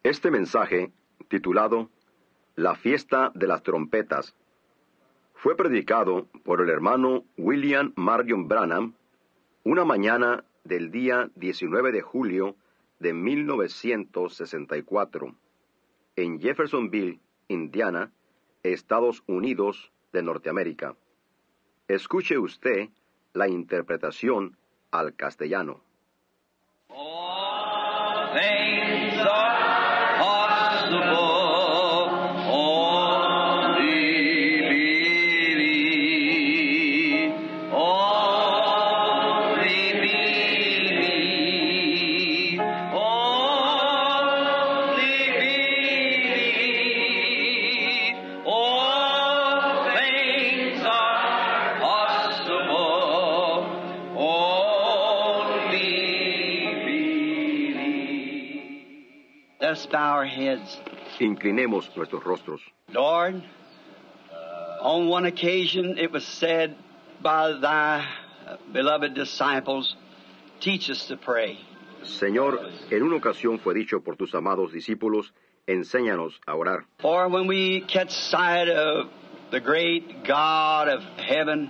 Este mensaje, titulado La fiesta de las trompetas, fue predicado por el hermano William Marion Branham una mañana del día 19 de julio de 1964 en Jeffersonville, Indiana, Estados Unidos de Norteamérica. Escuche usted la interpretación al castellano. All things are possible, only believe, only believe, only believe, all things are possible, only believe. Let's bow our heads. Inclinemos nuestros rostros. Lord, on one occasion it was said by thy beloved disciples, teach us to pray. Señor, en una ocasión fue dicho por tus amados discípulos, enséñanos a orar. For when we catch sight of the great God of heaven,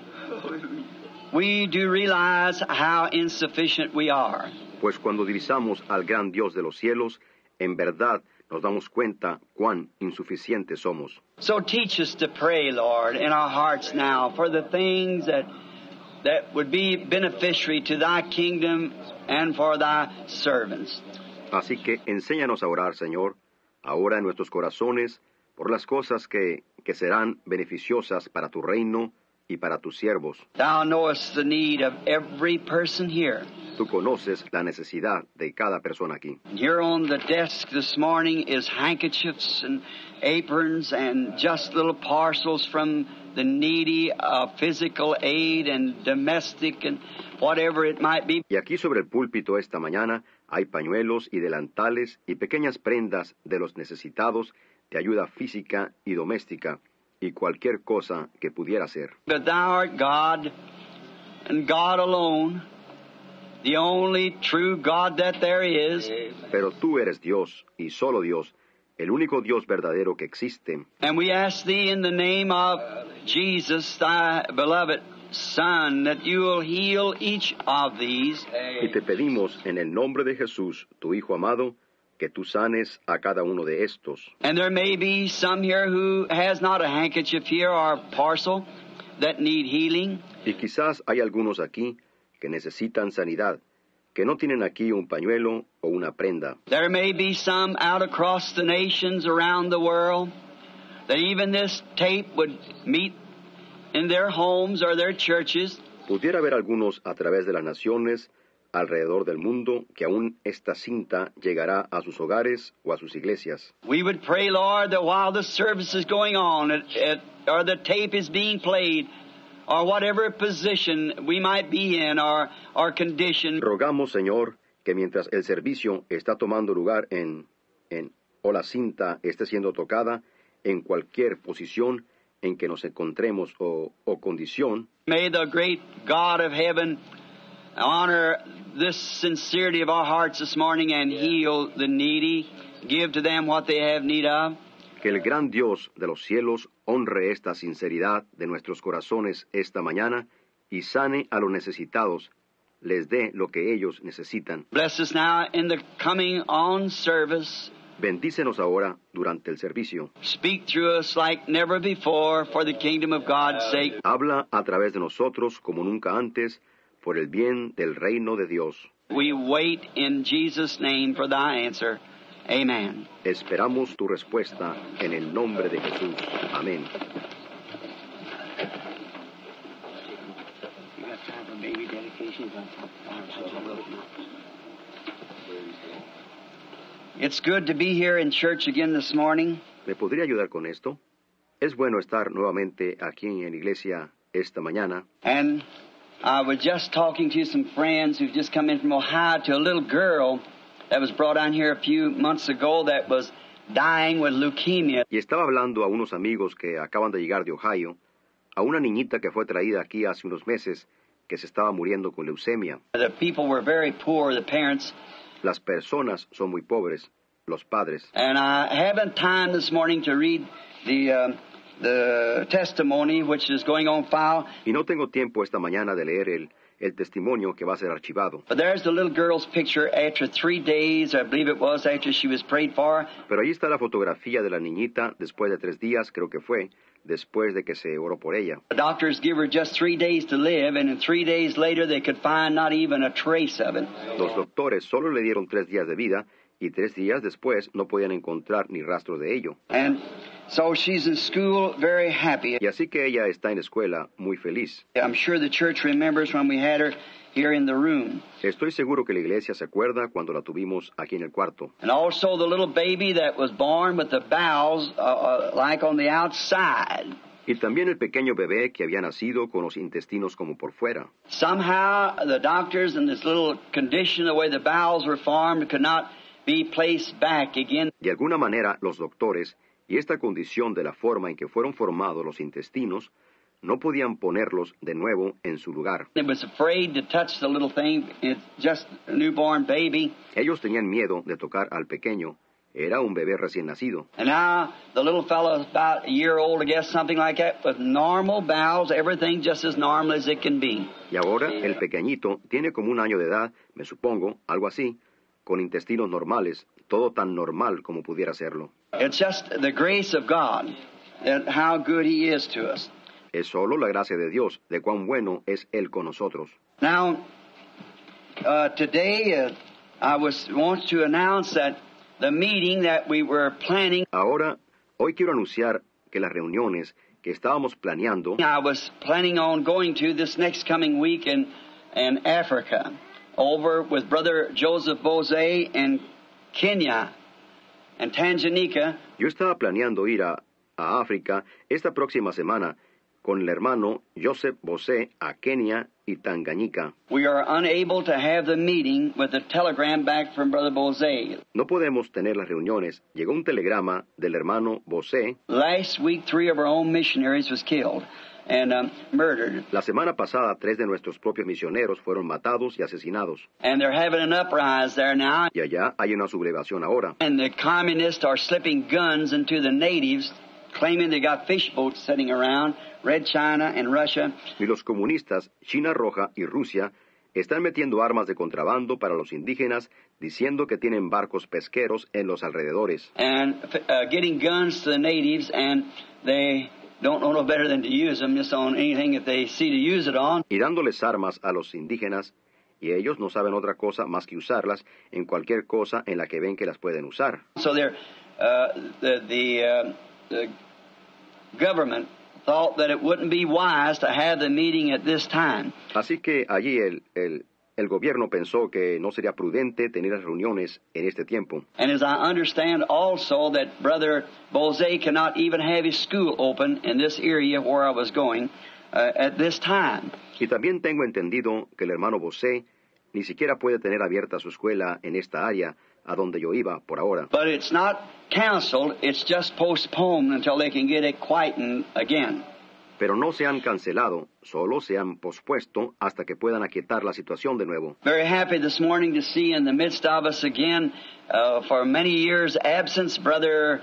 we do realize how insufficient we are. Pues cuando divisamos al gran Dios de los cielos, en verdad nos damos cuenta cuán insuficientes somos. So teach us to pray, Lord, in our hearts now for the things that would be beneficiary to thy kingdom and for thy servants. Así que enséñanos a orar, Señor, ahora en nuestros corazones, por las cosas que serán beneficiosas para tu reino y para tus siervos. Thou knowest the need of every person here. Tú conoces la necesidad de cada persona aquí. And here on the desk this morning is handkerchiefs and aprons and just little parcels from the needy of physical aid and domestic and whatever it might be. Y aquí sobre el púlpito esta mañana hay pañuelos y delantales y pequeñas prendas de los necesitados de ayuda física y doméstica y cualquier cosa que pudiera ser. But thou art God and God alone, the only true God that there is. Pero tú eres Dios y solo Dios, el único Dios verdadero que existe. And we ask thee in the name of Jesus, thy beloved Son, that you will heal each of these. Y te pedimos en el nombre de Jesús, tu Hijo amado, que tú sanes a cada uno de estos. And there may be some here who has not a handkerchief here or a parcel that need healing. Y quizás hay algunos aquí que necesitan sanidad, que no tienen aquí un pañuelo o una prenda. There may be some out across the nations around the world that even this tape would meet in their homes or their churches. Pudiera haber algunos a través de las naciones alrededor del mundo que aún esta cinta llegará a sus hogares o a sus iglesias. We would pray, Lord, that while the service is going on or the tape is being played or whatever position we might be in or condition. Rogamos, Señor, que mientras el servicio está tomando lugar o la cinta esté siendo tocada, en cualquier posición en que nos encontremos o condición, May the great God of heaven honor this sincerity of our hearts this morning and heal the needy, give to them what they have need of. que el gran Dios de los cielos honre esta sinceridad de nuestros corazones esta mañana y sane a los necesitados, les dé lo que ellos necesitan. Bless us now in the coming on service. Bendícenos ahora durante el servicio. Speak through us like never before for the kingdom of God's sake. Habla a través de nosotros como nunca antes, por el bien del reino de Dios. We wait in Jesus' name for thy answer. Amen. Esperamos tu respuesta en el nombre de Jesús. Amén. It's good to be here in church again this morning. ¿Me podría ayudar con esto? Es bueno estar nuevamente aquí en la iglesia esta mañana. And I was just talking to some friends who've just come in from Ohio to a little girl that was brought down here a few months ago that was dying with leukemia. Y estaba hablando a unos amigos que acaban de llegar de Ohio, a una niñita que fue traída aquí hace unos meses que se estaba muriendo con leucemia. The people were very poor, the parents. Las personas son muy pobres. los padres. And I haven't time this morning to read the testimony which is going on file. Y no tengo tiempo esta mañana de leer el testimonio que va a ser archivado. But there's the little girl's picture after 3 days, I believe it was, after she was prayed for. Pero ahí está la fotografía de la niñita después de 3 días, creo que fue, después de que se oró por ella. The doctors give her just 3 days to live, and in 3 days later they could find not even a trace of it. Los doctores solo le dieron 3 días de vida y 3 días después no podían encontrar ni rastro de ello. And so she's in school very happy. Y así que ella está en escuela muy feliz. I'm sure the church remembers when we had her here in the room. Estoy seguro que la iglesia se acuerda cuando la tuvimos aquí en el cuarto. And also the little baby that was born with the bowels like on the outside. Y también el pequeño bebé que había nacido con los intestinos como por fuera. Somehow the doctors in this little condition, the way the bowels were formed, could not be placed back again. De alguna manera, los doctores, y esta condición de la forma en que fueron formados los intestinos, no podían ponerlos de nuevo en su lugar. They was afraid to touch the little thing. It's just a newborn baby. Ellos tenían miedo de tocar al pequeño. Era un bebé recién nacido. And now the little fellow is about a year old, I guess, something like that, with normal bowels, everything just as normal as it can be. Y ahora el pequeñito tiene como 1 año de edad, me supongo, algo así, con intestinos normales, todo tan normal como pudiera serlo. It's just the grace of God, that how good He is to us. Es solo la gracia de Dios, de cuán bueno es Él con nosotros. Now, today I want to announce that the meeting that we were planning. Ahora, hoy quiero anunciar que las reuniones que estábamos planeando, I was planning on going to this next coming week in Africa, over with Brother Joseph Bose in Kenya and Tanganyika. yo estaba planeando ir a África esta próxima semana con el hermano Joseph Bose a Kenia y Tanganyika. We are unable to have the meeting with a telegram back from Brother Bose. No podemos tener las reuniones. Llegó un telegrama del hermano Bose. Last week, 3 of our own missionaries was killed and murdered. La semana pasada, 3 de nuestros propios misioneros fueron matados y asesinados. And they're having an uprising there now. Y allá hay una sublevación ahora. And the communists are slipping guns into the natives, claiming they got fish boats sitting around, Red China and Russia. Y los comunistas, China Roja y Rusia, están metiendo armas de contrabando para los indígenas, diciendo que tienen barcos pesqueros en los alrededores. And getting guns to the natives, and they don't know no better than to use them just on anything that they see to use it on. Y dándoles armas a los indígenas, y ellos no saben otra cosa más que usarlas en cualquier cosa en la que ven que las pueden usar. So they're, the government thought that it wouldn't be wise to have the meeting at this time. Así que allí el gobierno pensó que no sería prudente tener las reuniones en este tiempo. And as I understand also that Brother Bose cannot even have his school open in this area where I was going at this time. Y también tengo entendido que el hermano Bose ni siquiera puede tener abierta su escuela en esta área a donde yo iba por ahora. But it's not canceled, it's just postponed until they can get it quietened again. Pero no se han cancelado, solo se han pospuesto hasta que puedan aquietar la situación de nuevo. Very happy this morning to see in the midst of us again, for many years absence, Brother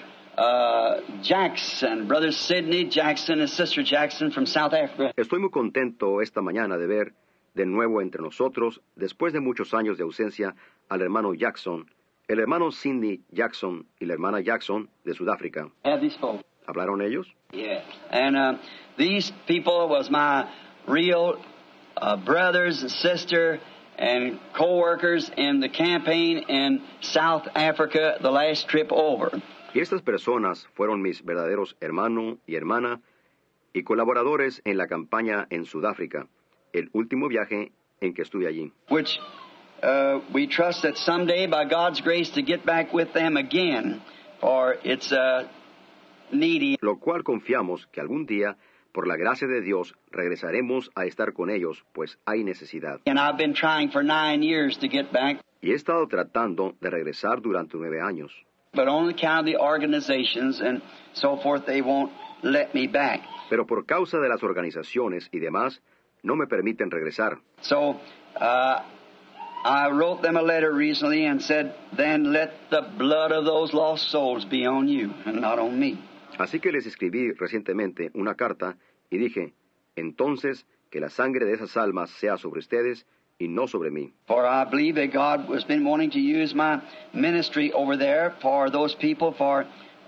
Jackson, Brother Sidney Jackson and Sister Jackson from South Africa. Estoy muy contento esta mañana de ver de nuevo entre nosotros, después de muchos años de ausencia, al hermano Jackson, el hermano Sidney Jackson y la hermana Jackson de Sudáfrica. Have these folks? ¿Hablaron ellos? Yeah. And these people was my real brothers and sister and co-workers in the campaign in South Africa the last trip over. Y estas personas fueron mis verdaderos hermano y hermana y colaboradores en la campaña en Sudáfrica, el último viaje en que estuve allí. Which we trust that someday, by God's grace, to get back with them again, for it's needy. Lo cual confiamos que algún día, por la gracia de Dios, regresaremos a estar con ellos, pues hay necesidad. And I've been trying for 9 years to get back. Y he estado tratando de regresar durante 9 años. But on account of the organizations and so forth, they won't let me back. Pero por causa de las organizaciones y demás, no me permiten regresar. So I wrote them a letter recently and said, then let the blood of those lost souls be on you and not on me. Así que les escribí recientemente una carta y dije, entonces, que la sangre de esas almas sea sobre ustedes y no sobre mí. For I believe that God has been wanting to use my ministry over there for those people for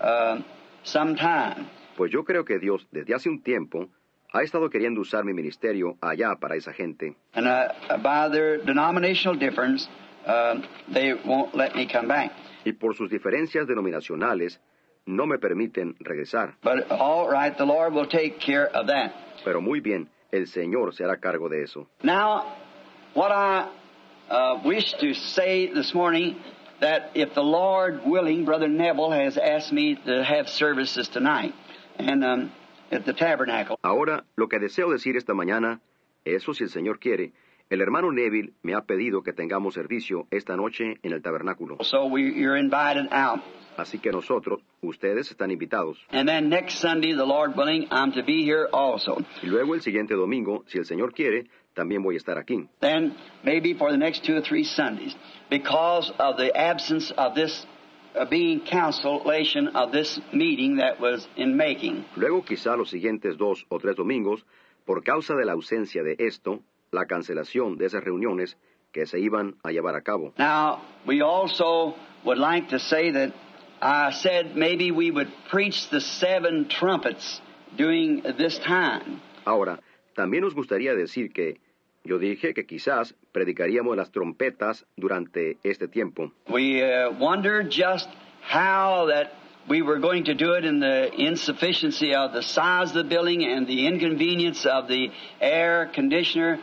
some time. Pues yo creo que Dios, desde hace un tiempo, ha estado queriendo usar mi ministerio allá para esa gente. And by their denominational difference, they won't let me come back. Y por sus diferencias denominacionales, no me permiten regresar. But all right, the Lord will take care of that. Pero muy bien, el Señor se hará cargo de eso. Now, what I wish to say this morning, that if the Lord willing, Brother Neville has asked me to have services tonight and at the tabernacle. Ahora, lo que deseo decir esta mañana, eso si el Señor quiere, el hermano Neville me ha pedido que tengamos servicio esta noche en el tabernáculo. So you're invited out. Así que nosotros, ustedes están invitados. And then next Sunday, the Lord willing, I'm to be here also. Y luego el siguiente domingo, si el Señor quiere, también voy a estar aquí. Then maybe for the next 2 or 3 Sundays, because of the absence of this being cancellation of this meeting that was in making. Luego quizá los siguientes 2 o 3 domingos, por causa de la ausencia de esto, la cancelación de esas reuniones que se iban a llevar a cabo. Now, we also would like to say that I said maybe we would preach the 7 trumpets during this time. Ahora, también nos gustaría decir que yo dije que quizás predicaríamos las trompetas durante este tiempo. We wondered just how that we were going to do it in the insufficiency of the size of the building and the inconvenience of the air conditioner,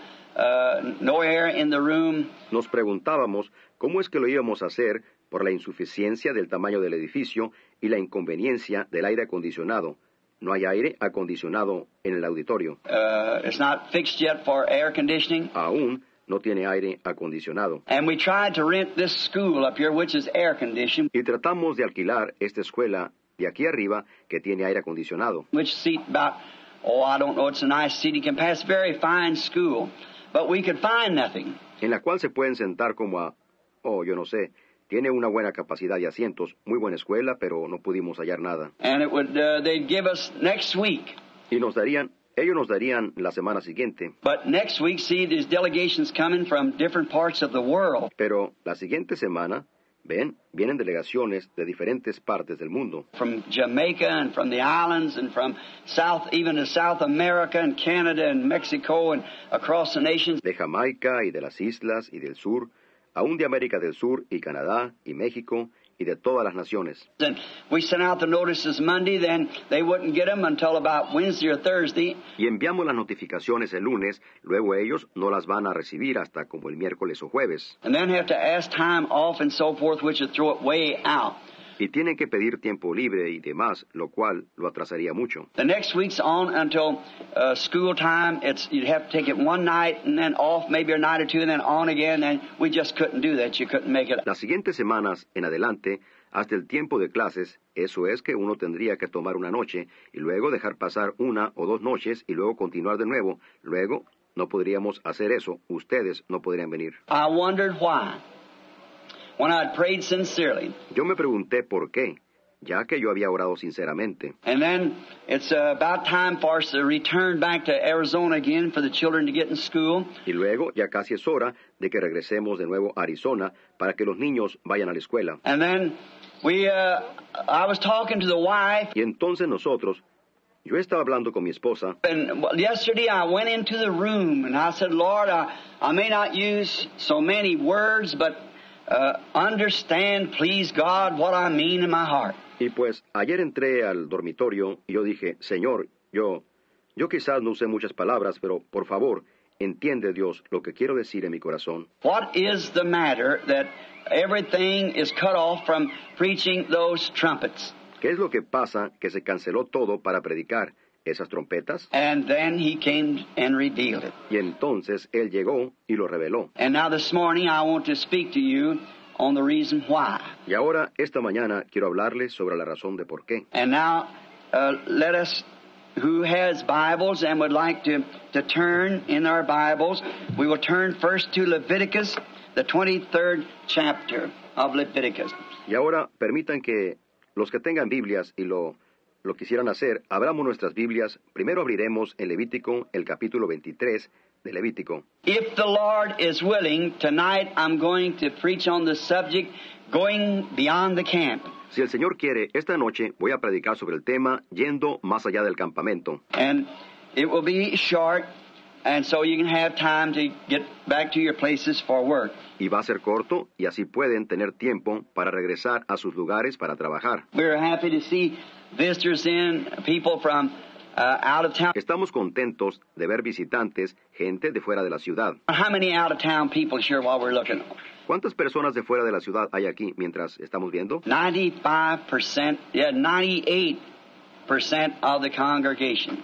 no air in the room. Nos preguntábamos cómo es que lo íbamos a hacer por la insuficiencia del tamaño del edificio y la inconveniencia del aire acondicionado. No hay aire acondicionado en el auditorio. It's not fixed yet for air conditioning. Aún no tiene aire acondicionado. And we tried to rent this school up here, which is air conditioned. Y tratamos de alquilar esta escuela de aquí arriba que tiene aire acondicionado. Which seat about, I don't know, it's a nice seating capacity, very fine school. But we could find nothing. En la cual se pueden sentar como a, yo no sé, tiene una buena capacidad de asientos, muy buena escuela, pero no pudimos hallar nada. And it would, they'd give us next week. Y ellos nos darían la semana siguiente. But next week, see, there's delegations coming from different parts of the world. Pero la siguiente semana, vienen delegaciones de diferentes partes del mundo. From Jamaica and from the islands and from even to South America and Canada and Mexico and across the nations. De Jamaica y de las islas y del sur, aún de América del Sur y Canadá y México y de todas las naciones. And we sent out the notices Monday, then they wouldn't get them until about Wednesday or Thursday. Y enviamos las notificaciones el lunes, luego ellos no las van a recibir hasta como el miércoles o jueves. And then have to ask time off and so forth, which would throw it way out. Y tienen que pedir tiempo libre y demás, lo cual lo atrasaría mucho. The next week's on until school time. You'd have to take it one night and then off, maybe a night or two, and then on again. And we just couldn't do that. You couldn't make it. Las siguientes semanas en adelante, hasta el tiempo de clases, eso es que uno tendría que tomar una noche y luego dejar pasar 1 o 2 noches y luego continuar de nuevo. Luego no podríamos hacer eso. Ustedes no podrían venir. I wondered why. When I had prayed sincerely. Yo me pregunté por qué, ya que yo había orado sinceramente. And then it's about time for us to return back to Arizona again for the children to get in school. Y luego ya casi es hora de que regresemos de nuevo a Arizona para que los niños vayan a la escuela. And then I was talking to the wife. Y entonces nosotros, yo estaba hablando con mi esposa. And yesterday I went into the room and I said, Lord, I may not use so many words, but understand, please God, what I mean in my heart. Y pues ayer entré al dormitorio y yo dije, Señor, yo quizás no usé muchas palabras, pero por favor, entiende Dios lo que quiero decir en mi corazón. What is the matter that everything is cut off from preaching those trumpets? ¿Qué es lo que pasa que se canceló todo para predicar esas trompetas? And then he came and revealed it. Y entonces él llegó y lo reveló. And now this morning I want to speak to you on the reason why. Y ahora, esta mañana, quiero hablarles sobre la razón de por qué. And now, let us, who has Bibles and would like to turn in our Bibles, we will turn first to Leviticus, the 23rd chapter of Leviticus. Y ahora permitan que los que tengan Biblias y lo quisieran hacer, abramos nuestras Biblias. Primero abriremos en Levítico, el capítulo 23 de Levítico. If the Lord is willing, tonight I'm going to preach on the subject, going beyond the camp. Si el Señor quiere, esta noche voy a predicar sobre el tema yendo más allá del campamento. And it will be short, and so you can have time to get back to your places for work. Y va a ser corto, y así pueden tener tiempo para regresar a sus lugares para trabajar. We're happy to see visitors in, people from out of town. Estamos contentos de ver visitantes, gente de fuera de la ciudad. How many out of town people here while we're looking? ¿Cuántas personas de fuera de la ciudad hay aquí mientras estamos viendo? 98% of the congregation.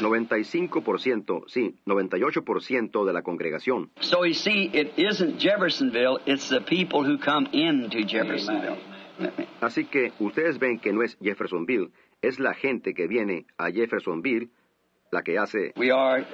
95%, sí, 98% de la congregación. So you see, it isn't Jeffersonville, it's the people who come into Jeffersonville. Así que ustedes ven que no es Jeffersonville, es la gente que viene a Jeffersonville la que hace. We are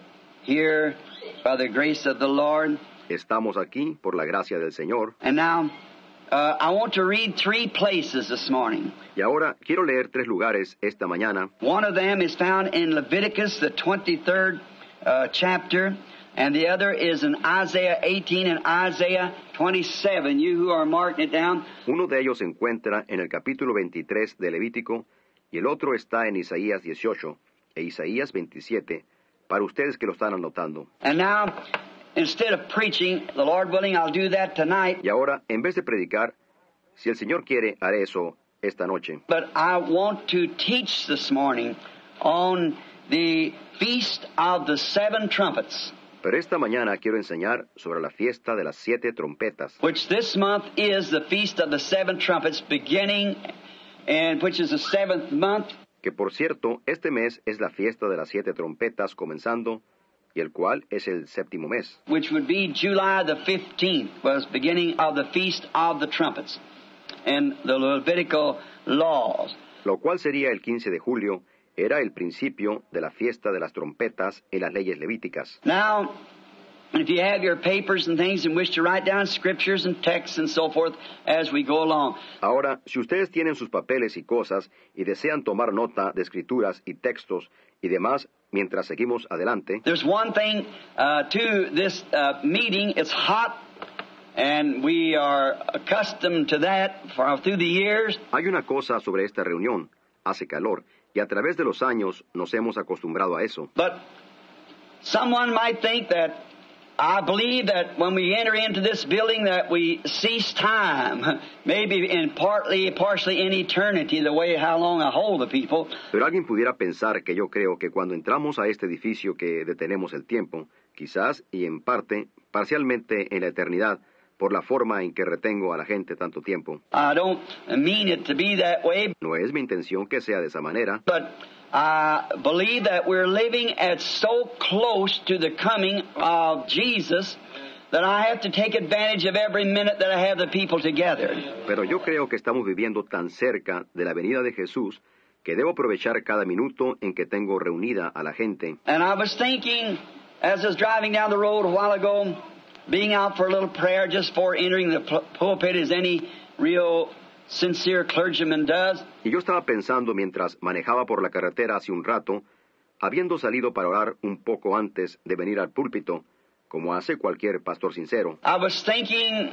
here by the grace of the Lord. Estamos aquí por la gracia del Señor. And now, I want to read 3 places this morning. Y ahora quiero leer 3 lugares esta mañana. One of them is found in Leviticus, the 23rd chapter, and the other is in Isaiah 18 and Isaiah 27. You who are marking it down. Uno de ellos se encuentra en el capítulo 23 de Levítico y el otro está en Isaías 18 e Isaías 27, para ustedes que lo están anotando. And now, instead of preaching, the Lord willing, I'll do that tonight. Y ahora, en vez de predicar, si el Señor quiere, haré eso esta noche. But I want to teach this morning on the Feast of the 7 Trumpets, Pero esta mañana quiero enseñar sobre la fiesta de las 7 trompetas, which this month is the Feast of the 7 Trumpets, beginning, and which is the 7th month. que por cierto, este mes es la fiesta de las 7 trompetas comenzando, y el cual es el 7º mes, Which would be July the 15th, was beginning of the Feast of the Trumpets and the Levitical laws. lo cual sería el 15 de julio, era el principio de la fiesta de las trompetas en las leyes levíticas. Now, if you have your papers and things and wish to write down scriptures and texts and so forth as we go along, Ahora, si ustedes tienen sus papeles y cosas y desean tomar nota de escrituras y textos y demás mientras seguimos adelante, there's one thing to this meeting. It's hot, and we are accustomed to that through the years. hay una cosa sobre esta reunión, hace calor, y a través de los años nos hemos acostumbrado a eso. But someone might think that I believe that when we enter into this building that we cease time, maybe partially in eternity, the way how long I hold the people. Pero alguien pudiera pensar que yo creo que cuando entramos a este edificio que detenemos el tiempo, quizás y en parte, parcialmente en la eternidad, por la forma en que retengo a la gente tanto tiempo. I don't mean it to be that way, No es mi intención que sea de esa manera, but I believe that we're living at so close to the coming of Jesus that I have to take advantage of every minute that I have the people together. pero yo creo que estamos viviendo tan cerca de la venida de Jesús que debo aprovechar cada minuto en que tengo reunida a la gente. And I was thinking, as I was driving down the road a while ago, being out for a little prayer just before entering the pulpit, as any real sincere clergyman does. Y yo estaba pensando mientras manejaba por la carretera hace un rato, habiendo salido para orar un poco antes de venir al púlpito, como hace cualquier pastor sincero. I was thinking,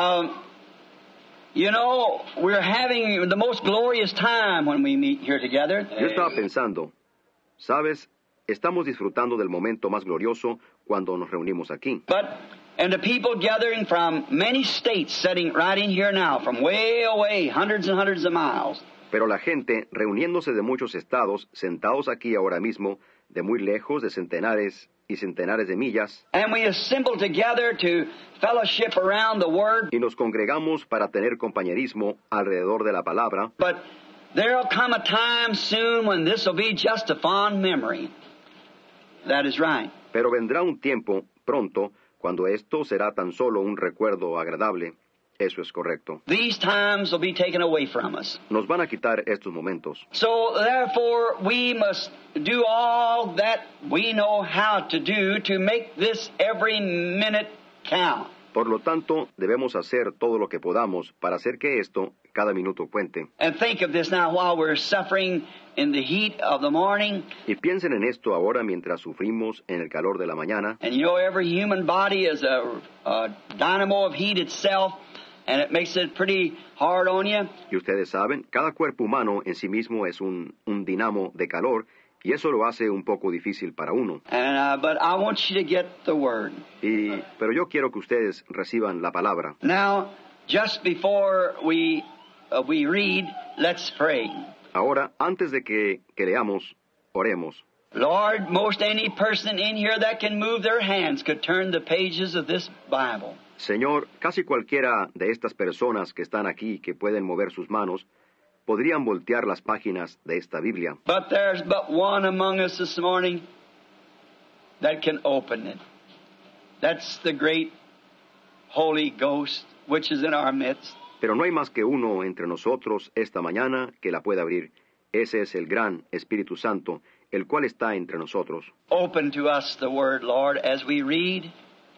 we're having the most glorious time when we meet here together. Yo estaba pensando, ¿sabes? Estamos disfrutando del momento más glorioso cuando nos reunimos aquí. And the people gathering from many states sitting right in here now, from way away, hundreds and hundreds of miles. Pero la gente reuniéndose de muchos estados, sentados aquí ahora mismo, de muy lejos, de centenares y centenares de millas, And we assemble together to fellowship around the Word. y nos congregamos para tener compañerismo alrededor de la palabra. But there'll come a time soon when this will be just a fond memory. That is right. Pero vendrá un tiempo, pronto, cuando esto será tan solo un recuerdo agradable. Eso es correcto. These times will be taken away from us. Nos van a quitar estos momentos. So therefore we must do all that we know how to do to make this every minute count. Por lo tanto, debemos hacer todo lo que podamos para hacer que esto, cada minuto, cuente. And think of this now while we're suffering in the heat of the morning. Y piensen en esto ahora mientras sufrimos en el calor de la mañana. And you know, every human body is a dynamo of heat itself, and it makes it pretty hard on you. Y ustedes saben, cada cuerpo humano en sí mismo es un dinamo de calor, y eso lo hace un poco difícil para uno. And but I want you to get the word. Pero yo quiero que ustedes reciban la palabra. Now, just before we read, let's pray. Ahora, antes de que leamos, oremos. Lord, most any person in here that can move their hands could turn the pages of this Bible. Señor, casi cualquiera de estas personas que están aquí, que pueden mover sus manos, podrían voltear las páginas de esta Biblia. But there's but one among us this morning that can open it. That's the great Holy Ghost which is in our midst. Pero no hay más que uno entre nosotros esta mañana que la pueda abrir. Ese es el gran Espíritu Santo, el cual está entre nosotros. Open to us the Word, Lord, as we read,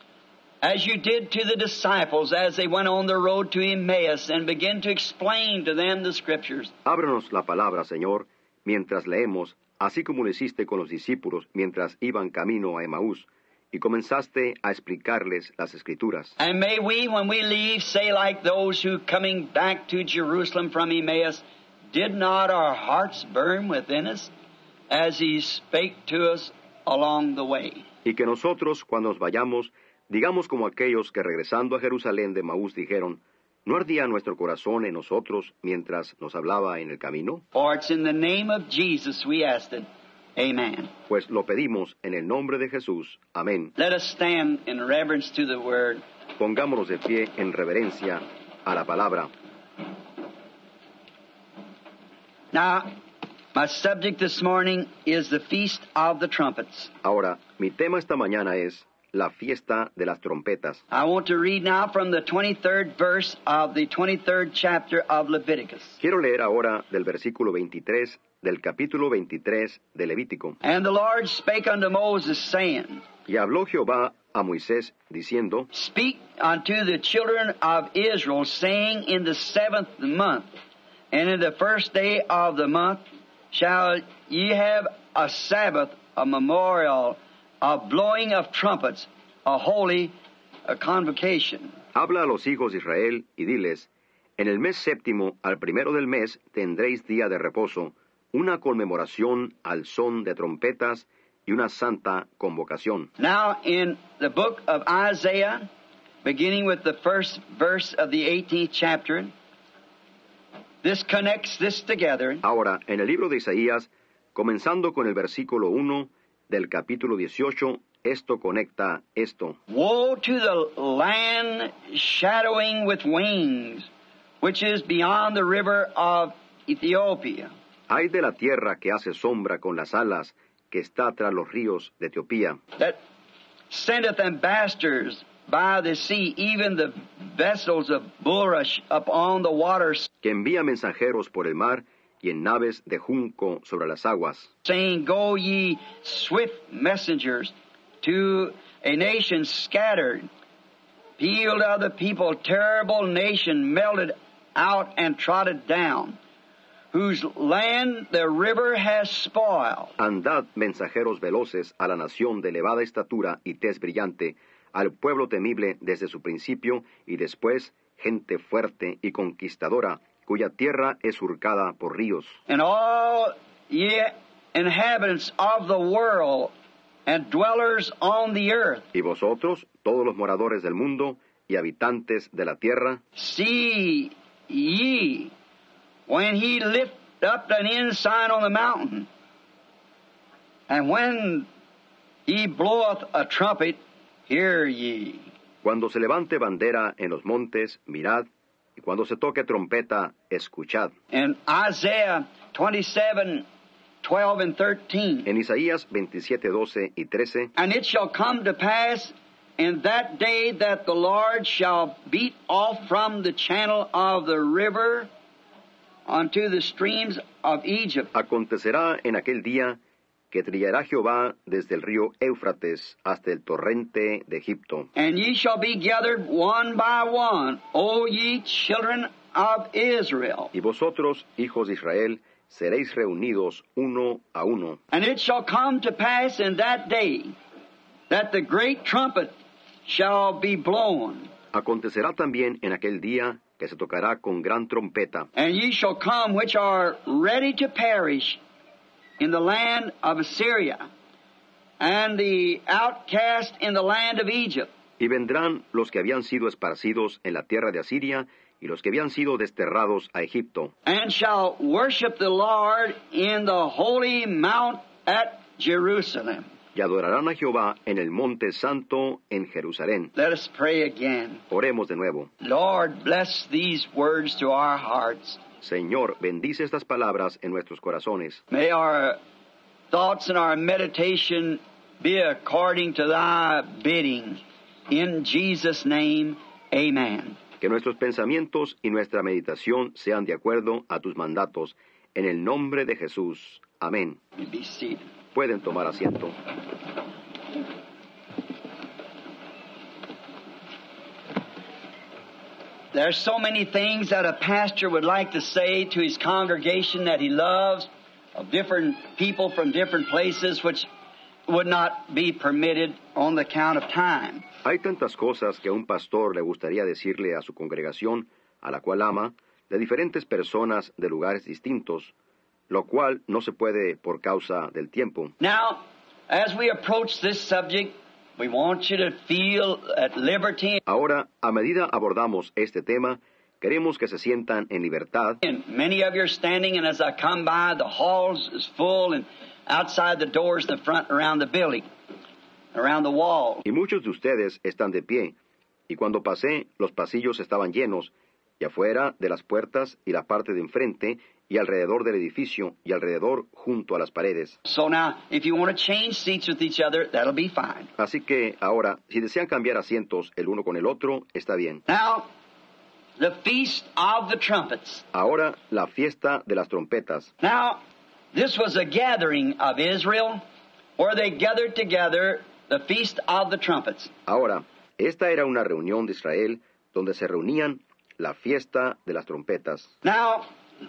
as you did to the disciples as they went on the road to Emmaus and began to explain to them the Scriptures. Ábranos la palabra, Señor, mientras leemos, así como lo hiciste con los discípulos mientras iban camino a Emaús, y comenzaste a explicarles las Escrituras. And may we, when we leave, say like those who coming back to Jerusalem from Emmaus, did not our hearts burn within us as he spake to us along the way? Y que nosotros, cuando nos vayamos, digamos como aquellos que regresando a Jerusalén de Emaús dijeron, ¿no ardía nuestro corazón en nosotros mientras nos hablaba en el camino? For it's in the name of Jesus we asked it. Amen. Pues lo pedimos en el nombre de Jesús. Amén. Let us stand in reverence to the Word. Pongámonos de pie en reverencia a la palabra. Now, my subject this morning is the Feast of the Trumpets. Ahora, mi tema esta mañana es la fiesta de las trompetas. I want to read now from the 23rd verse of the 23rd chapter of Leviticus. Quiero leer ahora del versículo 23 del capítulo 23 de Levítico. And the Lord spake unto Moses, saying, Y habló Jehová a Moisés, diciendo, Speak unto the children of Israel, saying, In the 7th month, and in the first day of the month, shall ye have a Sabbath, a memorial, a blowing of trumpets, a holy convocation. Habla a los hijos de Israel y diles, en el mes séptimo, al primero del mes, tendréis día de reposo, una conmemoración al son de trompetas y una santa convocación. Now, in the book of Isaiah, beginning with the first verse of the 18th chapter, this connects this together. Ahora, en el libro de Isaías, comenzando con el versículo 1 del capítulo 18, esto conecta esto. Woe to the land shadowing with wings, which is beyond the river of Ethiopia. Ay de la tierra que hace sombra con las alas, que está tras los ríos de Etiopía. That sendeth ambassadors by the sea, even the vessels of bulrush upon the waters, Que envía mensajeros por el mar y en naves de junco sobre las aguas, saying, Go ye swift messengers to a nation scattered, peeled of the people, terrible nation, melted out and trodden down, whose land the river has spoiled. Andad, mensajeros veloces, a la nación de elevada estatura y tez brillante, al pueblo temible desde su principio y después, gente fuerte y conquistadora, cuya tierra es surcada por ríos. And all ye inhabitants of the world and dwellers on the earth, Y vosotros, todos los moradores del mundo y habitantes de la tierra, see ye when he lift up an ensign on the mountain, and when he bloweth a trumpet, hear ye. cuando se levante bandera en los montes, mirad, y cuando se toque trompeta, escuchad. In Isaiah 27:12 and 13, En Isaías 27, 12 y 13, And it shall come to pass in that day that the Lord shall beat off from the channel of the river unto the streams of Egypt, acontecerá en aquel día que trillará Jehová desde el río Éufrates hasta el torrente de Egipto. And ye shall be gathered one by one, O ye children of Israel. Y vosotros, hijos de Israel, seréis reunidos uno a uno. And it shall come to pass in that day that the great trumpet shall be blown. Acontecerá también en aquel día que se tocará con gran trompeta. And ye shall come which are ready to perish in the land of Assyria, and the outcast in the land of Egypt. Y vendrán los que habían sido esparcidos en la tierra de Asiria y los que habían sido desterrados a Egipto. And shall worship the Lord in the holy mount at Jerusalem. Y adorarán a Jehová en el monte santo en Jerusalén. Let us pray again. Oremos de nuevo. Lord, bless these words to our hearts. Señor, bendice estas palabras en nuestros corazones. May our thoughts and our meditation be according to thy bidding. In Jesus' name, amen. Que nuestros pensamientos y nuestra meditación sean de acuerdo a tus mandatos. En el nombre de Jesús. Amén. You be seated. Pueden tomar asiento. There's so many things that a pastor would like to say to his congregation that he loves, of different people from different places, which would not be permitted on the count of time. Hay tantas cosas que a un pastor le gustaría decirle a su congregación, a la cual ama, de diferentes personas de lugares distintos, lo cual no se puede por causa del tiempo. Now, as we approach this subject, we want you to feel at liberty. Ahora, a medida abordamos este tema, queremos que se sientan en libertad. And many of you are standing, and as I come by, the halls is full, and outside the doors in the front around the building, around the wall. Y muchos de ustedes están de pie, y cuando pasé, los pasillos estaban llenos, y afuera de las puertas y la parte de enfrente, y alrededor del edificio, y alrededor junto a las paredes. So now, if you want to change seats with each other, that'll be fine. Así que ahora, si desean cambiar asientos el uno con el otro, está bien. Now, the Feast of the Trumpets. Ahora, la fiesta de las trompetas. Now, this was a gathering of Israel, where they gathered together the Feast of the Trumpets. Ahora, esta era una reunión de Israel, donde se reunían la fiesta de las trompetas. Now,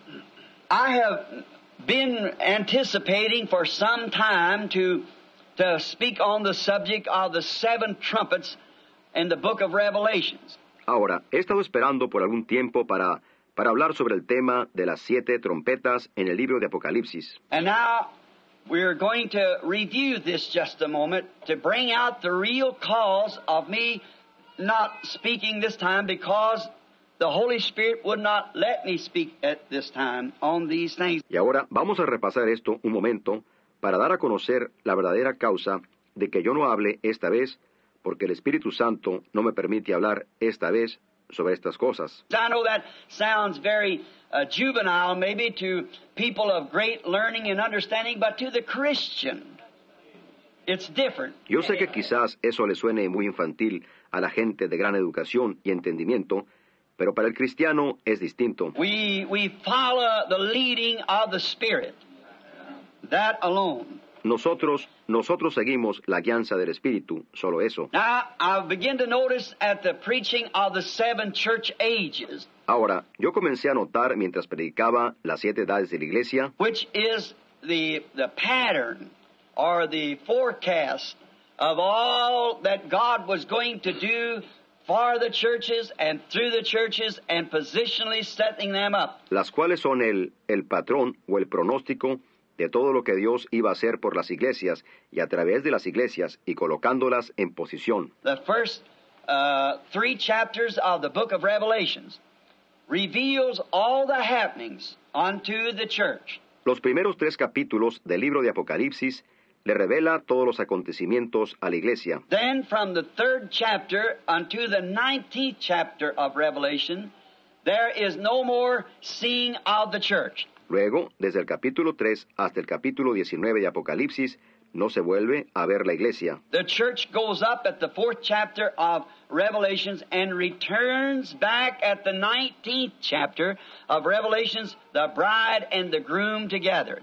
I have been anticipating for some time to speak on the subject of the seven trumpets in the book of Revelations. Ahora, he estado esperando por algún tiempo para hablar sobre el tema de las 7 trompetas en el libro de Apocalipsis. And now we're going to review this just a moment to bring out the real cause of me not speaking this time, because the Holy Spirit would not let me speak at this time on these things. Y ahora vamos a repasar esto un momento para dar a conocer la verdadera causa de que yo no hable esta vez, porque el Espíritu Santo no me permite hablar esta vez sobre estas cosas. I know that sounds very juvenile maybe to people of great learning and understanding, but to the Christian, it's different. Yo sé que quizás eso le suene muy infantil a la gente de gran educación y entendimiento, pero para el cristiano es distinto. We follow the leading of the Spirit, that alone. Nosotros seguimos la guianza del Espíritu, solo eso. Now, I begin to notice at the preaching of the 7 church ages, Ahora, yo comencé a notar mientras predicaba las 7 edades de la iglesia, which is the pattern or the forecast of all that God was going to do for the churches and through the churches and positionally setting them up. las cuales son el patrón o el pronóstico de todo lo que Dios iba a hacer por las iglesias y a través de las iglesias y colocándolas en posición. The first 3 chapters of the book of Revelations reveals all the happenings unto the church. Los primeros 3 capítulos del libro de Apocalipsis le revela todos los acontecimientos a la iglesia. Then from the 3rd chapter unto the 19th chapter of Revelation, there is no more seeing of the church. Luego, desde el capítulo 3 hasta el capítulo 19 de Apocalipsis, no se vuelve a ver la iglesia. The church goes up at the 4th chapter of Revelations and returns back at the 19th chapter of Revelations, the bride and the groom together.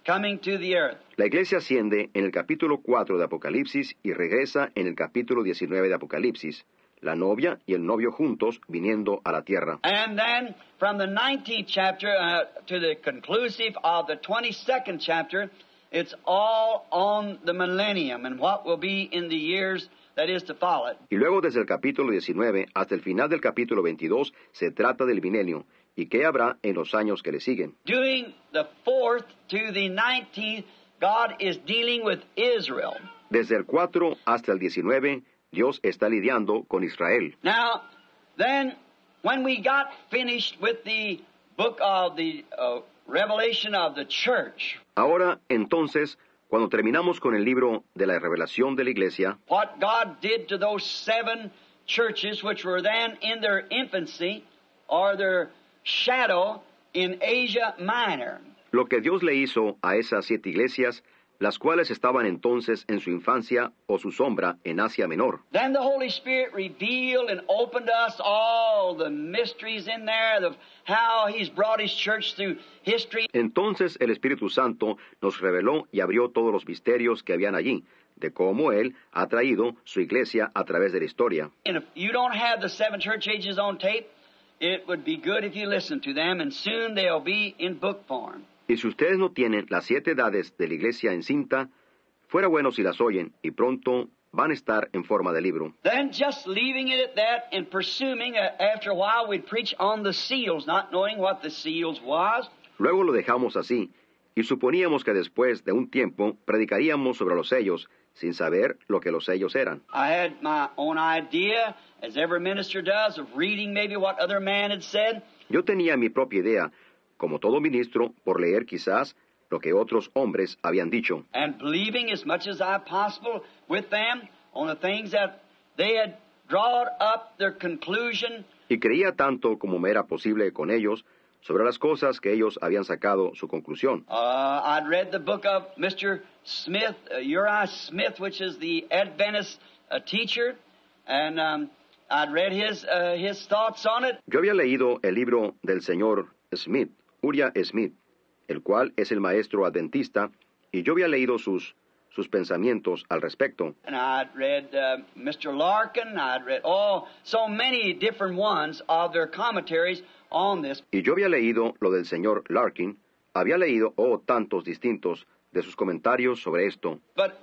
coming to the earth. La iglesia asciende en el capítulo 4 de Apocalipsis y regresa en el capítulo 19 de Apocalipsis, la novia y el novio juntos viniendo a la tierra. And then from the 19th chapter to the conclusive of the 22nd chapter, it's all on the millennium and what will be in the years that is to follow it. Y luego desde el capítulo 19 hasta el final del capítulo 22 se trata del milenio y qué habrá en los años que le siguen. During the 4th to the 19th, God is dealing with Israel. Desde el 4 hasta el 19, Dios está lidiando con Israel. Now, then, when we got finished with the book of the Revelation of the Church, Ahora, entonces, cuando terminamos con el libro de la revelación de la iglesia, what God did to those 7 churches which were then in their infancy or their shadow in Asia Minor. lo que Dios le hizo a esas 7 iglesias, las cuales estaban entonces en su infancia o su sombra en Asia Menor. Then the Holy Spirit revealed and opened us all the mysteries in there of how He's brought His church through history. Entonces el Espíritu Santo nos reveló y abrió todos los misterios que habían allí, de cómo Él ha traído su iglesia a través de la historia. And if you don't have the 7 church ages on tape, it would be good if you listen to them, and soon they'll be in book form. Y si ustedes no tienen las 7 edades de la iglesia en cinta, fuera bueno si las oyen, y pronto van a estar en forma de libro. Then just leaving it at that and presuming after a while we'd preach on the seals, not knowing what the seals was. Luego lo dejamos así, y suponíamos que después de un tiempo predicaríamos sobre los sellos, sin saber lo que los sellos eran. I had my own idea, as every minister does, of reading maybe what other man had said. Yo tenía mi propia idea, como todo ministro, por leer quizás lo que otros hombres habían dicho. And believing as much as I possible with them on the things that they had drawn up their conclusion. Y creía tanto como me era posible con ellos sobre las cosas que ellos habían sacado su conclusión. I'd read the book of Mr. Smith, Uriah Smith, which is the Adventist teacher, and I'd read his thoughts on it. Yo había leído el libro del señor Smith, Uriah Smith, el cual es el maestro adventista, y yo había leído sus pensamientos al respecto. And I'd read Mr. Larkin, I'd read so many different ones of their commentaries on this. Y yo había leído lo del señor Larkin, había leído tantos distintos de sus comentarios sobre esto. But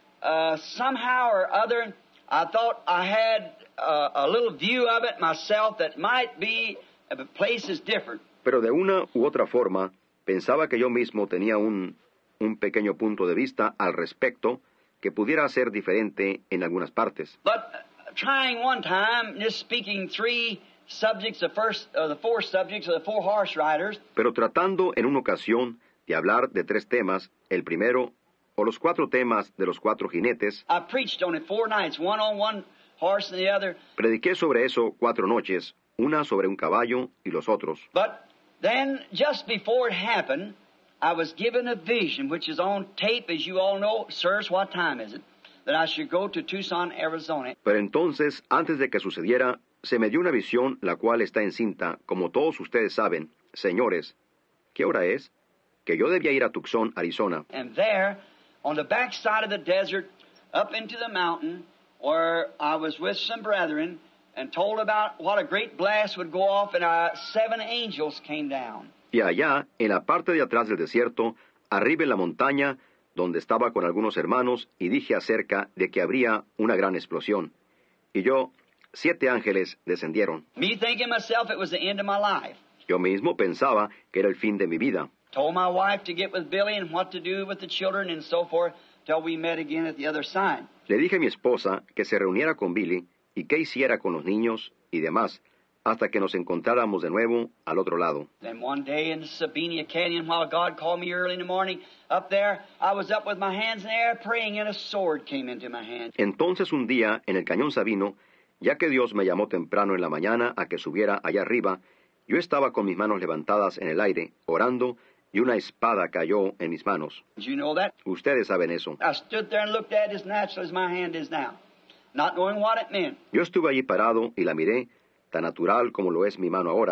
somehow or other, I thought I had a little view of it myself that might be places different. Pero de una u otra forma, pensaba que yo mismo tenía un pequeño punto de vista al respecto que pudiera ser diferente en algunas partes. But trying one time, just speaking 3 subjects, the 4 subjects of the 4 horse riders. Pero tratando en una ocasión de hablar de 3 temas, el primero, o los 4 temas de los 4 jinetes, I preached on it 4 nights, one on one horse and the other. prediqué sobre eso 4 noches, una sobre un caballo y los otros. But then, just before it happened, I was given a vision, which is on tape, as you all know. Sirs, what time is it? That I should go to Tucson, Arizona. Pero entonces, antes de que sucediera, se me dio una visión, la cual está en cinta, como todos ustedes saben. Señores, ¿qué hora es? Que yo debía ir a Tucson, Arizona. And there, on the backside of the desert, up into the mountain, where I was with some brethren, and told about what a great blast would go off, and 7 angels came down. Y allá, en la parte de atrás del desierto, arriba en la montaña, donde estaba con algunos hermanos, y dije acerca de que habría una gran explosión. Y yo, 7 ángeles descendieron. Me thinking myself it was the end of my life. Yo mismo pensaba que era el fin de mi vida. Told my wife to get with Billy and what to do with the children and so forth till we met again at the other side. Le dije a mi esposa que se reuniera con Billy y qué hiciera con los niños y demás, hasta que nos encontráramos de nuevo al otro lado. Then one day in the Sabina Canyon, while God called me early in the morning, up there, I was up with my hands in the air praying, and a sword came into my hand. Entonces un día, en el Cañón Sabino, ya que Dios me llamó temprano en la mañana a que subiera allá arriba, yo estaba con mis manos levantadas en el aire, orando, y una espada cayó en mis manos. Did you know that? Ustedes saben eso. I stood there and looked at it as natural as my hand is now, not knowing what it meant. Yo estuve allí parado y la miré, tan natural como lo es mi mano ahora,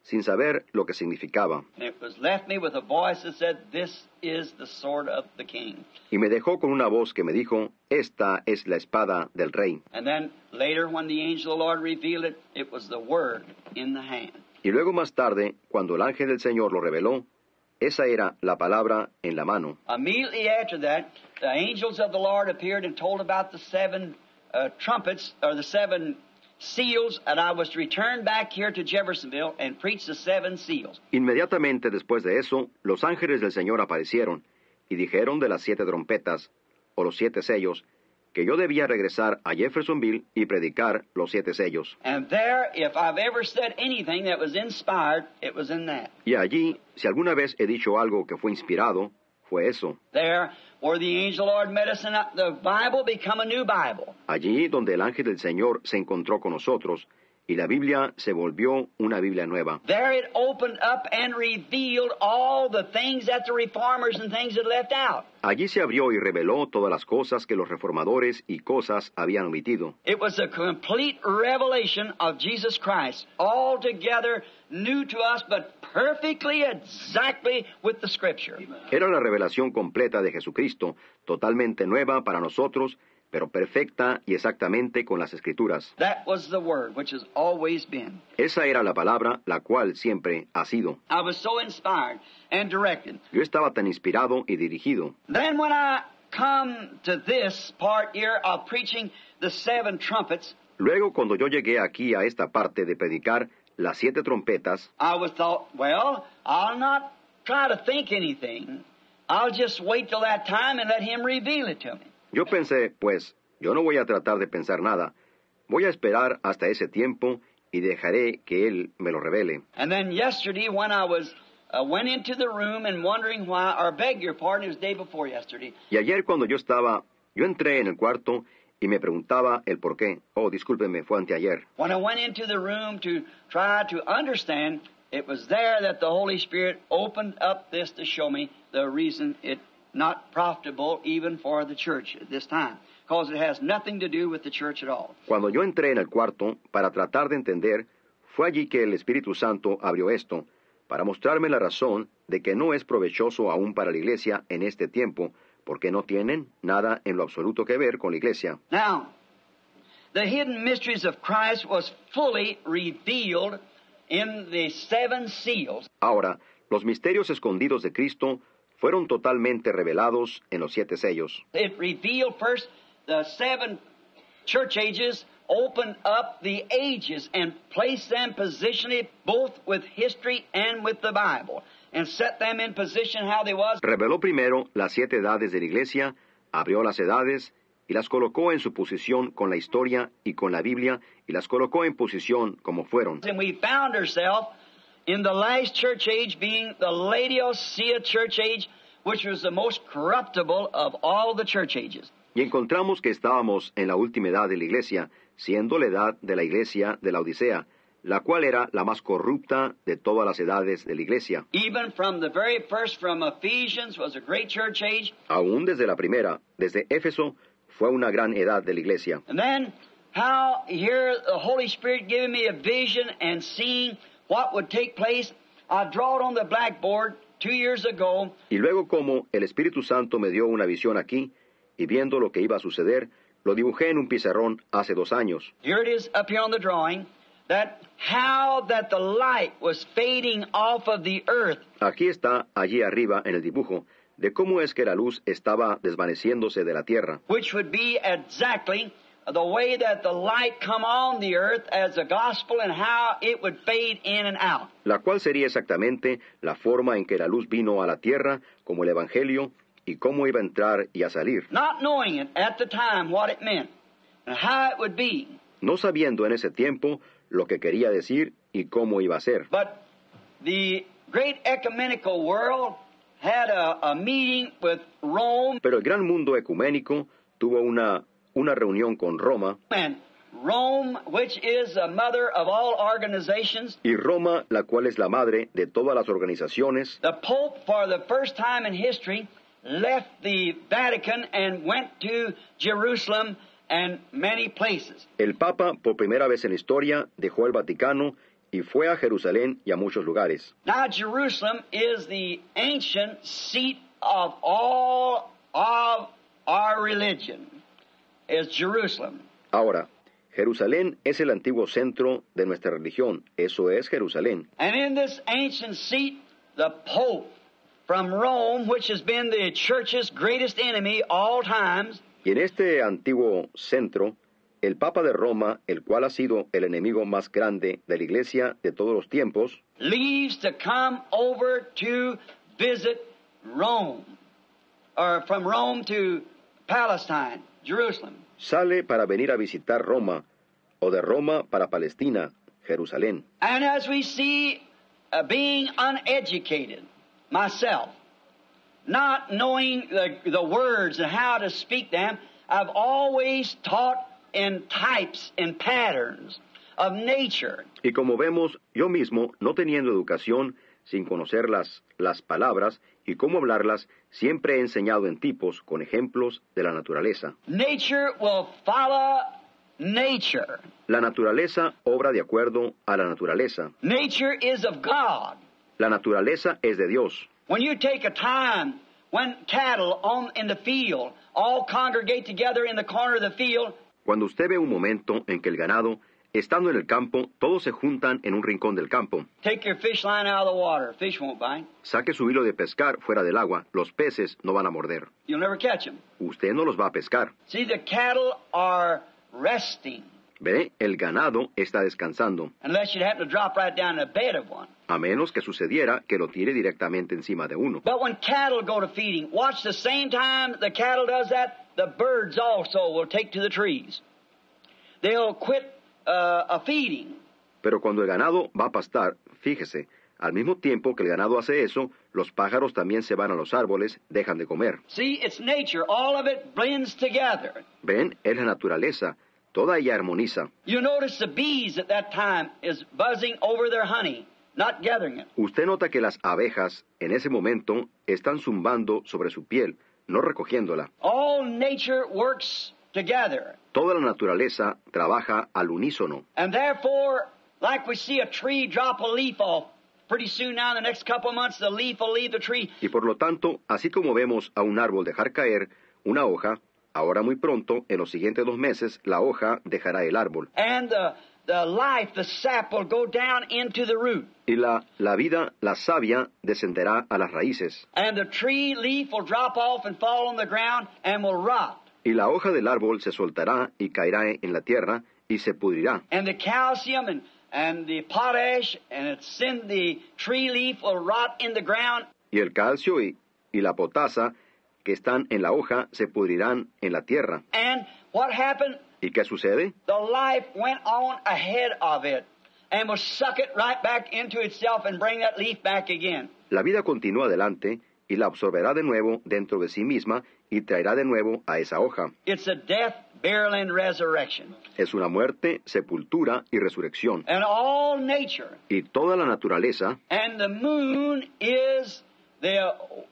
sin saber lo que significaba. And it was left me with a voice that said, "This is the sword of the king." Y me dejó con una voz que me dijo, esta es la espada del rey. And then later, when the angel of the Lord revealed it, it was the word in the hand. Y luego más tarde, cuando el ángel del Señor lo reveló, esa era la palabra en la mano. Immediately after that, the angels of the Lord appeared and told about the seven trumpets, or the seven seals, and I was to return back here to Jeffersonville and preach the seven seals. Inmediatamente después de eso, los ángeles del Señor aparecieron y dijeron de las 7 trompetas, o los 7 sellos, que yo debía regresar a Jeffersonville y predicar los 7 sellos. And there, if I've ever said anything that was inspired, it was in that. Y allí, si alguna vez he dicho algo que fue inspirado, fue eso. There, where the angel Lord met us, and the Bible become a new Bible. Allí donde el ángel del Señor se encontró con nosotros, y la Biblia se volvió una Biblia nueva. There it opened up and revealed all the things that the reformers and things had left out. Allí se abrió y reveló todas las cosas que los reformadores y cosas habían omitido. It was a complete revelation of Jesus Christ, altogether new to us, but perfectly exactly with the Scripture. Era la revelación completa de Jesucristo, totalmente nueva para nosotros, pero perfecta y exactamente con las Escrituras. That was the Word, which has always been. Esa era la palabra, la cual siempre ha sido. I was so inspired and directed. Yo estaba tan inspirado y dirigido. Then when I come to this part here of preaching the 7 trumpets, Luego, cuando yo llegué aquí a esta parte de predicar las 7 trompetas, I was thought, well, I'll not try to think anything. I'll just wait till that time and let Him reveal it to me. yo pensé, pues, yo no voy a tratar de pensar nada. Voy a esperar hasta ese tiempo y dejaré que Él me lo revele. And then yesterday when I was went into the room and wondering why, or beg your pardon, it was the day before yesterday. Y ayer cuando yo entré en el cuarto y me preguntaba el por qué. Oh, discúlpeme, fue anteayer. When I went into the room to try to understand, it was there that the Holy Spirit opened up this to show me the reason it not profitable even for the church at this time, because it has nothing to do with the church at all. Cuando yo entré en el cuarto para tratar de entender, fue allí que el Espíritu Santo abrió esto, para mostrarme la razón de que no es provechoso aún para la iglesia en este tiempo, porque no tienen nada en lo absoluto que ver con la iglesia. Now, the hidden mysteries of Christ was fully revealed in the 7 seals. Ahora, los misterios escondidos de Cristo fueron totalmente revelados en los 7 sellos. It revealed first the 7 church ages, opened up the ages and placed them positionally both with history and with the Bible, and set them in position how they was. Reveló primero las 7 edades de la iglesia, abrió las edades y las colocó en su posición con la historia y con la Biblia, y las colocó en posición como fueron. And we found ourselves in the last church age being the Laodicea church age, which was the most corruptible of all the church ages. Y encontramos que estábamos en la última edad de la iglesia, siendo la edad de la iglesia de la Odisea, la cual era la más corrupta de todas las edades de la iglesia. Even from the very first, from Ephesians, was a great church age. Aún desde la primera, desde Éfeso, fue una gran edad de la iglesia. And then how here the Holy Spirit giving me a vision and seeing what would take place. I draw it on the blackboard 2 years ago. Y luego como el Espíritu Santo me dio una visión aquí, y viendo lo que iba a suceder, lo dibujé en un pizarrón hace 2 años. Here it is up here on the drawing, that how that the light was fading off of the earth. Aquí está, allí arriba en el dibujo, de cómo es que la luz estaba desvaneciéndose de la tierra, Which would be exactly the way that the light come on the earth as the gospel and how it would fade in and out. la cual sería exactamente la forma en que la luz vino a la tierra como el Evangelio y cómo iba a entrar y a salir. Not knowing it at the time what it meant and how it would be. No sabiendo en ese tiempo lo que quería decir y cómo iba a ser. But the great ecumenical world had a meeting with Rome, Pero el gran mundo ecuménico tuvo una reunión con Roma, and Rome, which is the mother of all organizations, y Roma, la cual es la madre de todas las organizaciones, the Pope, for the first time in history, left the Vatican and went to Jerusalem and many places. el Papa, por primera vez en la historia, dejó el Vaticano y fue a Jerusalén y a muchos lugares. Now, Jerusalem is the ancient seat of all of our religion, is Jerusalem. Ahora, Jerusalén es el antiguo centro de nuestra religión. Eso es Jerusalén. And in this ancient seat, the Pope from Rome, which has been the church's greatest enemy all times, Y en este antiguo centro, el Papa de Roma, el cual ha sido el enemigo más grande de la Iglesia de todos los tiempos, leaves to come over to visit Rome, or from Rome to Palestine, Jerusalem. sale para venir a visitar Roma, o de Roma para Palestina, Jerusalén. And as we see, being uneducated, myself, not knowing the words and how to speak them, I've always taught in types and patterns of nature. Y como vemos, yo mismo, no teniendo educación, sin conocer las palabras y cómo hablarlas, siempre he enseñado en tipos, con ejemplos de la naturaleza. Nature will follow nature. La naturaleza obra de acuerdo a la naturaleza. Nature is of God. La naturaleza es de Dios. When you take a time when cattle in the field all congregate together in the corner of the field, Cuando usted ve un momento en que el ganado, estando en el campo, todos se juntan en un rincón del campo. take your fish line out of the water. Fish won't bite. Saque su hilo de pescar fuera del agua. Los peces no van a morder. You'll never catch them. Usted no los va a pescar. See, the cattle are resting, Ve, el ganado está descansando, unless you happen to drop right down in the bed of one. a menos que sucediera que lo tire directamente encima de uno. But when cattle go to feeding, watch the same time the cattle does that, the birds also will take to the trees. They'll quit a feeding. Pero cuando el ganado va a pastar, fíjese, al mismo tiempo que el ganado hace eso, los pájaros también se van a los árboles, dejan de comer. See, it's nature. All of it blends together. Ven, es la naturaleza, toda ella armoniza. You notice the bees at that time is buzzing over their honey, not gathering it. Usted nota que las abejas, en ese momento, están zumbando sobre su piel, no recogiéndola. All nature works together. Toda la naturaleza trabaja al unísono. And therefore, like we see a tree drop a leaf off, pretty soon now, in the next couple of months, the leaf will leave the tree. Y por lo tanto, así como vemos a un árbol dejar caer una hoja, ahora muy pronto, en los siguientes 2 meses, la hoja dejará el árbol. And the life, the sap, will go down into the root. Y la vida, la savia, descenderá a las raíces. And the tree leaf will drop off and fall on the ground and will rot. Y la hoja del árbol se soltará y caerá en la tierra y se pudrirá. And the calcium and the potash and it's in the tree leaf will rot in the ground. Y el calcio y la potasa que están en la hoja se pudrirán en la tierra. And what happened? ¿Y qué sucede? The life went on ahead of it and will suck it right back into itself and bring that leaf back again. La vida continúa adelante y la absorberá de nuevo dentro de sí misma y traerá de nuevo a esa hoja. It's a death, burial, and resurrection. Es una muerte, sepultura y resurrección. And all nature. Y toda la naturaleza, And the moon is the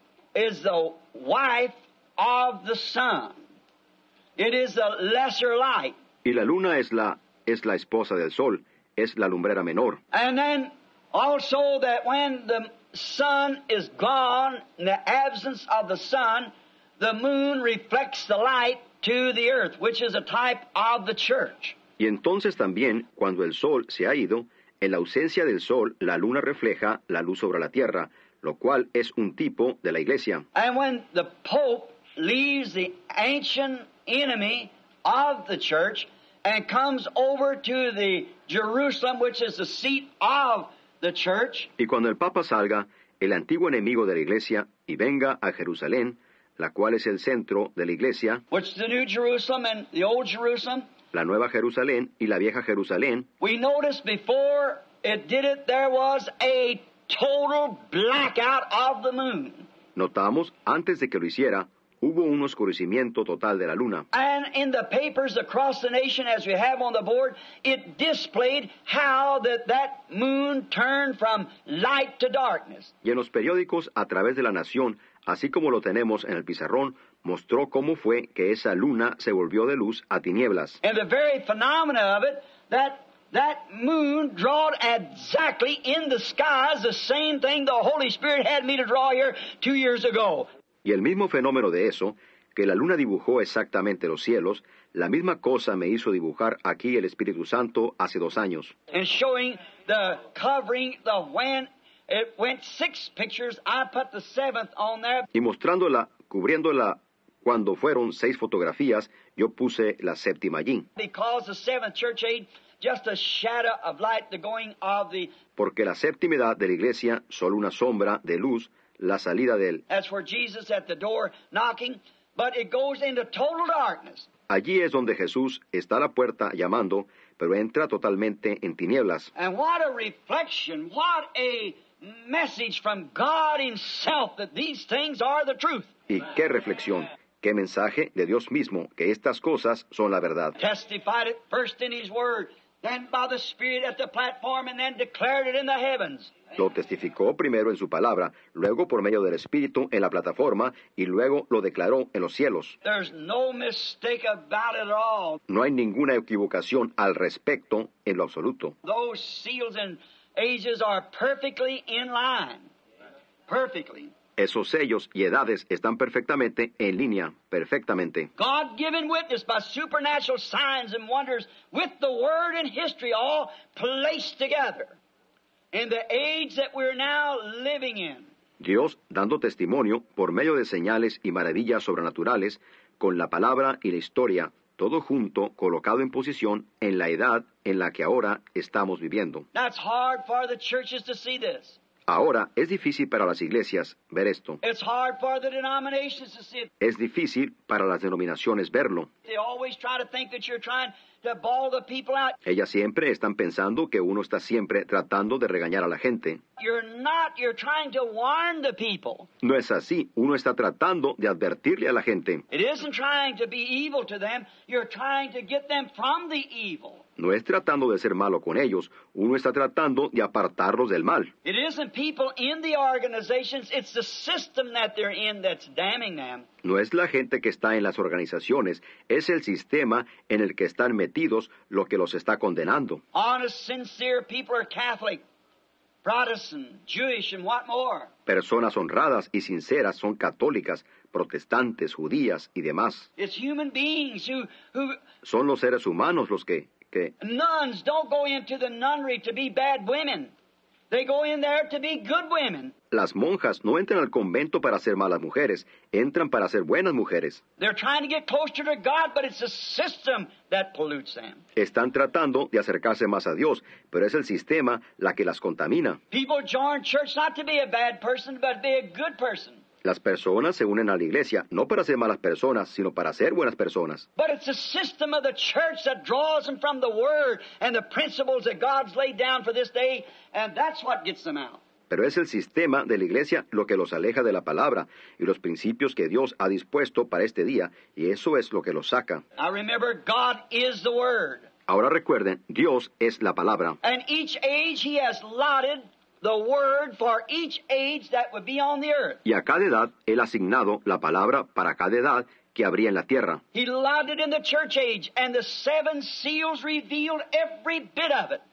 wife of the sun. It is the lesser light. y la luna es la esposa del sol, es la lumbrera menor. And then also that when the sun is gone, in the absence of the sun, the moon reflects the light to the earth, which is a type of the church. Y entonces también, cuando el sol se ha ido, en la ausencia del sol, la luna refleja la luz sobre la tierra, lo cual es un tipo de la iglesia. And when the Pope leaves the ancient enemy of the church and comes over to the Jerusalem, which is the seat of the church, Y cuando el Papa salga, el antiguo enemigo de la iglesia, y venga a Jerusalén, la cual es el centro de la iglesia, which is the New Jerusalem and the Old Jerusalem, la nueva Jerusalén y la vieja Jerusalén, we noticed before it did it, there was a total blackout of the moon. notamos, antes de que lo hiciera, hubo un oscurecimiento total de la luna. And in the papers across the nation, as we have on the board, it displayed how that moon turned from light to darkness. Y en los periódicos, a través de la nación, así como lo tenemos en el pizarrón, mostró cómo fue que esa luna se volvió de luz a tinieblas. And the very phenomena of it, that that moon drawed exactly in the skies the same thing the Holy Spirit had me to draw here 2 years ago. Y el mismo fenómeno de eso, que la luna dibujó exactamente los cielos, la misma cosa me hizo dibujar aquí el Espíritu Santo hace 2 años. And showing the covering, when it went 6 pictures, I put the 7th on there. Y mostrándola, cubriéndola, cuando fueron 6 fotografías, yo puse la 7ª allí. Because the 7th church age, just a shadow of light, the going of the... Porque la 7ª edad de la iglesia, solo una sombra de luz, la salida de él. That's where Jesus at the door knocking, but it goes into total darkness. Allí es donde Jesús está a la puerta llamando, pero entra totalmente en tinieblas. And what a reflection, what a message from God Himself that these things are the truth. Y qué reflexión, qué mensaje de Dios mismo, que estas cosas son la verdad. Testified it first in His Word, then by the Spirit at the platform, and then declared it in the heavens. Lo testificó primero en su palabra, luego por medio del Espíritu en la plataforma y luego lo declaró en los cielos. There's no mistake about it at all. No hay ninguna equivocación al respecto en lo absoluto. Those seals and ages are perfectly in line. Perfectly. Esos sellos y edades están perfectamente en línea, perfectamente. God-given witness by supernatural signs and wonders with the Word and history all placed together in the age that we're now living in. Dios dando testimonio por medio de señales y maravillas sobrenaturales con la palabra y la historia, todo junto, colocado en posición en la edad en la que ahora estamos viviendo. That's hard for the churches to see this. Ahora es difícil para las iglesias ver esto. It's hard for the denominations to see it. Es difícil para las denominaciones verlo. They always try to think that you're trying to bawl the people out. Ellas siempre están pensando que uno está siempre tratando de regañar a la gente. You're not. You're trying to warn the people. No es así. Uno está tratando de advertirle a la gente. It isn't trying to be evil to them. You're trying to get them from the evil. No es tratando de ser malo con ellos. Uno está tratando de apartarlos del mal. It isn't people in the organizations. It's the system that they're in that's damning them. No es la gente que está en las organizaciones, es el sistema en el que están metidos lo que los está condenando. Honest, sincere people are Catholic, Protestant, Jewish, and what more. Personas honradas y sinceras son católicas, protestantes, judías y demás. It's human beings who Son los seres humanos los que nuns don't go into the nunnery to be bad women. They go in there to be good women. Las monjas no entran al convento para ser malas mujeres, entran para ser buenas mujeres. They're trying to get closer to God, but it's the system that pollutes them. Están tratando de acercarse más a Dios, pero es el sistema la que las contamina. People join church not to be a bad person, but be a good person. Las personas se unen a la iglesia no para ser malas personas, sino para ser buenas personas. But it's the system of the church that draws them from the Word and the principles that God's laid down for this day, and that's what gets them out. Pero es el sistema de la iglesia lo que los aleja de la palabra y los principios que Dios ha dispuesto para este día, y eso es lo que los saca. Now remember, God is the Word. Ahora recuerden, Dios es la palabra. And each age He has allotted the Word for each age that would be on the earth. Y a cada edad Él ha asignado la palabra para cada edad que habría en la tierra. He allotted it in the church age, and the 7 seals revealed every bit of it.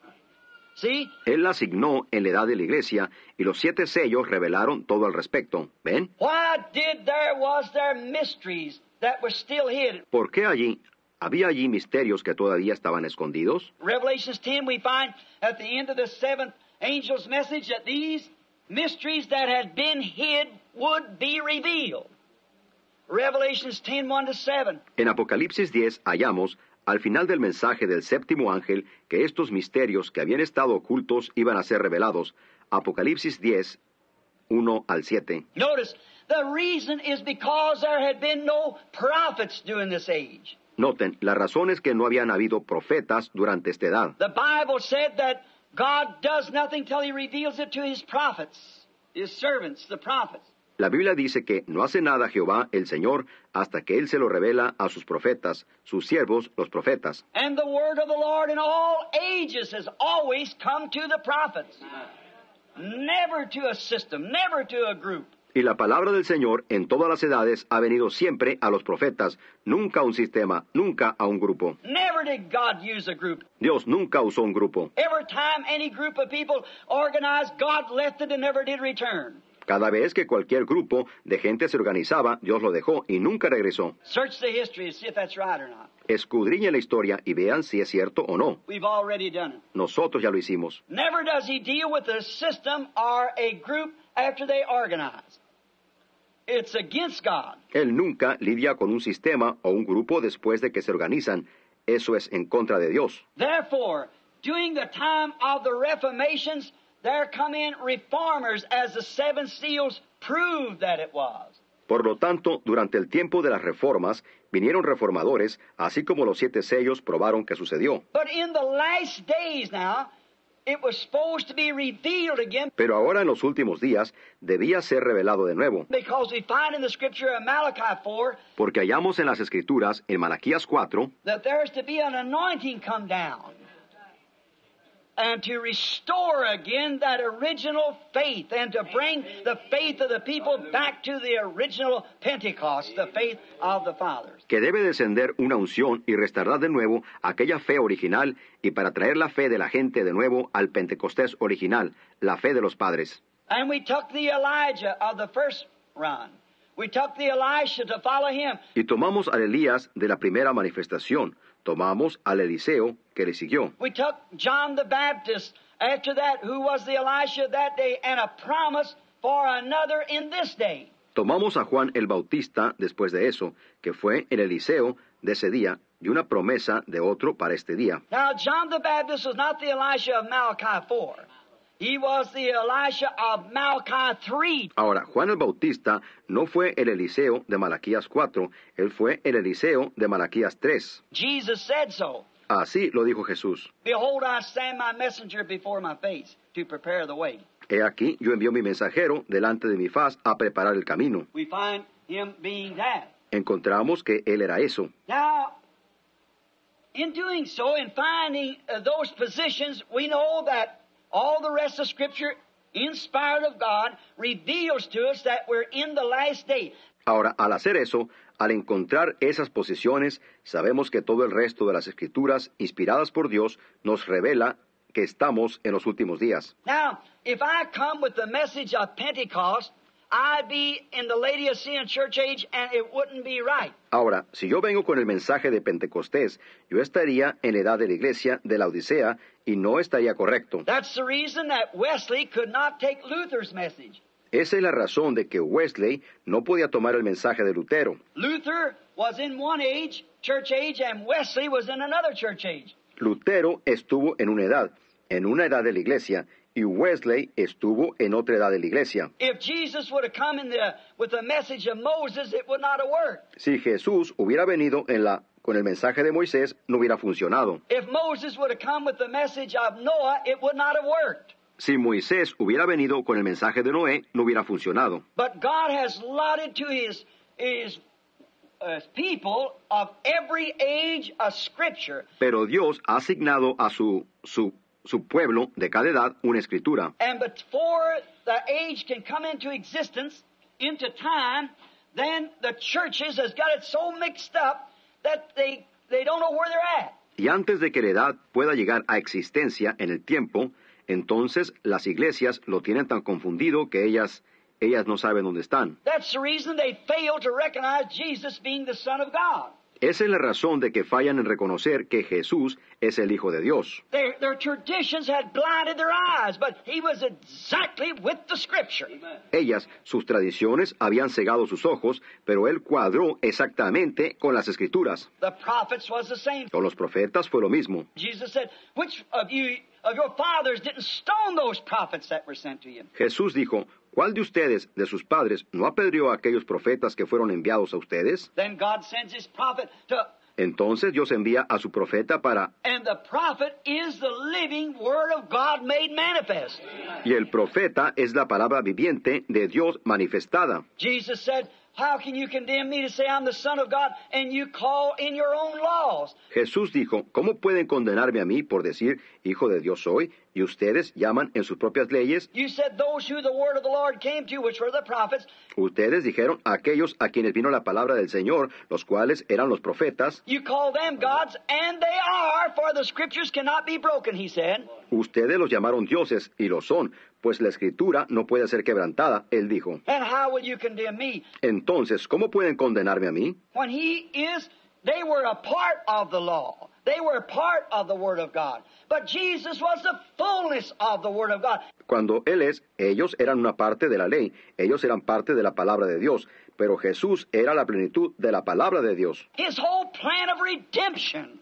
See? Él la asignó en la edad de la iglesia y los 7 sellos revelaron todo al respecto. ¿Ven? Why was there mysteries that were still hid? ¿Por qué había allí misterios que todavía estaban escondidos? Revelations 10, we find at the end of the 7th angel's message that these mysteries that had been hid would be revealed. Revelations 10, 1-7. En Apocalipsis 10 hallamos, al final del mensaje del 7º ángel, que estos misterios que habían estado ocultos iban a ser revelados. Apocalipsis 10, 1-7. Notice, the reason is because there had been no prophets during this age. Noten, la razón es que no habían habido profetas durante esta edad. The Bible said that God does nothing till He reveals it to His prophets, His servants, the prophets. La Biblia dice que no hace nada Jehová, el Señor, hasta que Él se lo revela a sus profetas, sus siervos, los profetas. And the word of the Lord in all ages has always come to the prophets. Never to a system, never to a group. Y la palabra del Señor en todas las edades ha venido siempre a los profetas, nunca a un sistema, nunca a un grupo. Never did God use a group. Dios nunca usó un grupo. Every time any group of people organized, God left it and never did return. Cada vez que cualquier grupo de gente se organizaba, Dios lo dejó y nunca regresó. Search the history and see if that's right or not. Escudriñen la historia y vean si es cierto o no. We've already done it. Nosotros ya lo hicimos. Never does he deal with a system or a group after they organize. It's against God. Él nunca lidia con un sistema o un grupo después de que se organizan. Eso es en contra de Dios. Therefore, during the time of the Reformations, there come in reformers as the seven seals proved that it was. Por lo tanto, durante el tiempo de las reformas, vinieron reformadores, así como los 7 sellos probaron que sucedió. But in the last days now, it was supposed to be revealed again. Pero ahora en los últimos días debía ser revelado de nuevo, Because we find in the scripture of Malachi 4 porque hallamos en las Escrituras, en Malaquías 4, that there's to be an anointing come down and to restore again that original faith and to bring the faith of the people back to the original Pentecost, the faith of the fathers. que debe descender una unción y restaurar de nuevo aquella fe original y para traer la fe de la gente de nuevo al Pentecostés original, la fe de los padres. And we took the Elijah of the first run. We took the Elisha to follow him. Y tomamos al Elías de la primera manifestación, tomamos al Eliseo que le siguió. We took John the Baptist after that, who was the Elisha that day, and a promise for another in this day. Tomamos a Juan el Bautista después de eso, que fue el Eliseo de ese día, y una promesa de otro para este día. Now, John the Baptist was not the Elisha of Malachi 4. He was the Elisha of Malachi 3. Ahora, Juan el Bautista no fue el Eliseo de Malaquías 4, él fue el Eliseo de Malaquías 3. Jesus said so. Así lo dijo Jesús. Behold, I send my messenger before my face to prepare the way. He aquí, yo envío mi mensajero delante de mi faz a preparar el camino. We find him being that. Encontramos que él era eso. Now, in doing so, in finding those positions, we know that all the rest of Scripture, inspired of God, reveals to us that we're in the last day. Ahora, al hacer eso, al encontrar esas posiciones, sabemos que todo el resto de las Escrituras, inspiradas por Dios, nos revela que estamos en los últimos días. Now, if I come with the message of Pentecost, I'd be in the Laodicean church age and it wouldn't be right. Ahora, si yo vengo con el mensaje de Pentecostés, yo estaría en la edad de la iglesia de la Odisea y no estaría correcto. That's the reason that Wesley could not take Luther's message. Esa es la razón de que Wesley no podía tomar el mensaje de Lutero. Luther was in one age, church age, and Wesley was in another church age. Lutero estuvo en una edad de la iglesia, y Wesley estuvo en otra edad de la iglesia. If Jesus would have come with the message of Moses, it would not have worked. Si Jesús hubiera venido con el mensaje de Moisés, no hubiera funcionado. If Moses would have come with the message of Noah, it would not have worked. Si Moisés hubiera venido con el mensaje de Noé, no hubiera funcionado. But God has allotted to his people of every age of Scripture. Pero Dios ha asignado a su pueblo de cada edad una escritura. And before the age can come into existence, into time, then the churches has got it so mixed up that they don't know where they're at. Y antes de que la edad pueda llegar a existencia en el tiempo, entonces las iglesias lo tienen tan confundido que ellas no saben dónde están. That's the reason they fail to recognize Jesus being the Son of God. Esa es la razón de que fallan en reconocer que Jesús es el Hijo de Dios. Their traditions had blinded their eyes, but he was exactly with the Scripture. Sus tradiciones habían cegado sus ojos, pero él cuadró exactamente con las Escrituras. The prophets was the same. Con los profetas fue lo mismo. Jesus said, which of your fathers didn't stone those prophets that were sent to you? Jesús dijo, ¿cuál de ustedes, de sus padres, no apedreó a aquellos profetas que fueron enviados a ustedes? Then God sends his prophet to... Entonces Dios envía a su profeta para... And the prophet is the living word of God made manifest. Y el profeta es la palabra viviente de Dios manifestada. Jesus said, How can you condemn me to say I'm the Son of God and you call in your own laws? Jesús dijo, ¿cómo pueden condenarme a mí por decir, hijo de Dios soy, y ustedes llaman en sus propias leyes? You said those who the word of the Lord came to, which were the prophets. Ustedes dijeron a aquellos a quienes vino la palabra del Señor, los cuales eran los profetas. You call them gods, and they are, for the scriptures cannot be broken, he said. Ustedes los llamaron dioses, y lo son, pues la escritura no puede ser quebrantada, él dijo. And how will you condemn me? Entonces, ¿cómo pueden condenarme a mí? When they were a part of the law. They were a part of the Word of God. But Jesus was the fullness of the Word of God. Cuando ellos eran una parte de la ley, ellos eran parte de la palabra de Dios, pero Jesús era la plenitud de la palabra de Dios. His whole plan of redemption.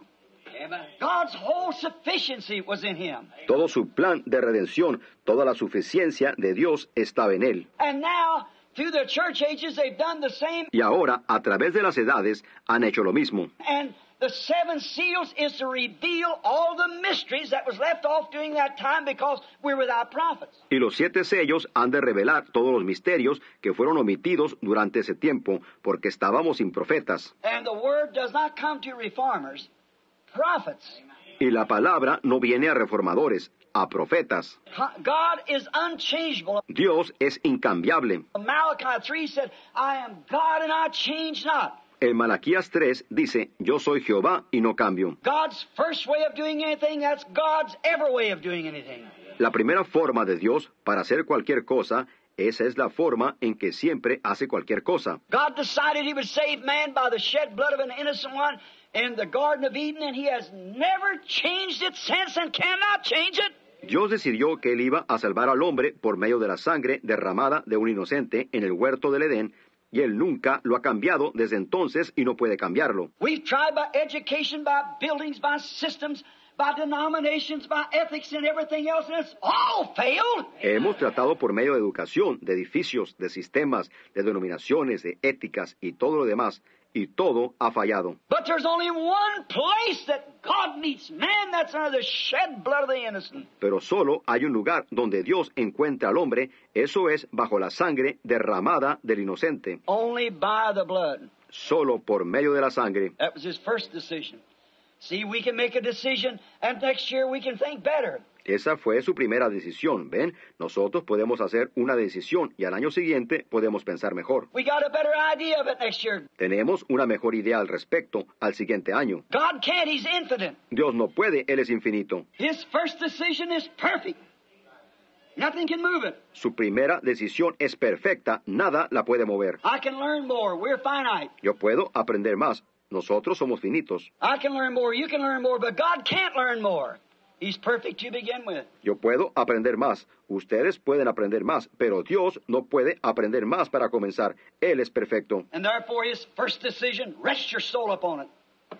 God's whole sufficiency was in him. Todo su plan de redención, toda la suficiencia de Dios estaba en él. And now, through the church ages, they've done the same. Y ahora, a través de las edades, han hecho lo mismo. And the seven seals is to reveal all the mysteries that was left off during that time because we're without prophets. Y los 7 sellos han de revelar todos los misterios que fueron omitidos durante ese tiempo, porque estábamos sin profetas. And the word does not come to reformers, prophets. Y la palabra no viene a reformadores, a profetas. God is unchangeable. Dios es incambiable. Malachi 3 said, I am God and I change not. En Malaquías 3 dice, yo soy Jehová y no cambio. God's first way of doing anything, that's God's ever way of doing anything. La primera forma de Dios para hacer cualquier cosa, esa es la forma en que siempre hace cualquier cosa. God decided he would save man by the shed blood of an innocent one in the Garden of Eden, and he has never changed it since and cannot change it. Dios decidió que él iba a salvar al hombre por medio de la sangre derramada de un inocente en el huerto del Edén, y él nunca lo ha cambiado desde entonces y no puede cambiarlo. We've tried by education, by buildings, by systems, by denominations, by ethics and everything else, and it's all failed. Hemos tratado por medio de educación, de edificios, de sistemas, de denominaciones, de éticas y todo lo demás, y todo ha fallado. But there's only one place that God meets man, that's under the shed blood of the innocent. Pero solo hay un lugar donde Dios encuentra al hombre, eso es bajo la sangre derramada del inocente. Only by the blood. Solo por medio de la sangre. That was his first decision. See, we can make a decision, and next year we can think better. Esa fue su primera decisión, ¿ven? Nosotros podemos hacer una decisión y al año siguiente podemos pensar mejor. We got a better idea of it next year. Tenemos una mejor idea al respecto al siguiente año. God can't, he's infinite. Dios no puede, Él es infinito. His first decision is perfect. Nothing can move it. Su primera decisión es perfecta, nada la puede mover. I can learn more, we're finite. Yo puedo aprender más, nosotros somos finitos. I can learn more, you can learn more, but God can't learn more. He's perfect to begin with. Yo puedo aprender más, ustedes pueden aprender más, pero Dios no puede aprender más para comenzar. Él es perfecto. And therefore his first decision, rest your soul upon it.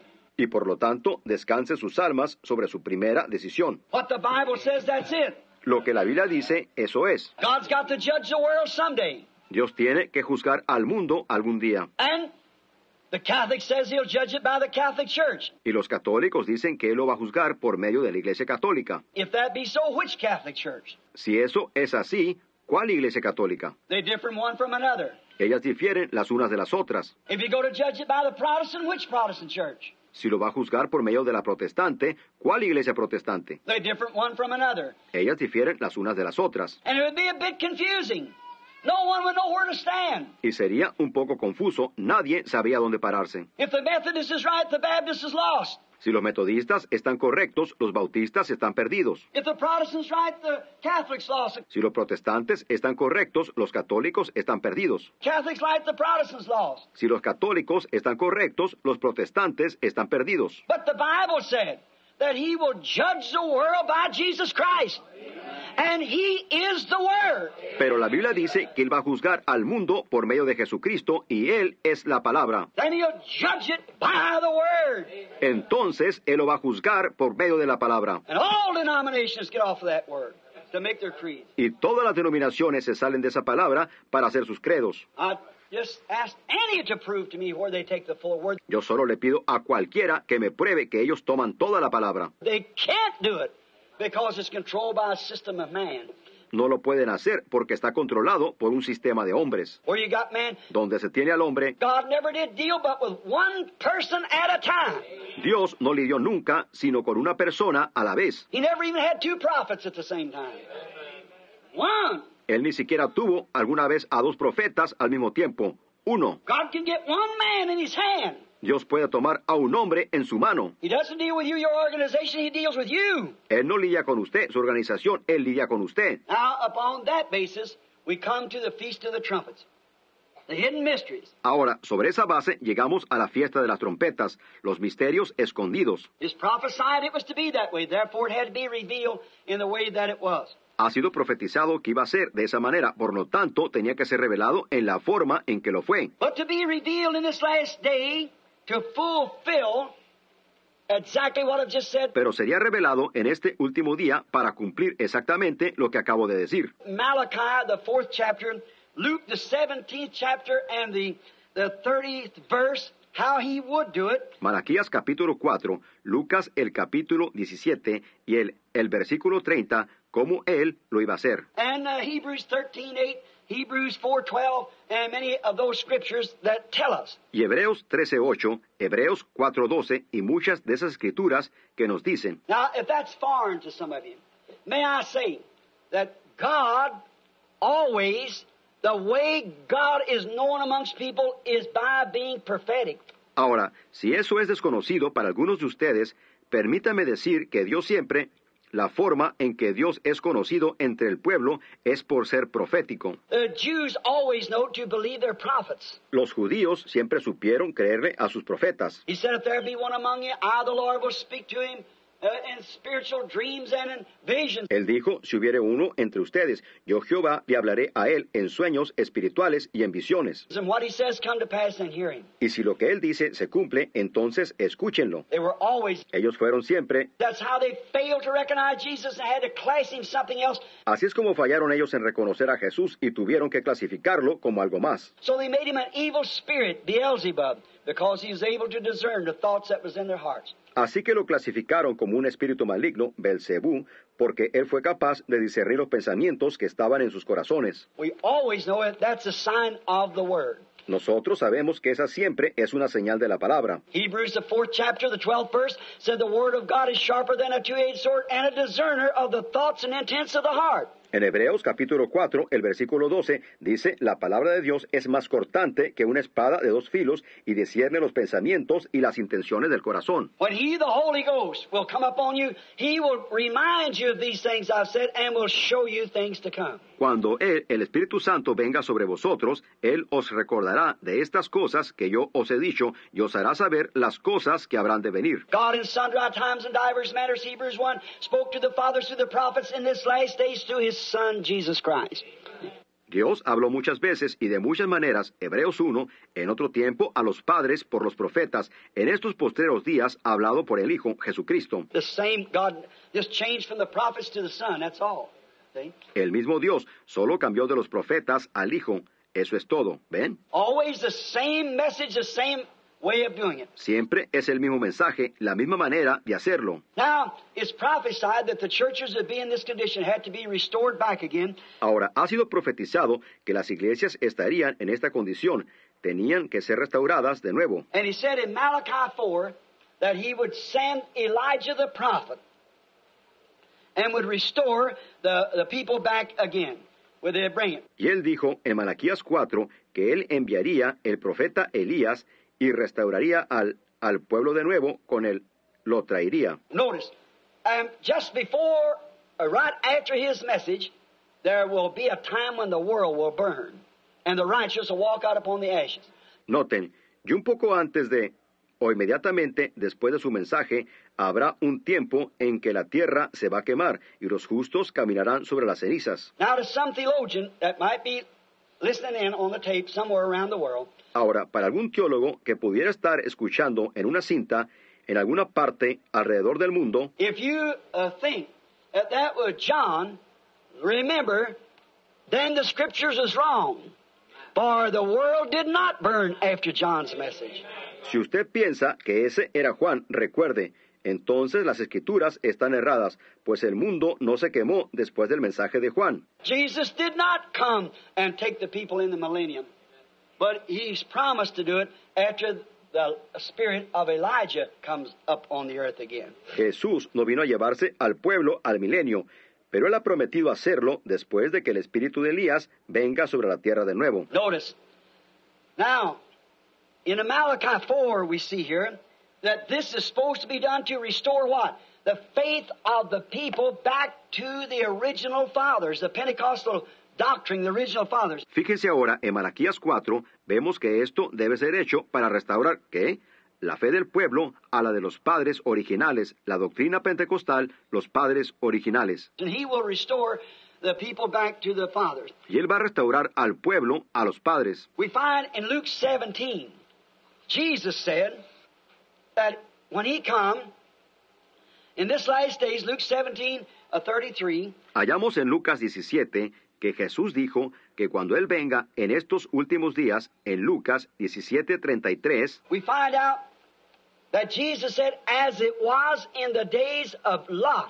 Y por lo tanto, descanse sus almas sobre su primera decisión. What the Bible says, that's it. Lo que la Biblia dice, eso es. God's got to judge the world someday. Dios tiene que juzgar al mundo algún día. And the Catholic says he'll judge it by the Catholic Church. Y los católicos dicen que Él lo va a juzgar por medio de la Iglesia Católica. If that be so, which Catholic Church? Si eso es así, ¿cuál Iglesia Católica? They differ one from another. Ellas difieren las unas de las otras. If you go to judge it by the Protestant, which Protestant church? Si lo va a juzgar por medio de la protestante, ¿cuál iglesia protestante? They differ one from another. Ellas difieren las unas de las otras. And it would be a bit confusing. No one would know where to stand. Y sería un poco confuso, nadie sabía dónde pararse. If the Methodist is right, the Baptist is lost. Si los metodistas están correctos, los bautistas están perdidos. If the Protestant's right, the Catholic's lost. Si los protestantes están correctos, los católicos están perdidos. Catholics right, the Protestant's lost. Si los católicos están correctos, los protestantes están perdidos. But the Bible said that he will judge the world by Jesus Christ. And he is the Word. Pero la Biblia dice que Él va a juzgar al mundo por medio de Jesucristo y Él es la palabra. Then he'll judge it by the Word. Entonces Él lo va a juzgar por medio de la palabra. And all denominations get off of that Word to make their creeds. Y todas las denominaciones se salen de esa palabra para hacer sus credos. I just asked any to prove to me where they take the full Word. Yo solo le pido a cualquiera que me pruebe que ellos toman toda la palabra. They can't do it because it's controlled by a system of man. no lo pueden hacer porque está controlado por un sistema de hombres. Where you got man, Donde se tiene al hombre, God never did deal but with one person at a time. Dios no lidió nunca sino con una persona a la vez. He never even had two prophets at the same time. One. Él ni siquiera tuvo alguna vez a dos profetas al mismo tiempo. Uno. God can get one man in his hand. Dios puede tomar a un hombre en su mano. He doesn't deal with you, your organization, he deals with you. Él no lidia con usted, su organización, Él lidia con usted. Now, upon that basis, we come to the Feast of the Trumpets, the hidden mysteries. Ahora, sobre esa base, llegamos a la fiesta de las trompetas, los misterios escondidos. It's prophesied it was to be that way, therefore it had to be revealed in the way that it was. Ha sido profetizado que iba a ser de esa manera, por lo tanto, tenía que ser revelado en la forma en que lo fue. But to be revealed in this last day, to fulfill exactly what I've just said. Pero sería revelado en este último día para cumplir exactamente lo que acabo de decir. Malachi, the 4th chapter, Luke, the 17th chapter, and the 30th verse, how he would do it. Malaquías capítulo 4, Lucas el capítulo 17 y el versículo 30, cómo él lo iba a hacer. And Hebrews 13:8, Hebrews 4:12, and many of those scriptures that tell us. Y Hebreos 13:8, Hebreos 4:12 y muchas de esas escrituras que nos dicen. Now, if that's foreign to some of you, may I say that God always, the way God is known amongst people is by being prophetic. Ahora, si eso es desconocido para algunos de ustedes, permítame decir que Dios siempre, la forma en que Dios es conocido entre el pueblo es por ser profético. The Jews always know to believe their prophets. Los judíos siempre supieron creerle a sus profetas. He said, if there be one among you, I, the Lord, will speak to him in spiritual dreams and in visions. Él dijo, si hubiere uno entre ustedes, yo Jehová le hablaré a él en sueños espirituales y en visiones. And what he says come to pass and hear him. Y si lo que él dice se cumple, entonces escúchenlo. They were always, Ellos fueron siempre. that's how they failed to recognize Jesus and had to class him something else. Así es como fallaron ellos en reconocer a Jesús y tuvieron que clasificarlo como algo más. So they made him an evil spirit, Beelzebub, because he was able to discern the thoughts that was in their hearts. Así que lo clasificaron como un espíritu maligno, Belcebú, porque él fue capaz de discernir los pensamientos que estaban en sus corazones. We always know it. That's a sign of the Word. Nosotros sabemos que esa siempre es una señal de la palabra. Hebrews, the 4th chapter, the 12th verse, said the Word of God is sharper than a two-edged sword and a discerner of the thoughts and intents of the heart. En Hebreos capítulo 4, el versículo 12, dice, la palabra de Dios es más cortante que una espada de dos filos y discierne los pensamientos y las intenciones del corazón. When He, the Holy Ghost, will come upon you, He will remind you of these things I've said and will show you things to come. Cuando Él, el Espíritu Santo, venga sobre vosotros, Él os recordará de estas cosas que yo os he dicho y os hará saber las cosas que habrán de venir. God in sundry times and divers manners, Hebrews 1, spoke to the fathers through the prophets in this last days through His Son, Jesus Christ. Dios habló muchas veces y de muchas maneras, Hebreos 1, en otro tiempo a los padres por los profetas, en estos postreros días ha hablado por el Hijo, Jesucristo. The same God just changed from the prophets to the Son, that's all. See? El mismo Dios solo cambió de los profetas al Hijo, eso es todo, ¿ven? Always the same message, the same way of doing it. Siempre es el mismo mensaje, la misma manera de hacerlo. Now, it's prophesied that the churches that be in this condition had to be restored back again. Ahora, ha sido profetizado que las iglesias estarían en esta condición, tenían que ser restauradas de nuevo. And he said in Malachi 4 that he would send Elijah the prophet and would restore the people back again, where they'd bring it. Y él dijo en Malaquías 4 que él enviaría el profeta Elías y restauraría al pueblo de nuevo, con él lo traería. Notice, just before, right after his message, there will be a time when the world will burn, and the righteous will walk out upon the ashes. Noten, y un poco antes de, o inmediatamente después de su mensaje, habrá un tiempo en que la tierra se va a quemar y los justos caminarán sobre las cenizas. Now, to some theologian that might be listening in on the tape somewhere around the world, Ahora, para algún teólogo que pudiera estar escuchando en una cinta en alguna parte alrededor del mundo, if you think that was John, remember, then the scriptures is wrong. For the world did not burn after John's message. si usted piensa que ese era Juan, recuerde, Entonces las Escrituras están erradas, pues el mundo no se quemó después del mensaje de Juan. Jesus did not come and take the people in the millennium, but He's promised to do it after the spirit of Elijah comes up on the earth again. Jesús no vino a llevarse al pueblo al milenio, pero Él ha prometido hacerlo después de que el espíritu de Elías venga sobre la tierra de nuevo. Notice, now, in Malachi 4 we see here that this is supposed to be done to restore what? The faith of the people back to the original fathers, the Pentecostal doctrine, the original fathers. Fíjense ahora, en Malaquías 4, vemos que esto debe ser hecho para restaurar, ¿qué? La fe del pueblo a la de los padres originales, la doctrina pentecostal, los padres originales. And He will restore the people back to the fathers. Y Él va a restaurar al pueblo a los padres. We find in Luke 17, Jesus said that when He come, in this last days, Luke 17:33, Hallamos en Lucas 17 que Jesús dijo que cuando Él venga en estos últimos días, en Lucas 17:33, we find out that Jesus said, as it was in the days of Lot,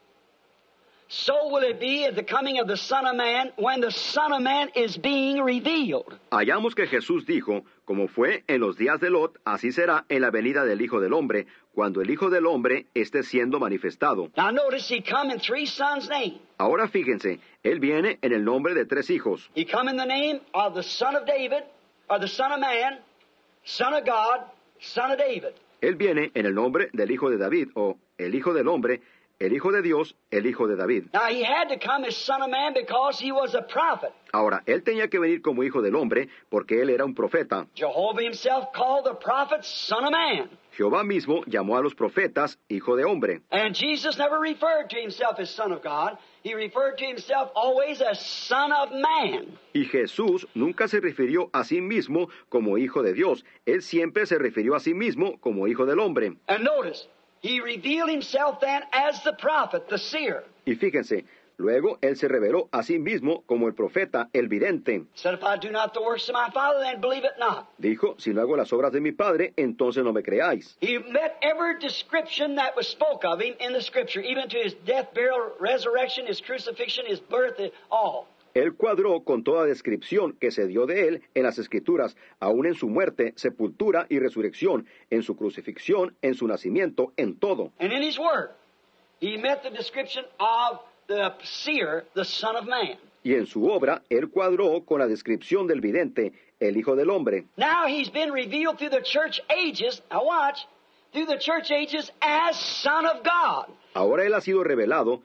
so will it be at the coming of the Son of Man when the Son of Man is being revealed. hallamos que Jesús dijo, como fue en los días de Lot, así será en la venida del Hijo del Hombre, cuando el Hijo del Hombre esté siendo manifestado. Now notice He come in three sons' names. Ahora fíjense, Él viene en el nombre de tres hijos. He come in the name of the Son of David, or the Son of Man, Son of God, Son of David. Él viene en el nombre del Hijo de David, o el Hijo del Hombre, el Hijo de Dios, el Hijo de David. Now He had to come as Son of Man because He was a prophet. Ahora, Él tenía que venir como Hijo del Hombre porque Él era un profeta. Jehovah Himself called the prophets Son of Man. Jehová mismo llamó a los profetas Hijo de Hombre. And Jesus never referred to Himself as Son of God. He referred to Himself always as Son of Man. Y Jesús nunca se refirió a sí mismo como Hijo de Dios. Él siempre se refirió a sí mismo como Hijo del Hombre. And notice, He revealed Himself then as the prophet, the seer. Y fíjense, luego Él se reveló a sí mismo como el profeta, el vidente. Said, if I do not the works of my Father, then believe it not. Dijo, si no hago las obras de mi Padre, entonces no me creáis. He met every description that was spoke of Him in the Scripture, even to His death, burial, resurrection, His crucifixion, His birth, all. Él cuadró con toda descripción que se dio de Él en las Escrituras, aún en su muerte, sepultura y resurrección, en su crucifixión, en su nacimiento, en todo. And in His Word, He met the description of the seer, the Son of Man. Y en su obra, Él cuadró con la descripción del vidente, el Hijo del Hombre. Now He's been revealed through the church ages, now watch, through the church ages as Son of God. Ahora Él ha sido revelado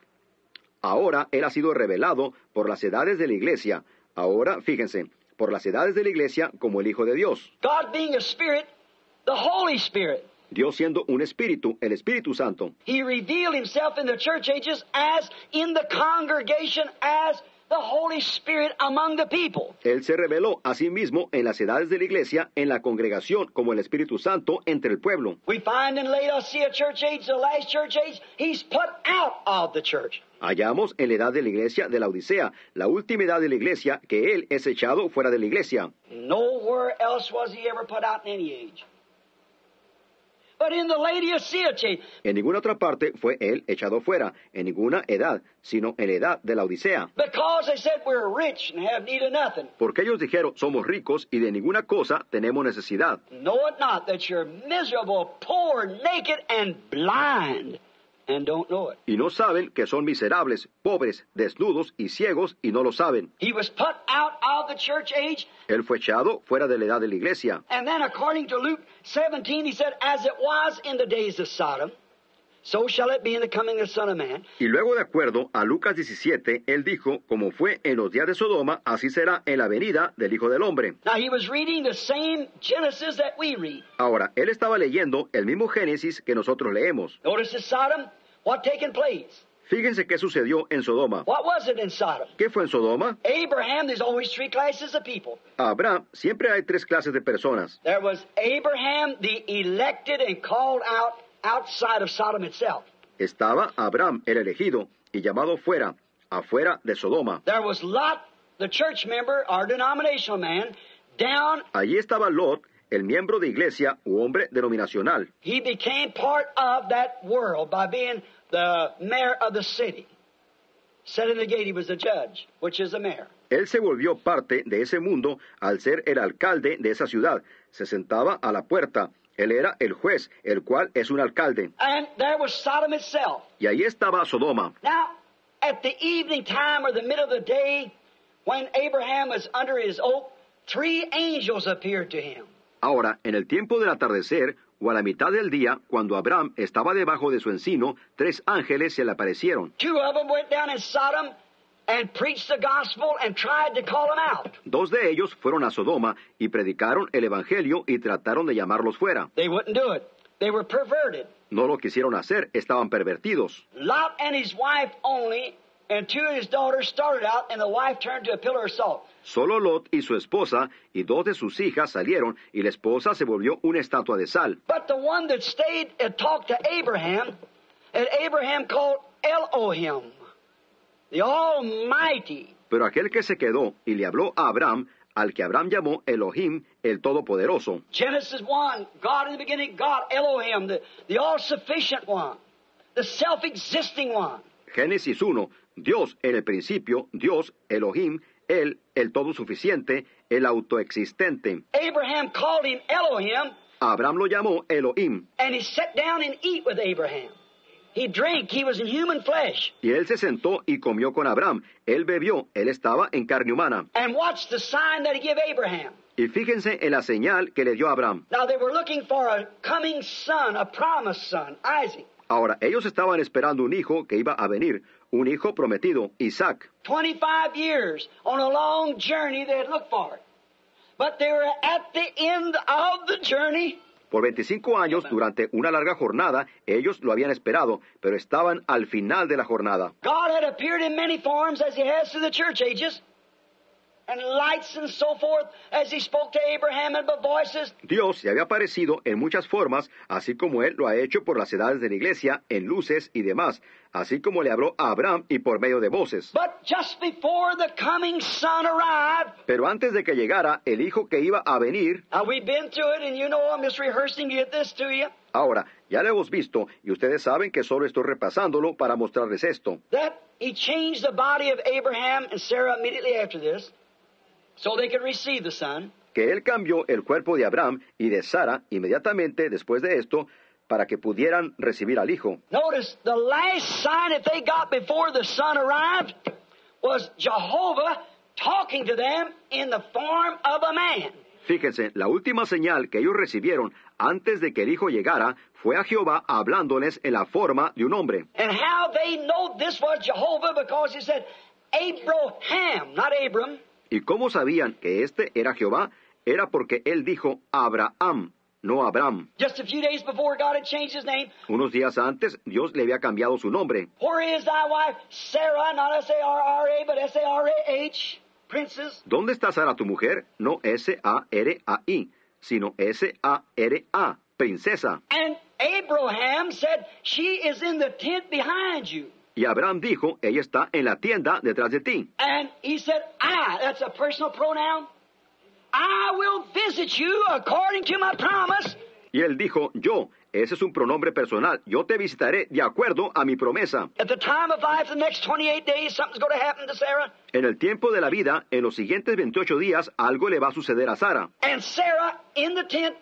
por las edades de la Iglesia. Ahora, fíjense, por las edades de la Iglesia como el Hijo de Dios. God being a Spirit, the Holy Spirit. Dios siendo un Espíritu, el Espíritu Santo. He revealed Himself in the church ages as in the congregation as the Holy Spirit among the people. Él se reveló a sí mismo en las edades de la Iglesia, en la congregación, como el Espíritu Santo entre el pueblo. We find in Laodicea church age, the last church age, He's put out of the church. Hallamos en la edad de la Iglesia de la Odisea, la última edad de la Iglesia, que Él es echado fuera de la Iglesia. Nowhere else was He ever put out in any age. But in the Laodicea church, En ninguna otra parte fue Él echado fuera, en ninguna edad, sino en la edad de la Odisea. because they said we're rich and have need of nothing. Porque ellos dijeron, somos ricos y de ninguna cosa tenemos necesidad. Know it not that you're miserable, poor, naked, and blind, and don't know it. Y no saben que son miserables, pobres, desnudos y ciegos y no lo saben. He was put out of the church age, Él fue echado fuera de la edad de la Iglesia. and then according to Luke 17, He said, as it was in the days of Sodom, so shall it be in the coming of the Son of Man. Y luego, de acuerdo a Lucas 17, Él dijo, como fue en los días de Sodoma, así será en la venida del Hijo del Hombre. Now he was reading the same Genesis that we read. Ahora, Él estaba leyendo el mismo Génesis que nosotros leemos. Notice in Sodom, what taken place? Fíjense qué sucedió en Sodoma. What was it in Sodom? ¿Qué fue en Sodoma? Abraham, there's always three classes of people. Abraham, siempre hay tres clases de personas. There was Abraham, the elected and called out outside of Sodom itself. Estaba Abraham, el elegido, y llamado fuera, afuera de Sodoma. There was Lot, the church member, our denominational man, down Allí estaba Lot, el miembro de iglesia u hombre denominacional. He became part of that world by being the mayor of the city. Set in the gate, he was the judge, which is the mayor. Él se volvió parte de ese mundo al ser el alcalde de esa ciudad. Se sentaba a la puerta. Él era el juez, el cual es un alcalde. And there was Sodom itself. Y ahí estaba Sodoma. Now, at the evening time or the middle of the day, when Abraham was under his oak, 3 angels appeared to him. Ahora, en el tiempo del atardecer, o a la mitad del día, cuando Abraham estaba debajo de su encino, 3 ángeles se le aparecieron. 2 of them went down in Sodom and preached the gospel and tried to call them out. 2 de ellos fueron a Sodoma y predicaron el evangelio y trataron de llamarlos fuera. They wouldn't do it. They were perverted. No lo quisieron hacer, estaban pervertidos. Lot and his wife only and 2 of his daughters started out, and the wife turned to a pillar of salt. Solo Lot y su esposa y 2 de sus hijas salieron y la esposa se volvió una estatua de sal. But the one that stayed and talked to Abraham, and Abraham called Elohim, the Almighty. Pero aquel que se quedó y le habló a Abraham, al que Abraham llamó Elohim, el Todopoderoso. Genesis 1, God in the beginning, God, Elohim, the all-sufficient one, the self-existing one. Génesis 1, Dios en el principio, Dios, Elohim, Él, el todo suficiente, el autoexistente. Abraham called him Elohim, Abraham lo llamó Elohim, and he sat down and ate with Abraham. He drank, he was in human flesh. y él se sentó y comió con Abraham. Él bebió, él estaba en carne humana. And watch the sign that he gave Abraham. Y fíjense en la señal que le dio a Abraham. Now they were looking for a coming son, a promised son, Isaac. Ahora, ellos estaban esperando un hijo que iba a venir, un hijo prometido, Isaac. 25 years on a long journey they had looked for it. But they were at the end of the journey. Por 25 años, durante una larga jornada, ellos lo habían esperado, pero estaban al final de la jornada. God had appeared in many forms as he has through the church ages. And lights and so forth as he spoke to Abraham and by voices. Dios se había aparecido en muchas formas, así como Él lo ha hecho por las edades de la iglesia, en luces y demás, así como le habló a Abraham y por medio de voces. But just before the coming son arrived, Pero antes de que llegara el hijo que iba a venir, now we've been through it and you know I'm just rehearsing to get this to you, ahora, ya lo hemos visto, y ustedes saben que solo estoy repasándolo para mostrarles esto, that he changed the body of Abraham and Sarah immediately after this so they could receive the son. que Él cambió el cuerpo de Abraham y de Sara inmediatamente después de esto, para que pudieran recibir al hijo. Notice the last sign that they got before the son arrived was Jehovah talking to them in the form of a man. Fíjense, la última señal que ellos recibieron antes de que el hijo llegara fue a Jehová hablándoles en la forma de un hombre. And how they know this was Jehovah because he said Abraham, not Abram. ¿Y cómo sabían que este era Jehová? Era porque él dijo Abraham, no Abraham. Just a few days before God had changed his name. Unos días antes, Dios le había cambiado su nombre. Where is thy wife Sarah, not S-A-R-R-A, but S-A-R-A-H, princess? ¿Dónde está Sara tu mujer? No S-A-R-A-I, sino S-A-R-A, princesa. And Abraham said, she is in the tent behind you. Y Abraham dijo, ella está en la tienda detrás de ti. And he said, I, that's a personal pronoun, I will visit you according to my promise. Y él dijo, yo, ese es un pronombre personal, yo te visitaré de acuerdo a mi promesa. At the time of life, the next 28 days, something's going to happen to Sarah. En el tiempo de la vida, en los siguientes 28 días, algo le va a suceder a Sara. And Sarah, in the tent,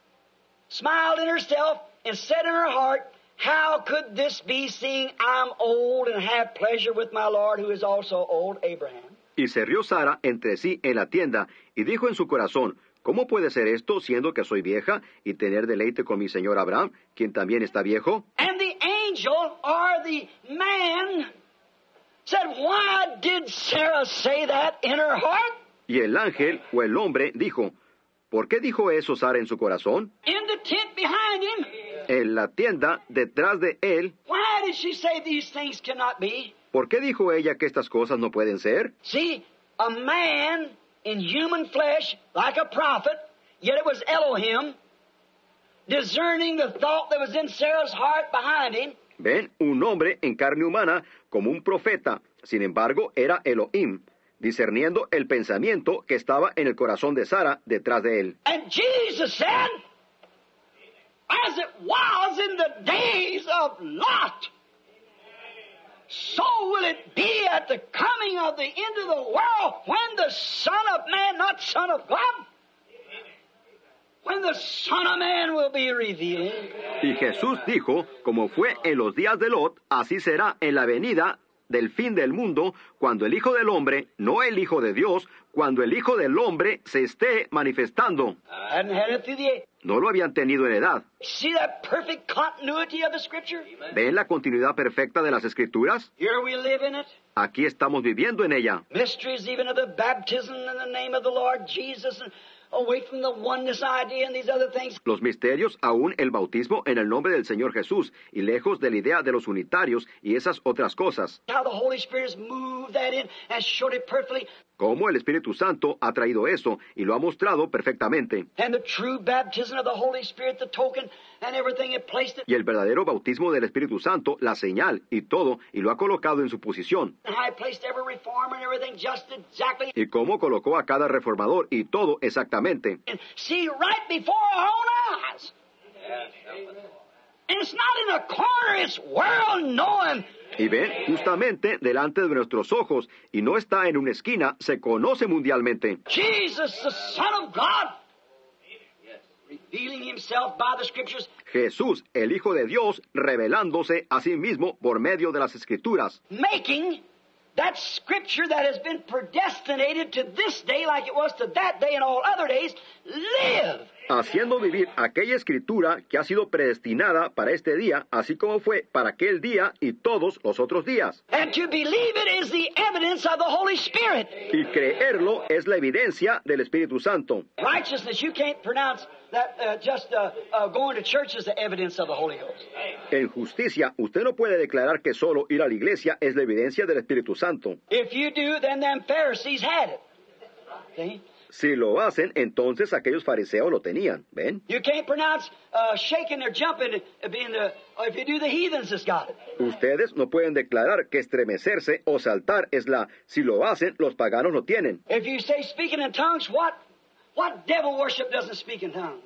smiled in herself and said in her heart, how could this be, seeing I'm old and have pleasure with my Lord, who is also old, Abraham? Y se rió Sara entre sí en la tienda, y dijo en su corazón, ¿cómo puede ser esto, siendo que soy vieja, y tener deleite con mi señor Abraham, quien también está viejo? And the angel, or the man, said, why did Sarah say that in her heart? Y el ángel, o el hombre, dijo, ¿por qué dijo eso Sara en su corazón? In the tent behind him. En la tienda, detrás de él. Why did she say these things cannot be? ¿Por qué dijo ella que estas cosas no pueden ser? See, a man in human flesh, like a prophet, yet it was Elohim, discerning the thought that was in Sarah's heart behind him. Ven, un hombre en carne humana, como un profeta. Sin embargo, era Elohim, discerniendo el pensamiento que estaba en el corazón de Sara detrás de él. And Jesus said, as it was in the days of Lot, so will it be at the coming of the end of the world when the Son of Man, not Son of God, when the Son of Man will be revealed. Y Jesús dijo, como fue en los días de Lot, así será en la venida del fin del mundo, cuando el Hijo del Hombre, no el Hijo de Dios, cuando el Hijo del Hombre se esté manifestando. Hadn't had it through the... No lo habían tenido en edad. See that perfect continuity of the Scripture? ¿Ven la continuidad perfecta de las Escrituras? Here we live in it. Aquí estamos viviendo en ella. Mysteries even of the baptism in the name of the Lord Jesus, and away from the oneness idea and these other things. Los misterios, aún el bautismo en el nombre del Señor Jesús, y lejos de la idea de los unitarios y esas otras cosas. How the Holy Spirit has moved that in and showed it perfectly. Cómo el Espíritu Santo ha traído eso y lo ha mostrado perfectamente. And the true baptism of the Holy Spirit, the token and everything, it placed it. Y el verdadero bautismo del Espíritu Santo, la señal y todo, y lo ha colocado en su posición. And how he placed every reformer and everything just exactly. Y cómo colocó a cada reformador y todo exactamente. And see right before our own eyes. And it's not in a corner, it's world knowing. Y ven, justamente delante de nuestros ojos, y no está en una esquina, se conoce mundialmente. Jesus, the Son of God, revealing himself by the Scriptures. Jesús, el Hijo de Dios, revelándose a sí mismo por medio de las Escrituras. Making that Scripture that has been predestinated to this day like it was to that day and all other days, live. Haciendo vivir aquella escritura que ha sido predestinada para este día, así como fue para aquel día y todos los otros días. And to believe it is the evidence of the Holy Spirit. Y creerlo es la evidencia del Espíritu Santo. Righteousness, you can't pronounce that just going to church is the evidence of the Holy Ghost. En justicia, usted no puede declarar que solo ir a la iglesia es la evidencia del Espíritu Santo. If you do, then them Pharisees had it. See? Si lo hacen, entonces aquellos fariseos lo tenían, ¿ven? You can't pronounce shaking or jumping being the, if you do, the heathens has got it. Ustedes no pueden declarar que estremecerse o saltar es la... Si lo hacen, los paganos lo tienen. If you say speaking in tongues, what devil worship doesn't speak in tongues?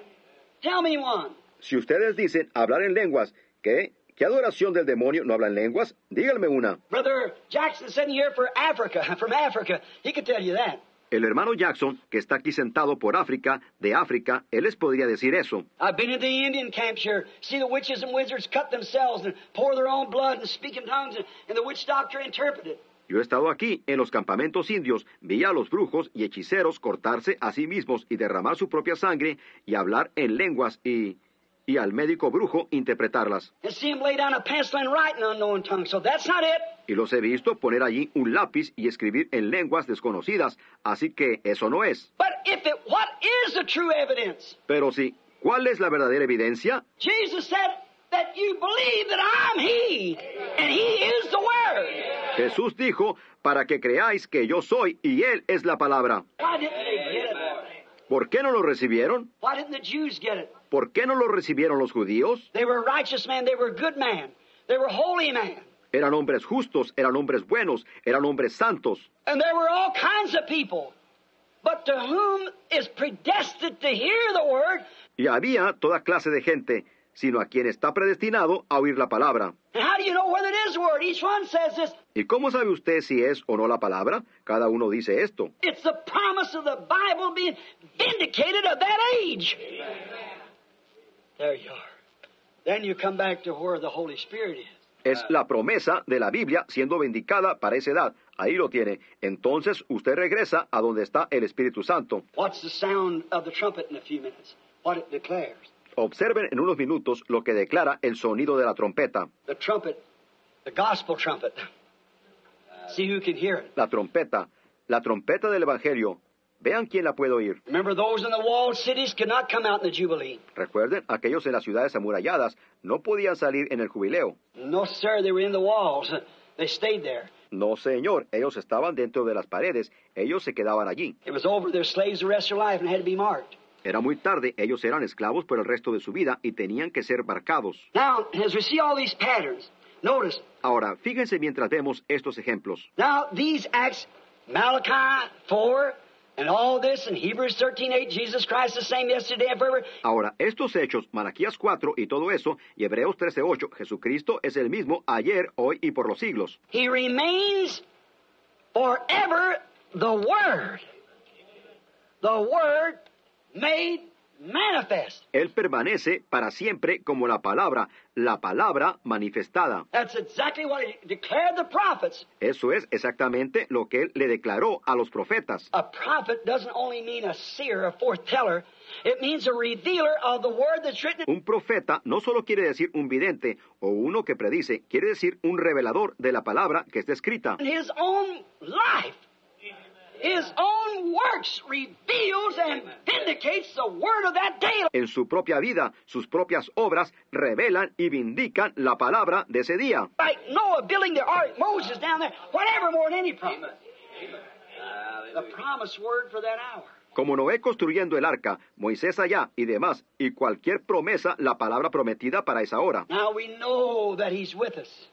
Tell me one. Si ustedes dicen hablar en lenguas, ¿qué adoración del demonio no habla en lenguas? Díganme una. Brother Jackson sitting here from Africa, he could tell you that. El hermano Jackson, que está aquí sentado por África, de África, él les podría decir eso. I've been in the Indian camps here. See the witches and wizards cut themselves and pour their own blood and speak in tongues, and the witch doctor interpreted. Yo he estado aquí, en los campamentos indios, vi a los brujos y hechiceros cortarse a sí mismos y derramar su propia sangre y hablar en lenguas y al médico brujo interpretarlas. And see him lay down a pencil and write in unknown tongues. So that's not it. Y los he visto poner allí un lápiz y escribir en lenguas desconocidas, así que eso no es. But what is the true evidence? Pero sí, ¿cuál es la verdadera evidencia? Jesus said that you believe that I'm He, and He is the Word. Jesús dijo, para que creáis que yo soy y Él es la palabra. Why didn't they get it? ¿Por qué no lo recibieron? Why didn't the Jews get it? ¿Por qué no lo recibieron los judíos? They were righteous men, they were good men, they were holy men. Eran hombres justos, eran hombres buenos, eran hombres santos. And there were all kinds of people. But to whom is predestined to hear the word? Y había toda clase de gente, sino a quien está predestinado a oír la palabra. And how do you know whether it is the word? Each one says this. ¿Y cómo sabe usted si es o no la palabra? Cada uno dice esto. It's the promise of the Bible being vindicated of that age. There you are. Then you come back to where the Holy Spirit is. Es la promesa de la Biblia siendo vindicada para esa edad. Ahí lo tiene. Entonces usted regresa a donde está el Espíritu Santo. Watch the sound of the trumpet in a few minutes. What it declares. Observen en unos minutos lo que declara el sonido de la trompeta. The trumpet, the gospel trumpet. See who can hear it. La trompeta del Evangelio. Vean quién la puede oír. Remember, those in the walled cities could not come out in the Jubilee. Recuerden, aquellos en las ciudades amuralladas no podían salir en el jubileo. No, sir, they were in the walls. They stayed there. No, señor, ellos estaban dentro de las paredes, ellos se quedaban allí. It was over. They're slaves the rest of their life and had to be marked. Era muy tarde, ellos eran esclavos por el resto de su vida y tenían que ser marcados. Now, as we see all these patterns, notice. Ahora, fíjense mientras vemos estos ejemplos. Now, these acts Malachi 4 and all this in Hebrews 13:8, Jesus Christ the same yesterday and forever. Ahora, estos hechos, Malaquías 4 y todo eso, y Hebreos 13:8, Jesucristo es el mismo ayer, hoy y por los siglos. He remains forever the Word. The Word made manifest. Él permanece para siempre como la palabra manifestada. That's exactly what he declared the prophets. Eso es exactamente lo que él le declaró a los profetas. A prophet doesn't only mean a seer, a foreteller. It means a revealer of the word that's written. Un profeta no solo quiere decir un vidente o uno que predice, quiere decir un revelador de la palabra que está escrita. In his own life, his own works reveals and vindicates the word of that day. En su propia vida, sus propias obras revelan y vindican la palabra de ese día. Like Noah building the ark, Moses down there, whatever more than any prophet. The promised word for that hour. Como Noé construyendo el arca, Moisés allá y demás, y cualquier promesa, la palabra prometida para esa hora. Now we know that he's with us.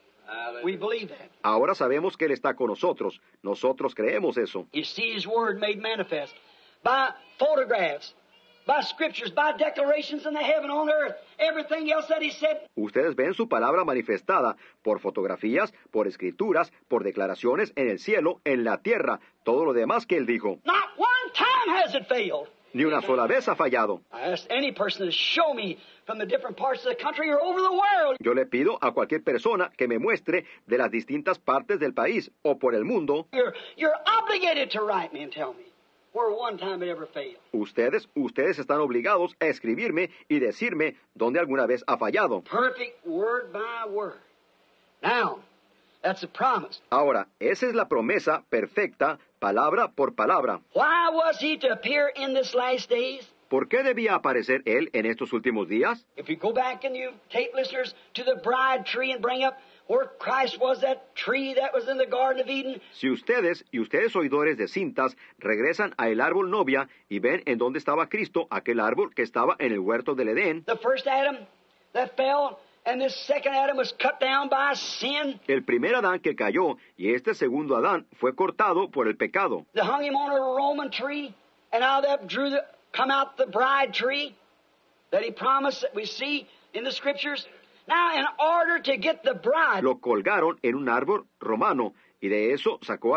We believe that. Ahora sabemos que Él está con nosotros. Nosotros creemos eso. You see his word made manifest by photographs, by scriptures, by declarations in the heaven, on earth, everything else that he said. Ustedes ven su palabra manifestada por fotografías, por escrituras, por declaraciones en el cielo, en la tierra, todo lo demás que Él dijo. Not one time has it failed. Ni una sola vez ha fallado. I ask any person to show me from the different parts of the country or over the world. Yo le pido a cualquier persona que me muestre de las distintas partes del país o por el mundo. You're obligated to write me and tell me where one time it ever failed. Ustedes están obligados a escribirme y decirme dónde alguna vez ha fallado. Perfect word by word. Now, that's a promise. Ahora, esa es la promesa perfecta, palabra por palabra. Why was he to appear in this last days? ¿Por qué debía aparecer Él en estos últimos días? If you go back and you take listeners to the bride tree and bring up where Christ was, that tree that was in the Garden of Eden. Si ustedes oidores de cintas regresan a el árbol novia y ven en dónde estaba Cristo, aquel árbol que estaba en el huerto del Edén. The first Adam that fell, and this second Adam was cut down by sin. El primer Adán que cayó y este segundo Adán fue cortado por el pecado. They hung him on a Roman tree, and out of that come out the bride tree that he promised that we see in the scriptures. Now, in order to get the bride, Lo colgaron en un árbol romano y de eso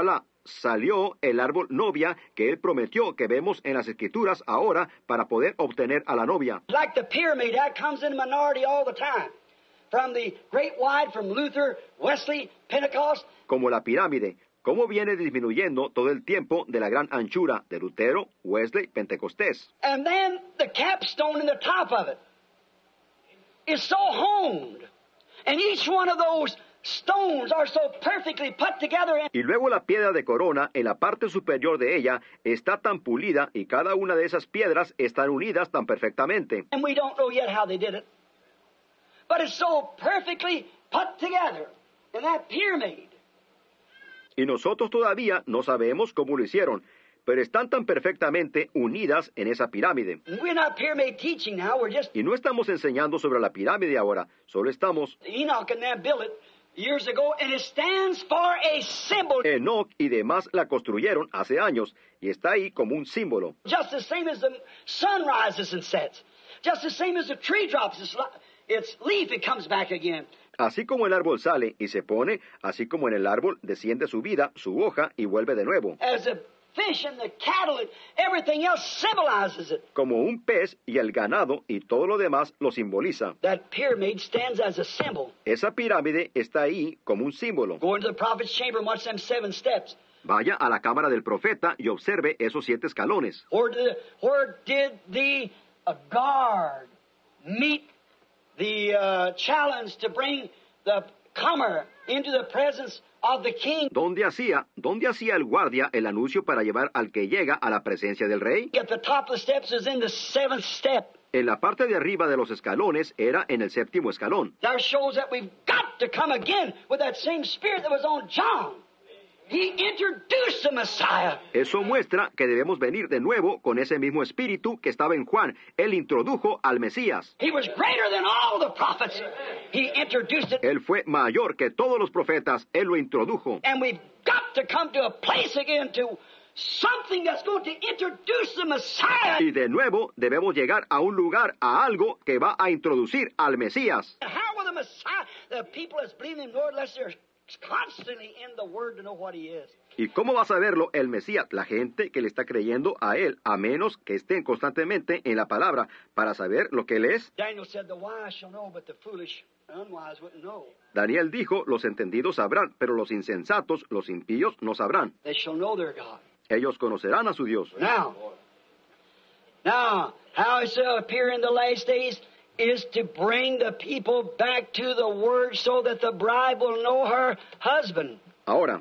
salió el árbol novia que él prometió que vemos en las escrituras ahora para poder obtener a la novia. like the pyramid, that comes in minority all the time. From the Great Wide, from Luther, Wesley, Pentecost. Como la pirámide, cómo viene disminuyendo todo el tiempo de la gran anchura de Lutero, Wesley, Pentecostés. And then the capstone in the top of it is so honed. And each one of those stones are so perfectly put together. Y luego la piedra de corona en la parte superior de ella está tan pulida y cada una de esas piedras están unidas tan perfectamente. And we don't know yet how they did it. But it's so perfectly put together in that pyramid. Y nosotros todavía no sabemos cómo lo hicieron, pero están tan perfectamente unidas en esa pirámide. And we're not pyramid teaching now. We're just Y no estamos enseñando sobre la pirámide ahora, solo estamos. Enoch and them built it years ago, and it stands for a symbol. Enoch y demás la construyeron hace años y está ahí como un símbolo. Just the same as the sun rises and sets. Just the same as the tree drops its leaf, it comes back again. Así como el árbol sale y se pone, así como en el árbol desciende su vida, su hoja y vuelve de nuevo. As the fish and the cattle and everything else symbolizes it. Como un pez y el ganado y todo lo demás lo simboliza. That pyramid stands as a symbol. Esa pirámide está ahí como un símbolo. Go into the prophet's chamber and watch them 7 steps. Vaya a la cámara del profeta y observe esos 7 escalones. Where did the guard meet the challenge to bring the comer into the presence of the king? ¿Dónde hacía el guardia el anuncio para llevar al que llega a la presencia del rey? At the top of the steps is in the 7th step. En la parte de arriba de los escalones era en el 7º escalón. That shows that we've got to come again with that same spirit that was on John. He introduced the Messiah. Eso muestra que debemos venir de nuevo con ese mismo espíritu que estaba en Juan. Él introdujo al Mesías. He was greater than all the prophets. He introduced it. Él fue mayor que todos los profetas. Él lo introdujo. And we've got to come to a place again to something that's going to introduce the Messiah. Y de nuevo debemos llegar a un lugar, a algo que va a introducir al Mesías. How will the Messiah, the people that's believing in the Lord, unless they're constantly in the Word to know what He is? ¿Y cómo va a saberlo el Mesías? La gente que le está creyendo a Él, a menos que estén constantemente en la palabra para saber lo que Él es. Daniel said, the wise shall know, but the foolish and unwise wouldn't know. Daniel dijo, los entendidos sabrán, pero los insensatos, los impíos, no sabrán. They shall know their God. Ellos conocerán a su Dios. Now, how it shall appear in the last days is to bring the people back to the Word so that the bride will know her husband. Ahora,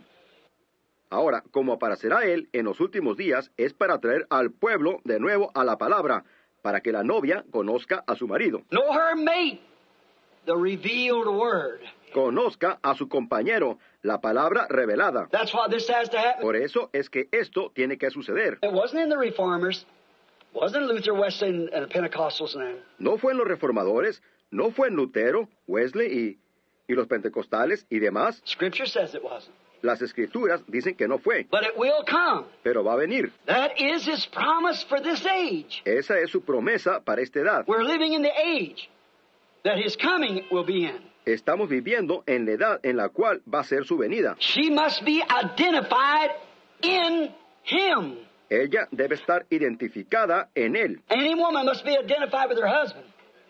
como aparecerá Él en los últimos días, es para traer al pueblo de nuevo a la palabra, para que la novia conozca a su marido. Know her mate, the revealed Word. Conozca a su compañero, la palabra revelada. That's why this has to happen. Por eso es que esto tiene que suceder. It wasn't in the Reformers, wasn't in Luther, Wesley, and the Pentecostals and them. No fue en los reformadores, no fue en Lutero, Wesley y los pentecostales y demás. Scripture says it wasn't. Las escrituras dicen que no fue, But it will come. pero va a venir. That is His promise for this age. Esa es su promesa para esta edad. We're living in the age that His coming will be in. Estamos viviendo en la edad en la cual va a ser su venida. She must be identified in Him. Ella debe estar identificada en Él. Any woman must be identified with her husband.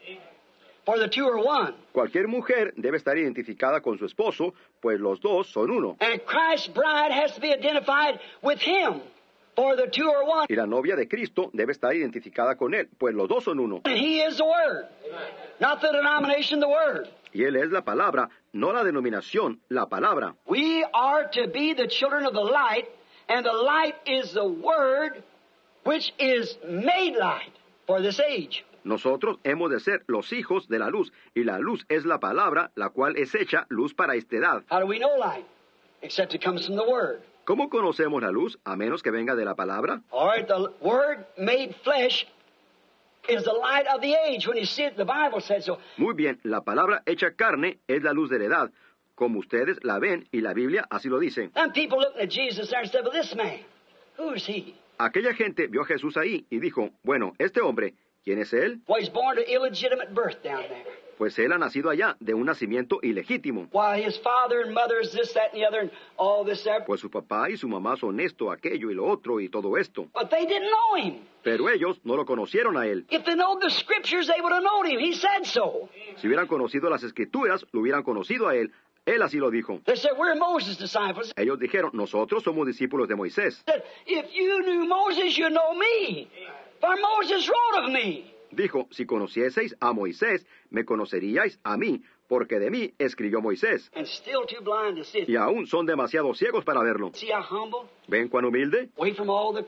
For the two are one. Cualquier mujer debe estar identificada con su esposo, pues los dos son uno. And Christ's bride has to be identified with Him. For the two are one. Y la novia de Cristo debe estar identificada con Él, pues los dos son uno. And He is the Word. Not the denomination, the Word. Y Él es la palabra, no la denominación, la palabra. We are to be the children of the light, and the light is the Word, which is made light for this age. Nosotros hemos de ser los hijos de la luz, y la luz es la palabra, la cual es hecha luz para esta edad. How do we know light? Except it comes from the Word. ¿Cómo conocemos la luz, a menos que venga de la palabra? All right, the Word made flesh is the light of the age. When you see it, the Bible said so. Muy bien, la palabra hecha carne es la luz de la edad, como ustedes la ven, y la Biblia así lo dice. And people looked at Jesus there and said, well, this man, who's he? Aquella gente vio a Jesús ahí y dijo, bueno, este hombre, ¿quién es él? Well, he's born to illegitimate birth down there. Pues él ha nacido allá, de un nacimiento ilegítimo. Why, his father and mother is this, that, and the other, and all this, that. Pues su papá y su mamá son esto, aquello y lo otro y todo esto. But they didn't know him. Pero ellos no lo conocieron a él. If they know the Scriptures, they would have known him. He said so. Si hubieran conocido las Escrituras, lo hubieran conocido a él. Él así lo dijo. They said, we're Moses' disciples. Ellos dijeron, nosotros somos discípulos de Moisés. Said, if you knew Moses, you know me. For Moses wrote of me. Dijo, si conocieseis a Moisés, me conoceríais a mí, porque de mí escribió Moisés. And still too blind to see it. Y aún son demasiado ciegos para verlo. See how humble? ¿Ven cuán humilde? Away from all the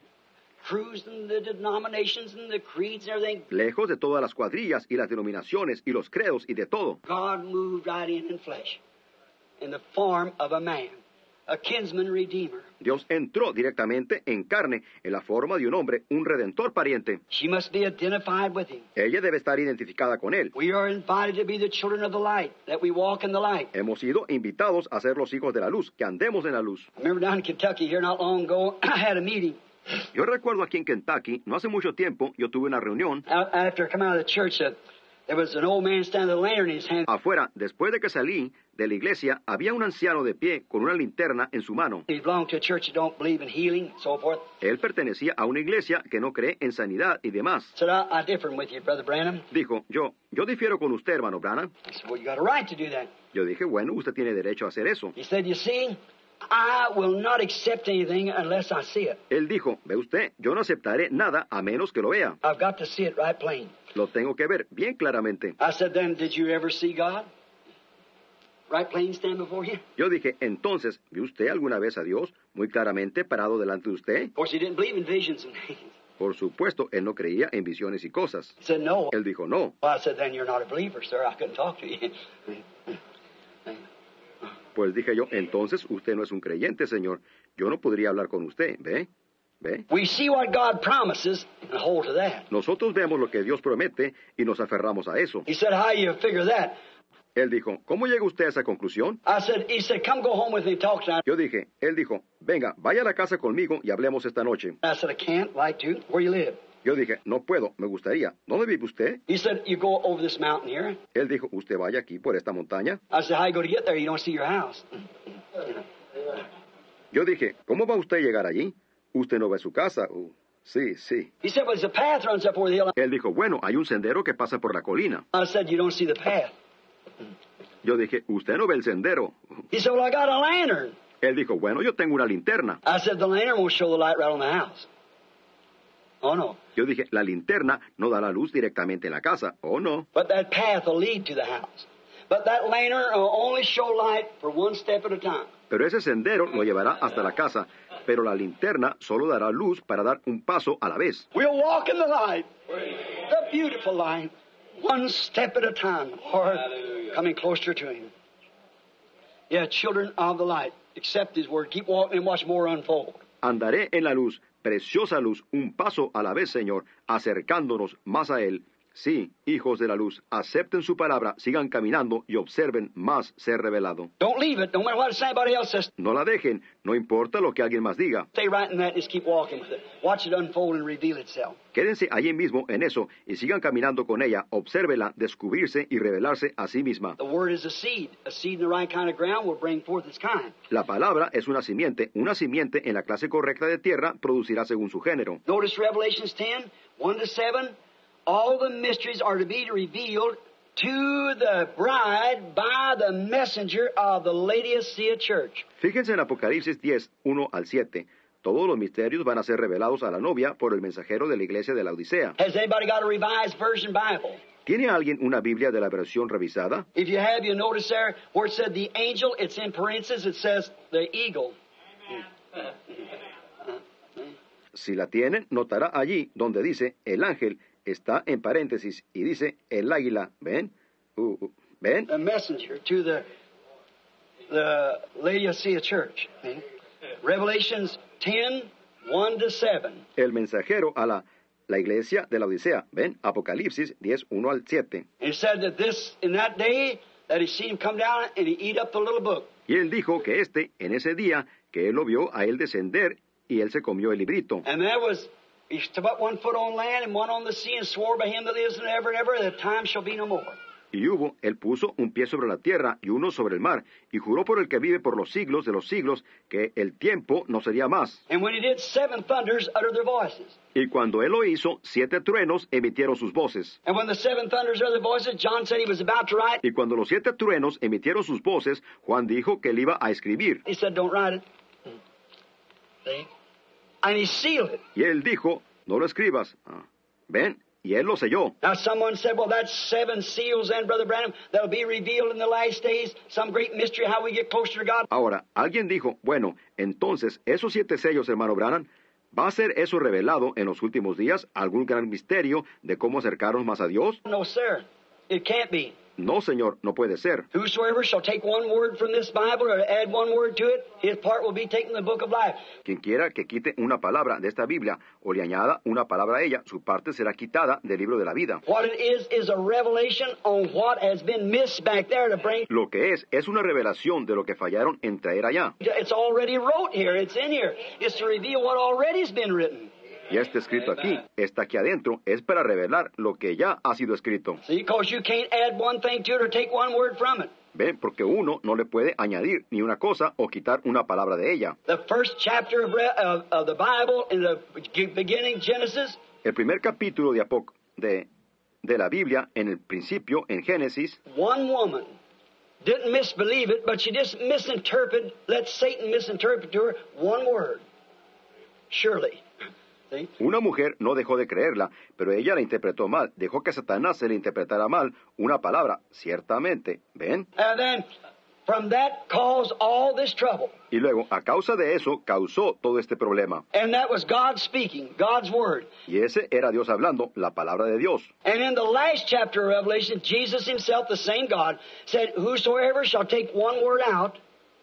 crews and the denominations and the creeds and everything. Lejos de todas las cuadrillas y las denominaciones y los credos y de todo. God moved right in flesh, in the form of a man, a kinsman redeemer. Dios entró directamente en carne, en la forma de un hombre, un redentor pariente. She must be identified with him. Ella debe estar identificada con él. We are invited to be the children of the light, that we walk in the light. Hemos sido invitados a ser los hijos de la luz, que andemos en la luz. I remember down in Kentucky here not long ago, I had a meeting. Yo recuerdo aquí en Kentucky, no hace mucho tiempo, yo tuve una reunión. After I come out of the church, there was an old man standing with a lantern in his hand. Afuera, después de que salí de la iglesia, había un anciano de pie con una linterna en su mano. He belonged to a church that don't believe in healing and so forth. Él pertenecía a una iglesia que no cree en sanidad y demás. Said, I differ with you, Brother Branham. Dijo, yo difiero con usted, hermano Branham. I said, well, you got a right to do that. Yo dije, bueno, usted tiene derecho a hacer eso. He said, you see, I will not accept anything unless I see it. Él dijo, ve usted, yo no aceptaré nada a menos que lo vea. I've got to see it right plain. Lo tengo que ver bien claramente. I said, then, did you ever see God? Right plain stand before you? Yo dije, entonces, ¿vio usted alguna vez a Dios muy claramente parado delante de usted? Of course, he didn't believe in visions and things. Por supuesto, él no creía en visiones y cosas. He said, no. Él dijo, no. Well, I said, then you're not a believer, sir. I couldn't talk to you. Pues dije yo, entonces usted no es un creyente, Señor. Yo no podría hablar con usted, ¿ve? ¿Ve? We see what God promises and hold to that. Nosotros vemos lo que Dios promete y nos aferramos a eso. He said, how you figure that? Él dijo, ¿cómo llega usted a esa conclusión? He said, come go home with me and talk tonight. Él dijo, venga, vaya a la casa conmigo y hablemos esta noche. I said, I can't, like to. Where you live? Yo dije, no puedo, me gustaría. ¿Dónde vive usted? He said, you go over this mountain here. Él dijo, usted vaya aquí por esta montaña. I said, how you go to get there? You don't see your house. Yo dije, ¿cómo va usted a llegar allí? Usted no ve su casa. Sí, sí. He said, well, there's a path runs up over the hill. Él dijo, bueno, hay un sendero que pasa por la colina. I said, you don't see the path. Yo dije, usted no ve el sendero. He said, well, I got a lantern. Él dijo, bueno, yo tengo una linterna. I said, the lantern won't show the light right on the house. Oh, no. Yo dije, la linterna no da la luz directamente en la casa. Oh, no. But that path will lead to the house. But that lantern will only show light for one step at a time. Pero ese sendero lo llevará hasta la casa, pero la linterna solo dará luz para dar un paso a la vez. We'll walk in the light, the beautiful light, one step at a time, Lord, coming closer to Him. Yeah, children of the light, accept His word, keep walking and watch more unfold. Andaré en la luz, preciosa luz, un paso a la vez, Señor, acercándonos más a Él. Sí, hijos de la luz, acepten su palabra, sigan caminando y observen más ser revelado. Don't leave it, no matter what somebody else says. No la dejen, no importa lo que alguien más diga. Stay right in that and just keep walking with it. Watch it unfold and reveal itself. Quédense allí mismo en eso y sigan caminando con ella, obsérvela, descubrirse y revelarse a sí misma. The word is a seed. A seed in the right kind of ground will bring forth its kind. La palabra es una simiente en la clase correcta de tierra producirá según su género. Notice Revelations 10, 1-7. All the mysteries are to be revealed to the bride by the messenger of the Laodicea church. Fíjense en Apocalipsis 10, 1 al 7. Todos los misterios van a ser revelados a la novia por el mensajero de la iglesia de la Odisea. Has anybody got a revised version Bible? ¿Tiene alguien una Biblia de la versión revisada? If you have, you notice there where it said the angel, it's in parentheses, it says the eagle. Si la tienen, notará allí donde dice el ángel, está en paréntesis y dice el águila. ¿Ven? ¿Ven? A messenger to the Laodicea church. Revelations 10, 1-7. El mensajero a la iglesia de la Odisea. ¿Ven? Apocalipsis 10, 1 al 7. And it said that in that day, that he seen him come down and he eat up the little book. Y él dijo que en ese día, que él lo vio a él descender y él se comió el librito. And there was, he put one foot on land and one on the sea and swore by him that lives and ever, that time shall be no more. Y él puso un pie sobre la tierra y uno sobre el mar, y juró por el que vive por los siglos de los siglos, que el tiempo no sería más. And when he did, 7 thunders uttered their voices. Y cuando él lo hizo, 7 truenos emitieron sus voces. And when the 7 thunders uttered their voices, John said he was about to write. Y cuando los 7 truenos emitieron sus voces, Juan dijo que él iba a escribir. He said, don't write it. See? And he sealed it. Y él dijo, no lo escribas. ¿Ven? Y él lo selló. Now someone said, well, that's 7 seals then, Brother Branham, that'll be revealed in the last days, some great mystery how we get closer to God. Ahora, alguien dijo, bueno, entonces, esos 7 sellos, hermano Branham, ¿va a ser eso revelado en los últimos días? ¿Algún gran misterio de cómo acercarnos más a Dios? No, sir. It can't be. No, señor, no puede ser. Whosoever shall take one word from this Bible or add one word to it, his part will be taken in the book of life. Quien quiera que quite una palabra de esta Biblia o le añada una palabra a ella, su parte será quitada del libro de la vida. What it is a revelation on what has been missed back there to bring. Lo que es una revelación de lo que fallaron en traer allá. It's already wrote here. It's in here. It's to reveal what already has been written. Ya está escrito aquí, está aquí adentro, es para revelar lo que ya ha sido escrito. See, because you can't add one thing to it or take one word from it. Ven, porque uno no le puede añadir ni una cosa o quitar una palabra de ella. The first chapter of the Bible in the beginning, Genesis. El primer capítulo de la Biblia, en el principio, en Génesis. One woman didn't misbelieve it, but she just let Satan misinterpret to her one word. Surely. Una mujer no dejó de creerla, pero ella la interpretó mal. Dejó que Satanás se le interpretara mal una palabra, ciertamente. ¿Ven? And then, from that caused all this trouble. Y luego, a causa de eso, causó todo este problema. And that was God speaking, God's word. Y ese era Dios hablando, la palabra de Dios. And in the last chapter of Revelation, Jesus himself, the same God, said, whosoever shall take one word out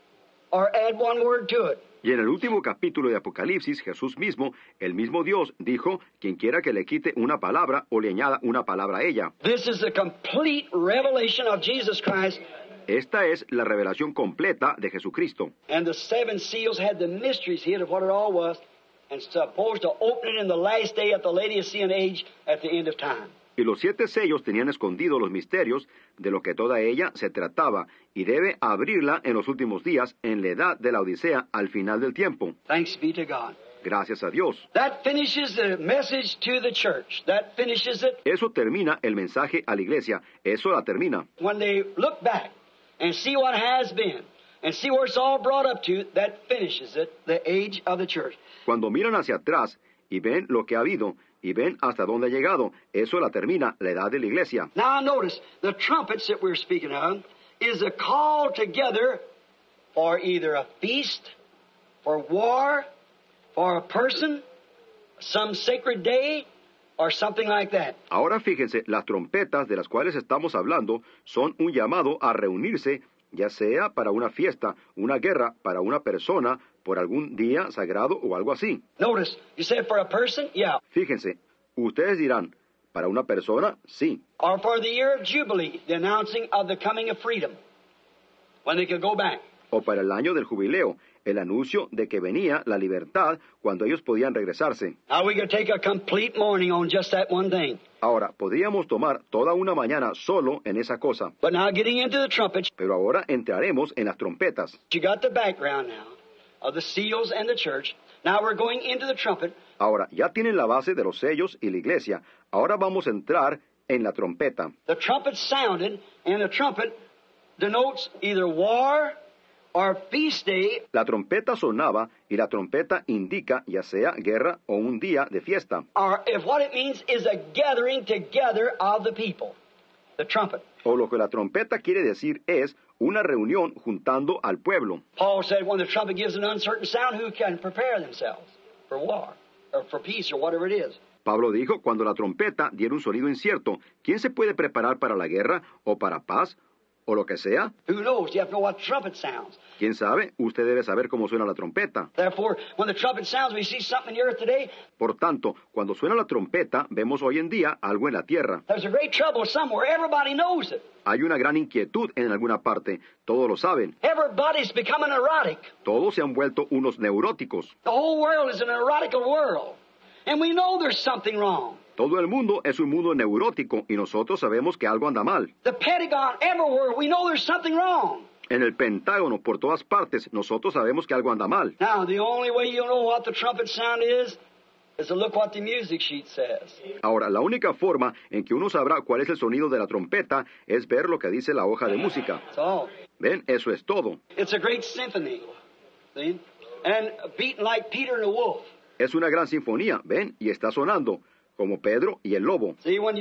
or add one word to it. Y en el último capítulo de Apocalipsis, Jesús mismo, el mismo Dios, dijo, quien quiera que le quite una palabra o le añada una palabra a ella. This is the complete revelation of Jesus Christ. Esta es la revelación completa de Jesucristo. And the seven seals had the mysteries hid of what it all was, and supposed to open it in the last day at the Laodicean age at the end of time. Y los 7 sellos tenían escondidos los misterios de lo que toda ella se trataba, y debe abrirla en los últimos días, en la edad de la Odisea, al final del tiempo. Thanks be to God. Gracias a Dios. That finishes the message to the church. That finishes it. Eso termina el mensaje a la iglesia. Eso la termina. When they look back and see what has been, and see where it's all brought up to, that finishes it, the age of the church. Cuando miran hacia atrás y ven lo que ha habido, y ven hasta dónde ha llegado, eso la termina la edad de la iglesia. Now notice, the trumpets that we're speaking of is a call together for either a feast, for war, for a person, some sacred day, or something like that. Ahora fíjense, las trompetas de las cuales estamos hablando son un llamado a reunirse, ya sea para una fiesta, una guerra, para una persona, por algún día sagrado o algo así. Notice, you said for a person? Yeah. Fíjense, ustedes dirán, ¿para una persona? Sí. Or for the year of Jubilee, the announcing of the coming of freedom, when they could go back. O para el año del jubileo, el anuncio de que venía la libertad cuando ellos podían regresarse. Now we could take a complete morning on just that one thing. Ahora, podríamos tomar toda una mañana solo en esa cosa. But now getting into the trumpets, Pero ahora entraremos en las trompetas. you got the background now of the seals and the church. Now we're going into the trumpet. Ahora, ya tienen la base de los sellos y la iglesia. Ahora vamos a entrar en la trompeta. The trumpet sounded, and the trumpet denotes either war or feast day. La trompeta sonaba y la trompeta indica ya sea guerra o un día de fiesta. Or if what it means is a gathering together of the people. The trumpet. O lo que la trompeta quiere decir es una reunión juntando al pueblo. Paul said when the trumpet gives an uncertain sound, who can prepare themselves for war or for peace or whatever it is? Pablo dijo, cuando la trompeta diera un sonido incierto, ¿quién se puede preparar para la guerra o para paz o lo que sea? Who knows? You have to know what trumpet sounds. ¿Quién sabe? Usted debe saber cómo suena la trompeta. Therefore, when the trumpet sounds, we see something in the earth today. Por tanto, cuando suena la trompeta, vemos hoy en día algo en la tierra. There's a great trouble somewhere. Everybody knows it. Hay una gran inquietud en alguna parte. Todos lo saben. Everybody's becoming neurotic. Todos se han vuelto unos neuróticos. The whole world is a neurotical world. And we know there's something wrong. Todo el mundo es un mundo neurótico y nosotros sabemos que algo anda mal. The Pentagon, everywhere, we know there's something wrong. En el Pentágono, por todas partes, nosotros sabemos que algo anda mal. Now, the only way you'll know what the trumpet sound is to look what the music sheet says. Ahora, la única forma en que uno sabrá cuál es el sonido de la trompeta es ver lo que dice la hoja de música. That's all. ¿Ven? Eso es todo. It's a great symphony. See? And beating like Peter and the wolf. Es una gran sinfonía, ¿ven? Y está sonando, como Pedro y el lobo. See, when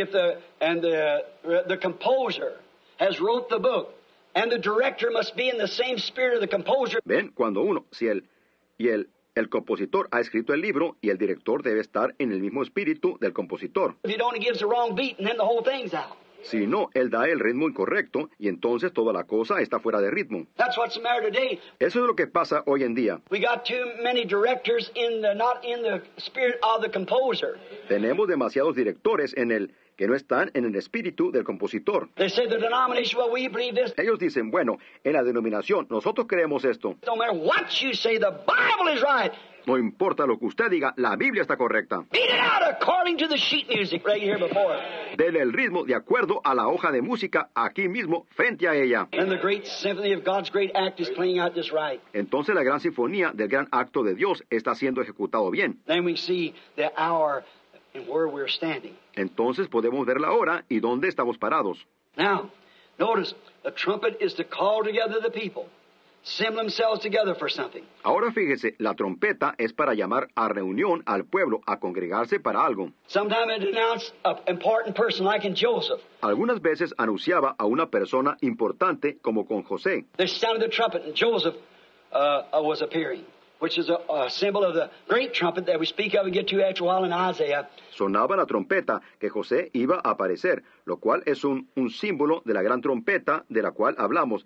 the composer has wrote the book, and the director must be in the same spirit of the composer. ¿Ven? Cuando uno, si el compositor ha escrito el libro y el director debe estar en el mismo espíritu del compositor. If he only gives the wrong beat, and then the whole thing's out. Si no, él da el ritmo incorrecto y entonces toda la cosa está fuera de ritmo. That's what's the matter today. Eso es lo que pasa hoy en día. We got too many directors not in the spirit of the composer. Tenemos demasiados directores que no están en el espíritu del compositor. They say the denomination, well, we believe this. Ellos dicen, bueno, en la denominación nosotros creemos esto. No matter what you say, the Bible is right. No importa lo que usted diga, la Biblia está correcta. Beat it out according to the sheet music right here before. Dele el ritmo de acuerdo a la hoja de música aquí mismo frente a ella. And the great symphony of God's great act is playing out just right. Entonces la gran sinfonía del gran acto de Dios está siendo ejecutado bien. Then we see the hour and where we're standing. Entonces podemos ver la hora y dónde estamos parados. Now, notice, the trumpet is to call together the people, assemble themselves together for something. Ahora fíjese, la trompeta es para llamar a reunión al pueblo, a congregarse para algo. Sometimes it announced an important person, like in Joseph. Algunas veces anunciaba a una persona importante como con José. They sounded the trumpet, and Joseph was appearing, which is a symbol of the great trumpet that we speak of and get to after a while in Isaiah. Sonaba la trompeta que José iba a aparecer, lo cual es un símbolo de la gran trompeta de la cual hablamos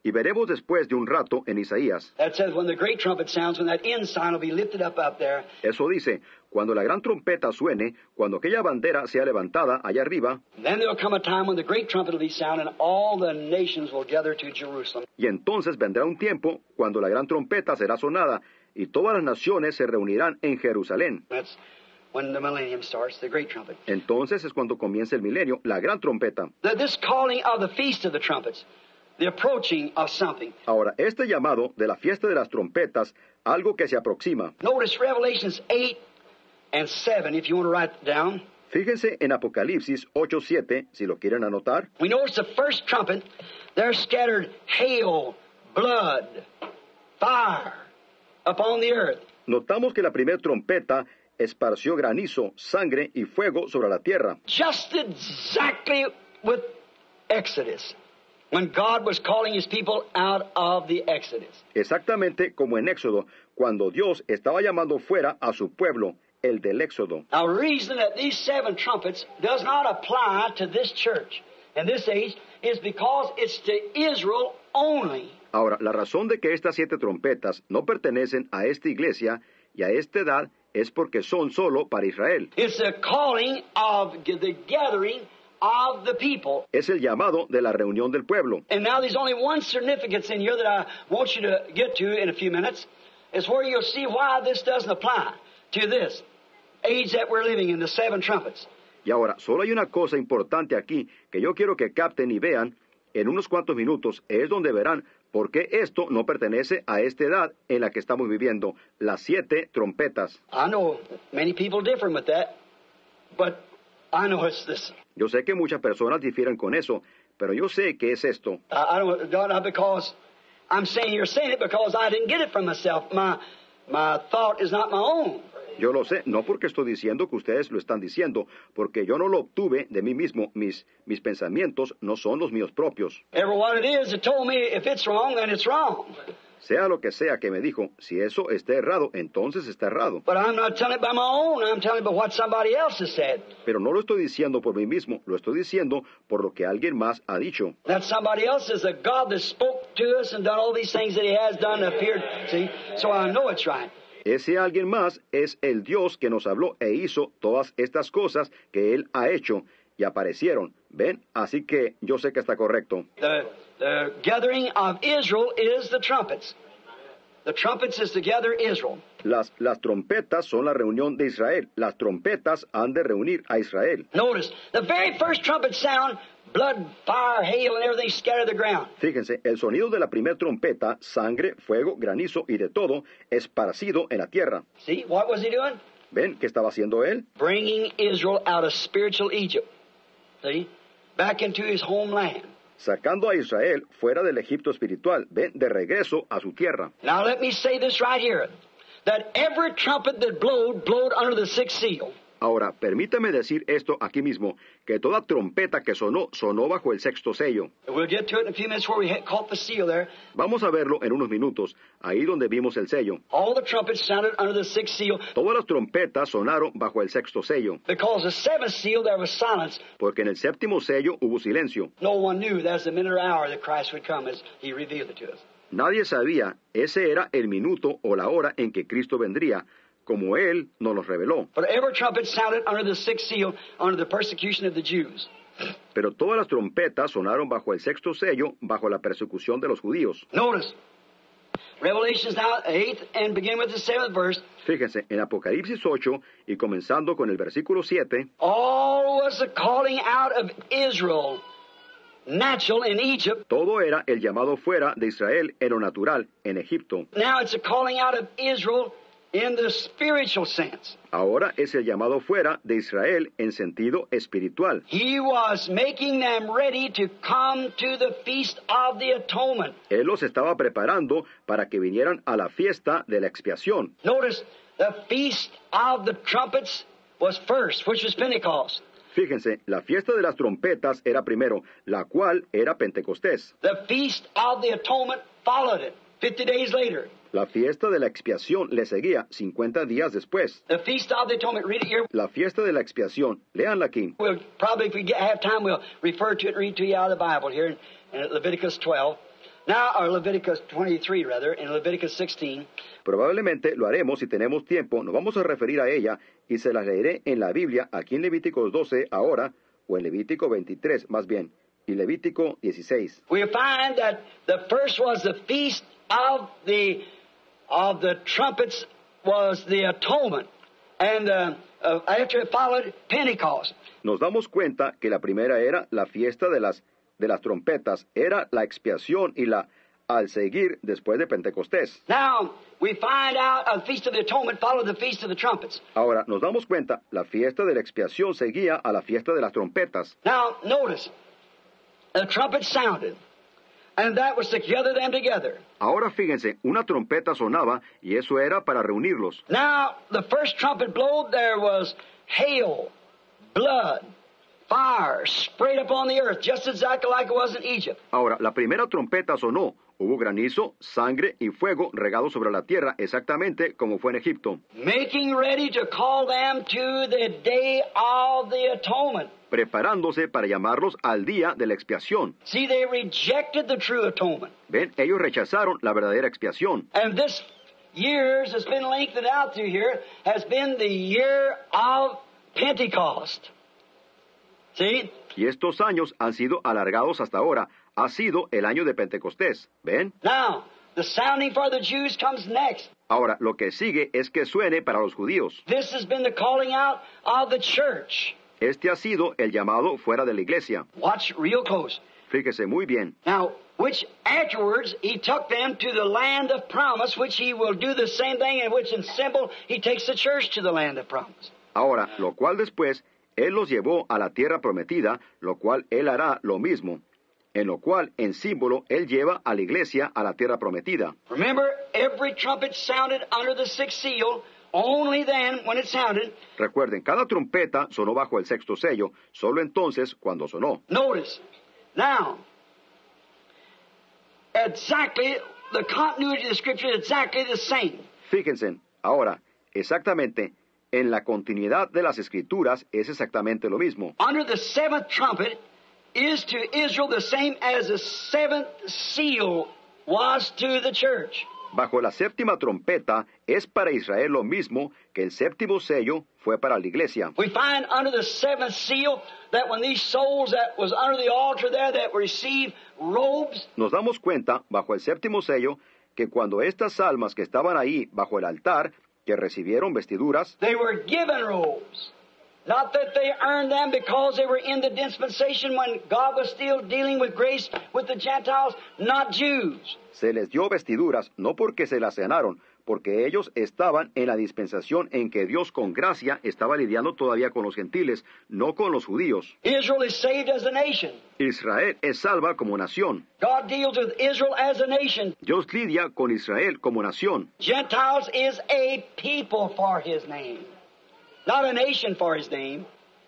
Y veremos después de un rato en Isaías. That says when the great trumpet sounds, when that end sign will be lifted up there. Eso dice, cuando la gran trompeta suene, cuando aquella bandera sea levantada allá arriba, Then there will come a time when the great trumpet will be sounded and all the nations will gather to Jerusalem. y entonces vendrá un tiempo cuando la gran trompeta será sonada y todas las naciones se reunirán en Jerusalén. That's when the millennium starts, the great trumpet. Entonces es cuando comienza el milenio, la gran trompeta. This calling of the feast of the trumpets, the approaching of something. Ahora, este llamado de la fiesta de las trompetas, algo que se aproxima. Notice Revelations 8 and 7, if you want to write it down. Fíjense en Apocalipsis 8:7, si lo quieren anotar. We notice the first trumpet, there scattered hail, blood, fire upon the earth. Notamos que la primera trompeta esparció granizo, sangre y fuego sobre la tierra. Just exactly with Exodus, when God was calling His people out of the Exodus. Exactamente como en Éxodo, cuando Dios estaba llamando fuera a su pueblo, el del Éxodo. Now, the reason that these 7 trumpets does not apply to this church in this age is because it's to Israel only. Ahora, la razón de que estas 7 trompetas no pertenecen a esta iglesia y a esta edad es porque son solo para Israel. It's the calling of the gathering of the people. Es el llamado de la reunión del pueblo. And now there's only one significance in here that I want you to get to in a few minutes. It's where you'll see why this doesn't apply to this age that we're living in, the 7 trumpets. Y ahora, solo hay una cosa importante aquí que yo quiero que capten y vean en unos cuantos minutos, es donde verán por qué esto no pertenece a esta edad en la que estamos viviendo, las 7 trompetas. I know many people differ with that, but I know it's this. Yo sé que muchas personas difieren con eso, pero yo sé que es esto. I don't, not because I'm saying you're saying it because I didn't get it from myself. My thought is not my own. Yo lo sé, no porque estoy diciendo que ustedes lo están diciendo, porque yo no lo obtuve de mí mismo, mis pensamientos no son los míos propios. Ever what it is, it told me if it's wrong, then it's wrong. Sea lo que sea que me dijo, si eso está errado, entonces está errado. But I'm not telling it by my own. I'm telling it by what somebody else has said. Pero no lo estoy diciendo por mí mismo, lo estoy diciendo por lo que alguien más ha dicho. That somebody else is a God that spoke to us and done all these things that He has done and appeared. See, so I know it's right. Ese alguien más es el Dios que nos habló e hizo todas estas cosas que Él ha hecho y aparecieron. ¿Ven? Así que yo sé que está correcto. The gathering of Israel is the trumpets. The trumpets is to gather Israel. Las trompetas son la reunión de Israel. Las trompetas han de reunir a Israel. Notice, the very first trumpet sound, blood, fire, hail, and everything scattered the ground. Fíjense, el sonido de la primera trompeta, sangre, fuego, granizo y de todo, esparcido en la tierra. See, what was He doing? ¿Ven qué estaba haciendo Él? Bringing Israel out of spiritual Egypt. See, back into His homeland. Sacando a Israel fuera del Egipto espiritual, ven, de regreso a su tierra. Now let me say this right here, that every trumpet that blowed under the 6th seal. Ahora, permítame decir esto aquí mismo, que toda trompeta que sonó bajo el 6º sello. We'll get to it in a few minutes where we caught the seal there. Vamos a verlo en unos minutos, ahí donde vimos el sello. All the trumpets sounded under the 6th seal. Todas las trompetas sonaron bajo el 6º sello, Because the 7th seal there was silence. porque en el 7º sello hubo silencio. No one knew that's the minute or hour that Christ would come as He revealed it to us. Nadie sabía, ese era el minuto o la hora en que Cristo vendría, como Él nos lo reveló. But every trumpet sounded under the 6th seal under the persecution of the Jews. Pero todas las trompetas sonaron bajo el 6º sello, bajo la persecución de los judíos. Notice, Revelations now 8 and begin with the 7th verse. Fíjense, en Apocalipsis 8 y comenzando con el versículo 7, All was the calling out of Israel, natural in Egypt. todo era el llamado fuera de Israel en lo natural, en Egipto. Now it's a calling out of Israel in the spiritual sense. Ahora es el llamado fuera de Israel en sentido espiritual. He was making them ready to come to the feast of the atonement. Él los estaba preparando para que vinieran a la fiesta de la expiación. Notice, the feast of the trumpets was first, which was Pentecost. Fíjense, la fiesta de las trompetas era primero, la cual era Pentecostés. The feast of the atonement followed it 50 days later. La fiesta de la expiación le seguía 50 días después. The feast of the atonement, read it here. La fiesta de la expiación, léanla aquí. We'll probably, if we have time, we'll refer to it and read to you out of the Bible here in Leviticus 12. Now, or Leviticus 23, rather, in Leviticus 16. Probablemente lo haremos si tenemos tiempo, nos vamos a referir a ella y se las leeré en la Biblia, aquí en Levítico 12 ahora, o en Levítico 23 más bien, y Levítico 16. We find that the first was the feast of the trumpets was the atonement, and after it followed Pentecost. Nos damos cuenta que la primera era la fiesta de las trompetas, era la expiación y al seguir después de Pentecostés. Now, we find out the Feast of the Atonement followed the Feast of the Trumpets. Ahora, nos damos cuenta, la fiesta de la expiación seguía a la fiesta de las trompetas. Now, notice, the trumpet sounded, and that was to gather them together. Ahora fíjense, una trompeta sonaba y eso era para reunirlos. Now, the first trumpet blowed, there was hail, blood, fire sprayed upon the earth, just exactly like it was in Egypt. Ahora, la primera trompeta sonó. Hubo granizo, sangre y fuego regado sobre la tierra, exactamente como fue en Egipto. Making ready to call them to the day of the atonement. Preparándose para llamarlos al día de la expiación. See, they rejected the true atonement. Ven, ellos rechazaron la verdadera expiación. And this years has been lengthened out through here, has been the year of Pentecost. See? Y estos años han sido alargados hasta ahora. Ha sido el año de Pentecostés. ¿Ven? Now, the sounding for the Jews comes next. Ahora, lo que sigue es que suene para los judíos. This has been the calling out of the church. Este ha sido el llamado fuera de la iglesia. Watch real close. Fíjese muy bien. Now, which afterwards he took them to the land of promise, which he will do the same thing, in which in symbol he takes the church to the land of promise. Ahora, lo cual después, él los llevó a la tierra prometida, lo cual él hará lo mismo. En lo cual, en símbolo, él lleva a la iglesia a la tierra prometida. Remember, every trumpet sounded under the sixth seal. Only then, when it sounded. Recuerden, cada trompeta sonó bajo el sexto sello, solo entonces cuando sonó. Notice, now, exactly, the continuity of the Scripture is exactly the same. Fíjense, ahora, exactamente, en la continuidad de las Escrituras es exactamente lo mismo. Under the seventh trumpet is to Israel the same as the seventh seal was to the church. Bajo la séptima trompeta es para Israel lo mismo que el séptimo sello fue para la iglesia. We find under the seventh seal that when these souls that was under the altar there that received robes. Nos damos cuenta, bajo el séptimo sello, que cuando estas almas que estaban ahí bajo el altar, que recibieron vestiduras, they were given robes. Not that they earned them because they were in the dispensation when God was still dealing with grace with the Gentiles, not Jews. Se les dio vestiduras no porque se las ganaron, porque ellos estaban en la dispensación en que Dios con gracia estaba lidiando todavía con los gentiles, no con los judíos. Israel is saved as a nation. Israel es salva como nación. God deals with Israel as a nation. Dios lidia con Israel como nación. Gentiles is a people for his name. Not a nation for his name.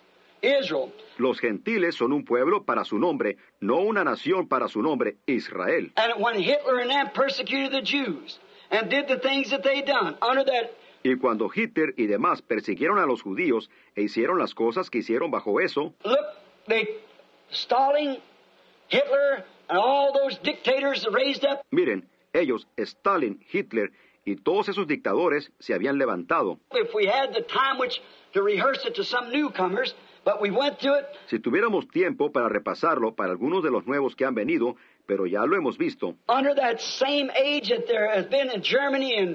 Israel. Los gentiles son un pueblo para su nombre, no una nación para su nombre, Israel. And when Hitler and them persecuted the Jews and did the things that they done under that. Y cuando Hitler y demás persiguieron a los judíos e hicieron las cosas que hicieron bajo eso. Look, Stalin, Hitler, and all those dictators raised up. Miren, ellos, Stalin, Hitler y todos esos dictadores se habían levantado. If we had the time which to rehearse it to some newcomers, but we went through it. Si tuviéramos tiempo para repasarlo para algunos de los nuevos que han venido, pero ya lo hemos visto. Under that same age that there has been in Germany and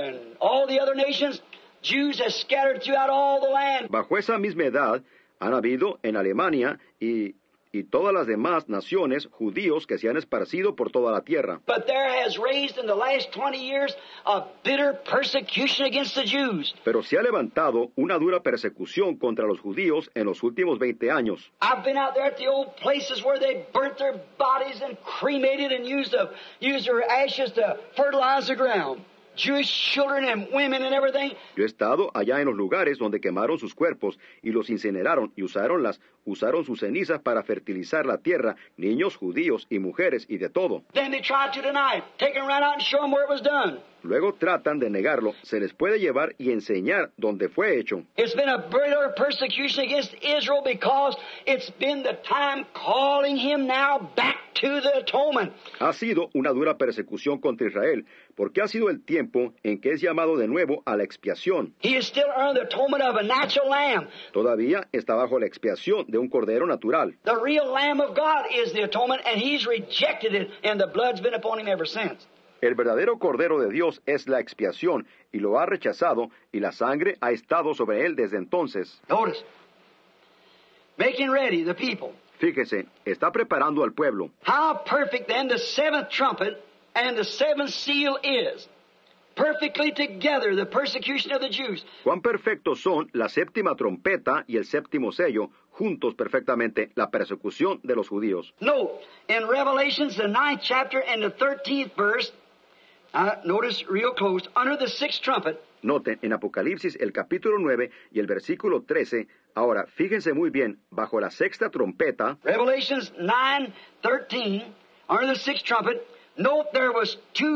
all the other nations, Jews have scattered throughout all the land. Bajo esa misma edad han habido en Alemania y todas las demás naciones judíos que se han esparcido por toda la tierra. But there has raised in the last 20 years a bitter persecution against the Jews. Pero se ha levantado una dura persecución contra los judíos en los últimos 20 años. I've been out there at the old places where they burnt their bodies and cremated and used their ashes to fertilize the ground. Jewish children and women and everything. Yo he estado allá en los lugares donde quemaron sus cuerpos y los incineraron y usaron sus cenizas para fertilizar la tierra, niños judíos y mujeres y de todo. Then they tried to deny it, take them right out and show them where it was done. Luego tratan de negarlo. Se les puede llevar y enseñar dónde fue hecho. It's been a bitter persecution against Israel because it's been the time calling him now back to the atonement. Ha sido una dura persecución contra Israel, porque ha sido el tiempo en que es llamado de nuevo a la expiación. He has still earned the atonement of a natural lamb. Todavía está bajo la expiación de un cordero natural. The real Lamb of God is the atonement, and he's rejected it, and the blood's been upon him ever since. El verdadero Cordero de Dios es la expiación, y lo ha rechazado, y la sangre ha estado sobre él desde entonces. Notice, making ready the people. Fíjese, está preparando al pueblo. How perfect then the seventh trumpet and the seventh seal is. Perfectly together the persecution of the Jews. Cuán perfectos son la séptima trompeta y el séptimo sello, juntos perfectamente la persecución de los judíos. No, in Revelations, the 9th chapter and the 13th verse, notice real close, under the sixth trumpet. Noten, en Apocalipsis el capítulo 9 y el versículo 13, ahora fíjense muy bien, bajo la sexta trompeta, Revelations 9:13, under the sixth trumpet, note there was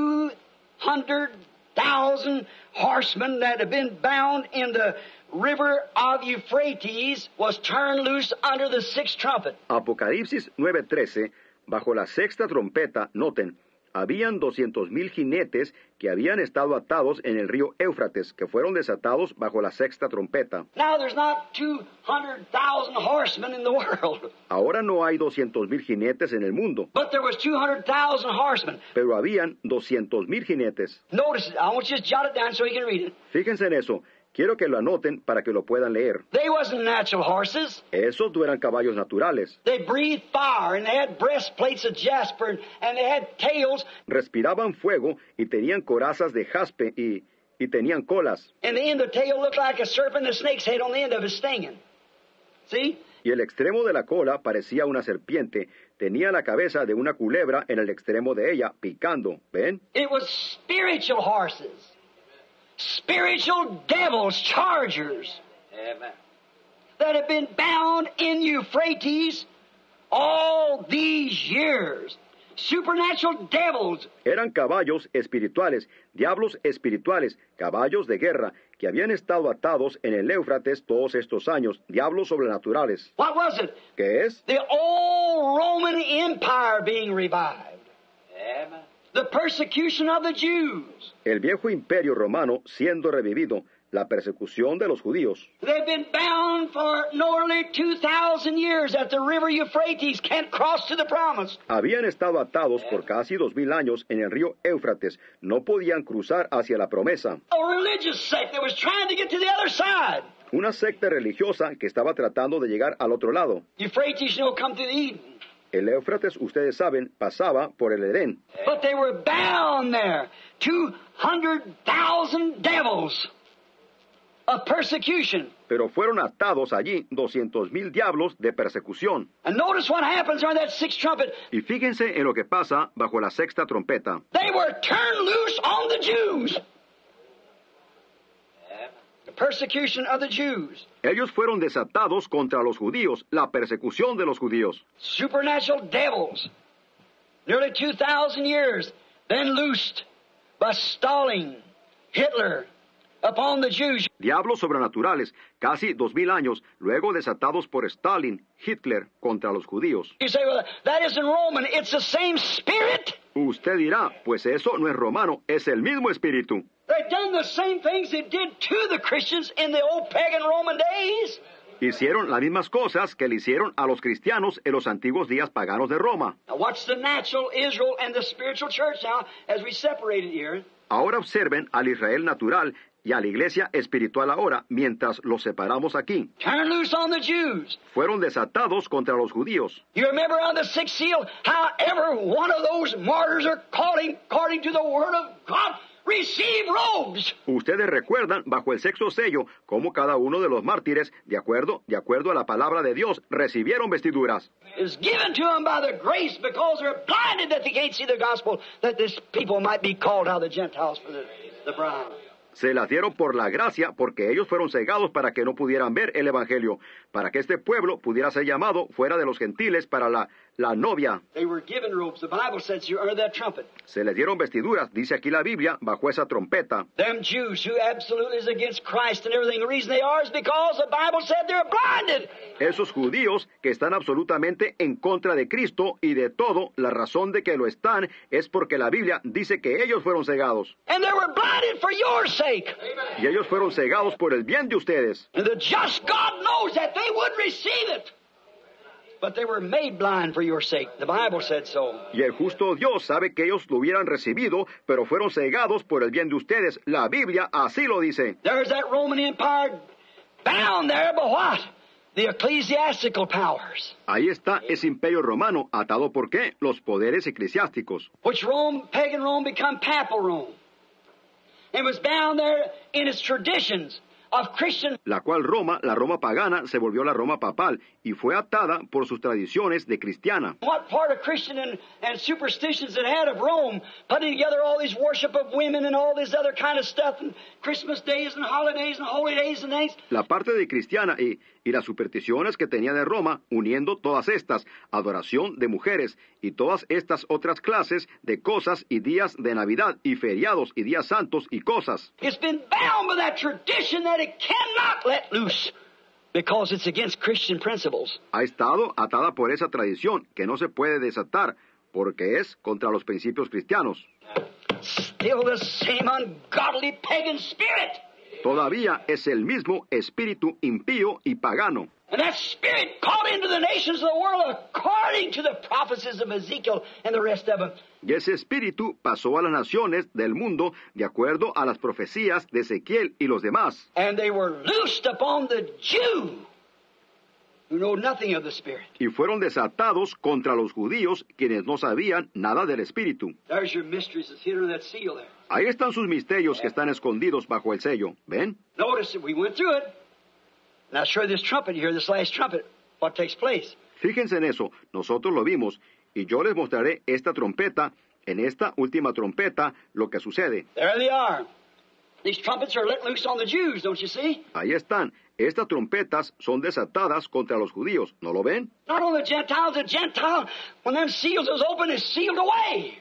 200,000 horsemen that had been bound in the river of Euphrates was turned loose under the sixth trumpet. Apocalipsis 9:13, bajo la sexta trompeta, noten, habían 200,000 jinetes que habían estado atados en el río Éufrates, que fueron desatados bajo la sexta trompeta. Now there's not 200,000 horsemen in the world, Ahora no hay 200,000 jinetes en el mundo, but there was 200,000 horsemen. pero habían 200,000 jinetes. Notice it. I want you to jot it down so you can read it. Fíjense en eso. Quiero que lo anoten para que lo puedan leer. They wasn't natural horses. Esos no eran caballos naturales. They breathed fire, and they had breastplates of jasper, and they had tails. Respiraban fuego y tenían corazas de jaspe y tenían colas. And the end of the tail looked like a serpent, the snake's head on the end of it stinging. See? Y el extremo de la cola parecía una serpiente. Tenía la cabeza de una culebra en el extremo de ella, picando. ¿Ven? It was spiritual horses. Spiritual devils, chargers. Amen. That have been bound in Euphrates all these years. Supernatural devils. Eran caballos espirituales, diablos espirituales, caballos de guerra, que habían estado atados en el Éufrates todos estos años, diablos sobrenaturales. What was it? ¿Qué es? The old Roman Empire being revived. Amen. The persecution of the Jews. El viejo imperio romano siendo revivido, la persecución de los judíos. They've been bound for nearly 2,000 years at the river Euphrates, can't cross to the promise. Habían estado atados por casi 2,000 años en el río Éufrates, no podían cruzar hacia la promesa. A religious sect that was trying to get to the other side. Una secta religiosa que estaba tratando de llegar al otro lado. Euphrates, come through the Eden. El Éufrates, ustedes saben, pasaba por el Edén. But they were bound there. 200,000 devils of persecution. Pero fueron atados allí 200,000 diablos de persecución. And notice what happens on that sixth trumpet. Y fíjense en lo que pasa bajo la sexta trompeta. They were turned loose on the Jews. The persecution of the Jews. Ellos fueron desatados contra los judíos, la persecución de los judíos. Supernatural devils. Nearly 2,000 years. Then loosed by Stalin, Hitler, upon the Jews. Diablos sobrenaturales, casi 2,000 años, luego desatados por Stalin, Hitler, contra los judíos. You say, well, that isn't Roman. It's the same spirit. Usted dirá, pues eso no es romano, es el mismo espíritu. They've done the same things they did to the Christians in the old pagan Roman days. Hicieron las mismas cosas que le hicieron a los cristianos en los antiguos días paganos de Roma. Now watch the natural Israel and the spiritual church now as we separate it here. Ahora observen al Israel natural y a la iglesia espiritual ahora, mientras los separamos aquí. Turn loose on the Jews. Fueron desatados contra los judíos. You remember on the sixth seal, how every one of those martyrs are calling according to the word of God, receive robes. Ustedes recuerdan, bajo el sexto sello, cómo cada uno de los mártires, de acuerdo a la palabra de Dios, recibieron vestiduras. Is given to them by the grace because they're blinded that they can't see the gospel, that this people might be called out of the Gentiles for the bride. Se las dieron por la gracia porque ellos fueron cegados para que no pudieran ver el Evangelio, para que este pueblo pudiera ser llamado fuera de los gentiles para la novia. They were given robes. The Bible says you under that trumpet. Se les dieron vestiduras, dice aquí la Biblia, bajo esa trompeta. Them Jews who absolutely is against Christ and everything, the reason they are is because the Bible said they're blinded. Esos judíos que están absolutamente en contra de Cristo y de todo, la razón de que lo están es porque la Biblia dice que ellos fueron cegados. And they were blinded for your sake. Y ellos fueron cegados por el bien de ustedes. And the just God knows that they would receive it. But they were made blind for your sake. The Bible said so. Y el justo Dios sabe que ellos lo hubieran recibido, pero fueron cegados por el bien de ustedes. La Biblia así lo dice. There's that Roman Empire bound there by what? The ecclesiastical powers. Ahí está ese imperio romano, atado por qué? Los poderes eclesiásticos. Which Rome, pagan Rome, become papal Rome. It was bound there in its traditions of Christian. La cual Roma, la Roma pagana, se volvió la Roma papal y fue atada por sus tradiciones de cristiana. What part of Christian and superstitions it had of Rome, putting together all these worship of women and all this other kind of stuff, and Christmas days and holidays and holy days and things. La parte de cristiana y las supersticiones que tenía de Roma, uniendo todas estas, adoración de mujeres y todas estas otras clases de cosas y días de Navidad y feriados y días santos y cosas. It's been bound by that tradition that it cannot let loose because it's against Christian principles. Ha estado atada por esa tradición que no se puede desatar porque es contra los principios cristianos. Still the same ungodly pagan spirit. Todavía es el mismo espíritu impío y pagano. And that spirit called into the nations of the world according to the prophecies of Ezekiel and the rest of them. Y ese espíritu pasó a las naciones del mundo de acuerdo a las profecías de Ezequiel y los demás. And they were loosed upon the Jew who know nothing of the Spirit. Y fueron desatados contra los judíos, quienes no sabían nada del espíritu. There's your mysteries that's hidden in that seal there. Ahí están sus misterios que están escondidos bajo el sello. ¿Ven? Notice that we went through it. Now show this trumpet here, this last trumpet, what takes place. Fíjense en eso, nosotros lo vimos, y yo les mostraré esta trompeta, en esta última trompeta, lo que sucede. There they are. These trumpets are let loose on the Jews, don't you see? Ahí están. Estas trompetas son desatadas contra los judíos. ¿No lo ven? Not on the Gentile, when them seals is open, is sealed away.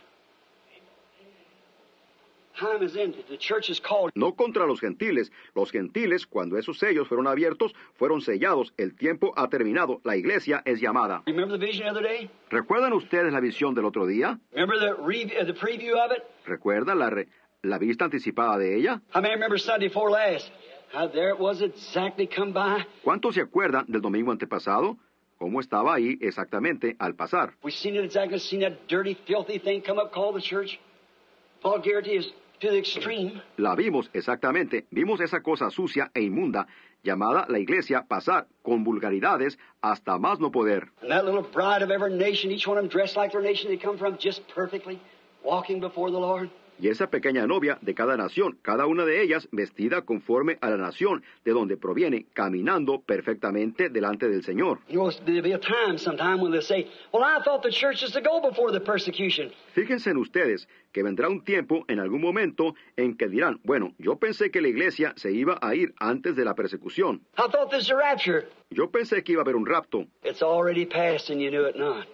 Time is ended. The church is called. No contra los gentiles. Los gentiles, cuando esos sellos fueron abiertos, fueron sellados. El tiempo ha terminado. La iglesia es llamada. Remember the vision the other day? ¿Recuerdan ustedes la visión del otro día? Remember the preview of it? ¿Recuerdan la vista anticipada de ella? How many remember Sunday before last? How there it was exactly come by? ¿Cuántos se acuerdan del domingo antepasado? ¿Cómo estaba ahí exactamente al pasar? We seen it exactly, seen that dirty, filthy thing come up called the church. Vulgarity is to the extreme. La vimos exactamente. Vimos esa cosa sucia e inmunda llamada la iglesia pasar con vulgaridades hasta más no poder. And that little bride of every nation, each one of them dressed like their nation they come from, just perfectly, walking before the Lord. Y esa pequeña novia de cada nación, cada una de ellas vestida conforme a la nación de donde proviene, caminando perfectamente delante del Señor. You know, there'll be a time sometime when they say, well, I thought the church is to go before the persecution. Fíjense en ustedes que vendrá un tiempo, en algún momento, en que dirán, bueno, yo pensé que la iglesia se iba a ir antes de la persecución. I thought this is a rapture. Yo pensé que iba a haber un rapto. It's already passed and you knew it not.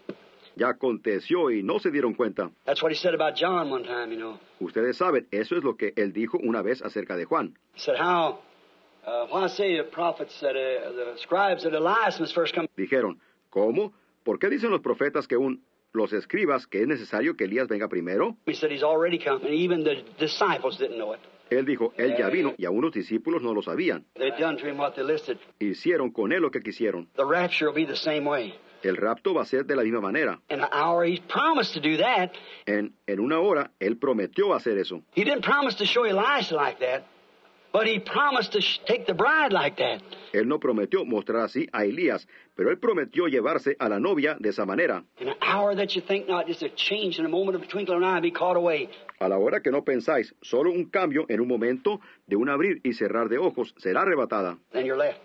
Ya aconteció y no se dieron cuenta. That's what he said about John one time, you know. Ustedes saben, eso es lo que él dijo una vez acerca de Juan. He said how, why say the prophets that the scribes that Elias must first come? Dijeron, ¿cómo? ¿Por qué dicen los profetas que los escribas que es necesario que Elías venga primero? He said he's already come, and even the disciples didn't know it. Él dijo, él ya vino y aún los discípulos no lo sabían. They'd done to him what they listed. Hicieron con él lo que quisieron. The rapture will be the same way. El rapto va a ser de la misma manera. In an hour, he promised to do that. En una hora, él prometió hacer eso. He didn't promise to show Elisha like that, but he promised to take the bride like that. Él no prometió mostrar así a Elías, pero él prometió llevarse a la novia de esa manera. In an hour that you think not, just a change in a moment of a twinkle of an eye, be caught away. A la hora que no pensáis, solo un cambio en un momento de un abrir y cerrar de ojos será arrebatada. Then you're left.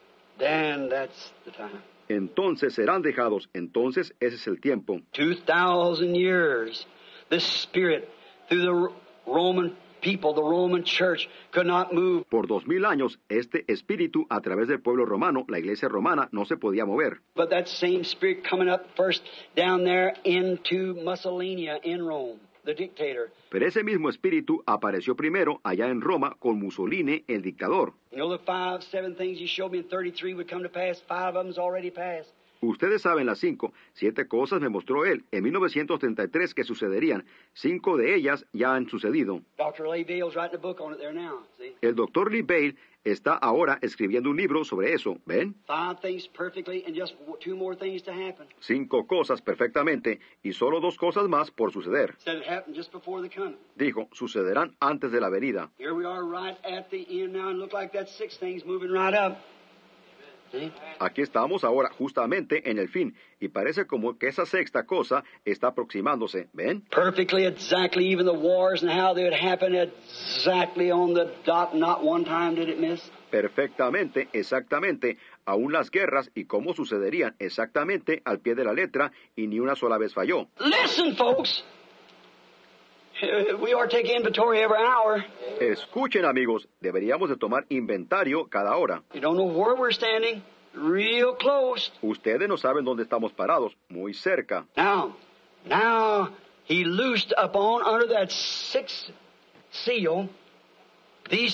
Then that's the time. Entonces serán dejados. Entonces ese es el tiempo. 2,000 years, this spirit through the Roman people, the Roman Church, could not move. Por 2000 años, este espíritu a través del pueblo romano, la iglesia romana, no se podía mover. But that same spirit coming up first down there into Mussolini in Rome, the dictator. Pero ese mismo espíritu apareció primero allá en Roma con Mussolini, el dictador. You know the 7 things you showed me in 33 would come to pass? 5 of them's already passed. Ustedes saben las 7 cosas me mostró él en 1933 que sucederían. 5 de ellas ya han sucedido. Dr. Leigh Bale's writing a book on it there now, see? El Dr. Leigh Bale está ahora escribiendo un libro sobre eso, ¿ven? 5 things perfectly and just 2 more things to happen. 5 cosas perfectamente y solo 2 cosas más por suceder. Said it happened just before the coming. Dijo, sucederán antes de la venida. Here we are right at the end now and look like that 6 things moving right up. See? Aquí estamos ahora justamente en el fin y parece como que esa 6ª cosa está aproximándose, ¿ven? Perfectly, exactly, even the wars and how they would happen exactly on the dot, not one time did it miss. Perfectamente, exactamente, aún las guerras y cómo sucederían exactamente al pie de la letra y ni una sola vez falló. Listen, folks. We are taking inventory every hour. Escuchen, amigos, deberíamos de tomar inventario cada hora. You don't know where we're standing. Real close. Ustedes no saben dónde estamos parados, muy cerca. Now, he loosed upon under that 6th seal these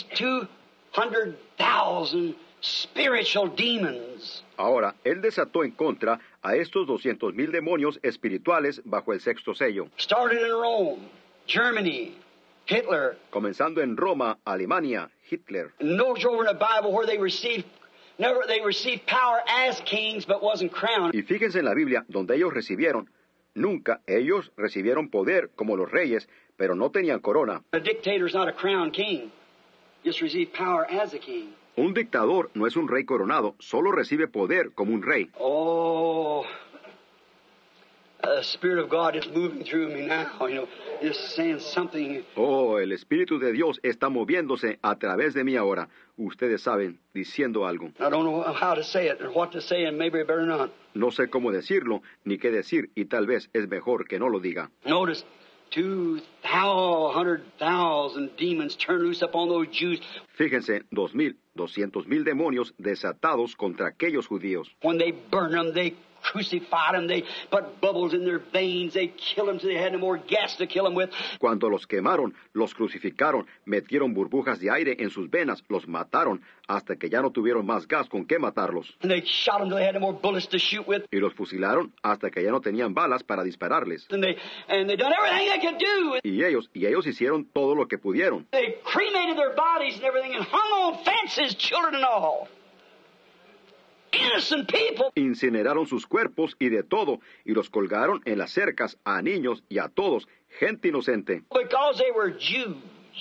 200,000 spiritual demons. Ahora, él desató en contra a estos 200,000 demonios espirituales bajo el 6º sello. Started in Rome, Germany, Hitler. Comenzando en Roma, Alemania, Hitler. Notice over in the Bible where they received power as kings but wasn't crowned. Y fíjense en la Biblia donde ellos recibieron poder como los reyes, pero no tenían corona. A dictator's not a crowned king. Just received power as a king. Un dictador no es un rey coronado, solo recibe poder como un rey. Oh, the Spirit of God is moving through me now, just saying something. Oh, el Espíritu de Dios está moviéndose a través de mí ahora. Ustedes saben, diciendo algo. I don't know how to say it or what to say, and maybe I better not. No sé cómo decirlo, ni qué decir, y tal vez es mejor que no lo diga. Notice, 200,000 demons turned loose upon those Jews. Fíjense, 200,000 demonios desatados contra aquellos judíos. When they burned them, they crucified them, they put bubbles in their veins, they killed them till they had no more gas to kill them with. Cuando los quemaron, los crucificaron, metieron burbujas de aire en sus venas, los mataron hasta que ya no tuvieron más gas con qué matarlos. And they shot them till they had no more bullets to shoot with. Y los fusilaron hasta que ya no tenían balas para dispararles. And they done everything they could do. Y ellos hicieron todo lo que pudieron. They cremated their bodies and everything and hung on fences, children and all. Innocent people. Incineraron sus cuerpos y de todo, y los colgaron en las cercas a niños y a todos, gente inocente. Because they were Jews,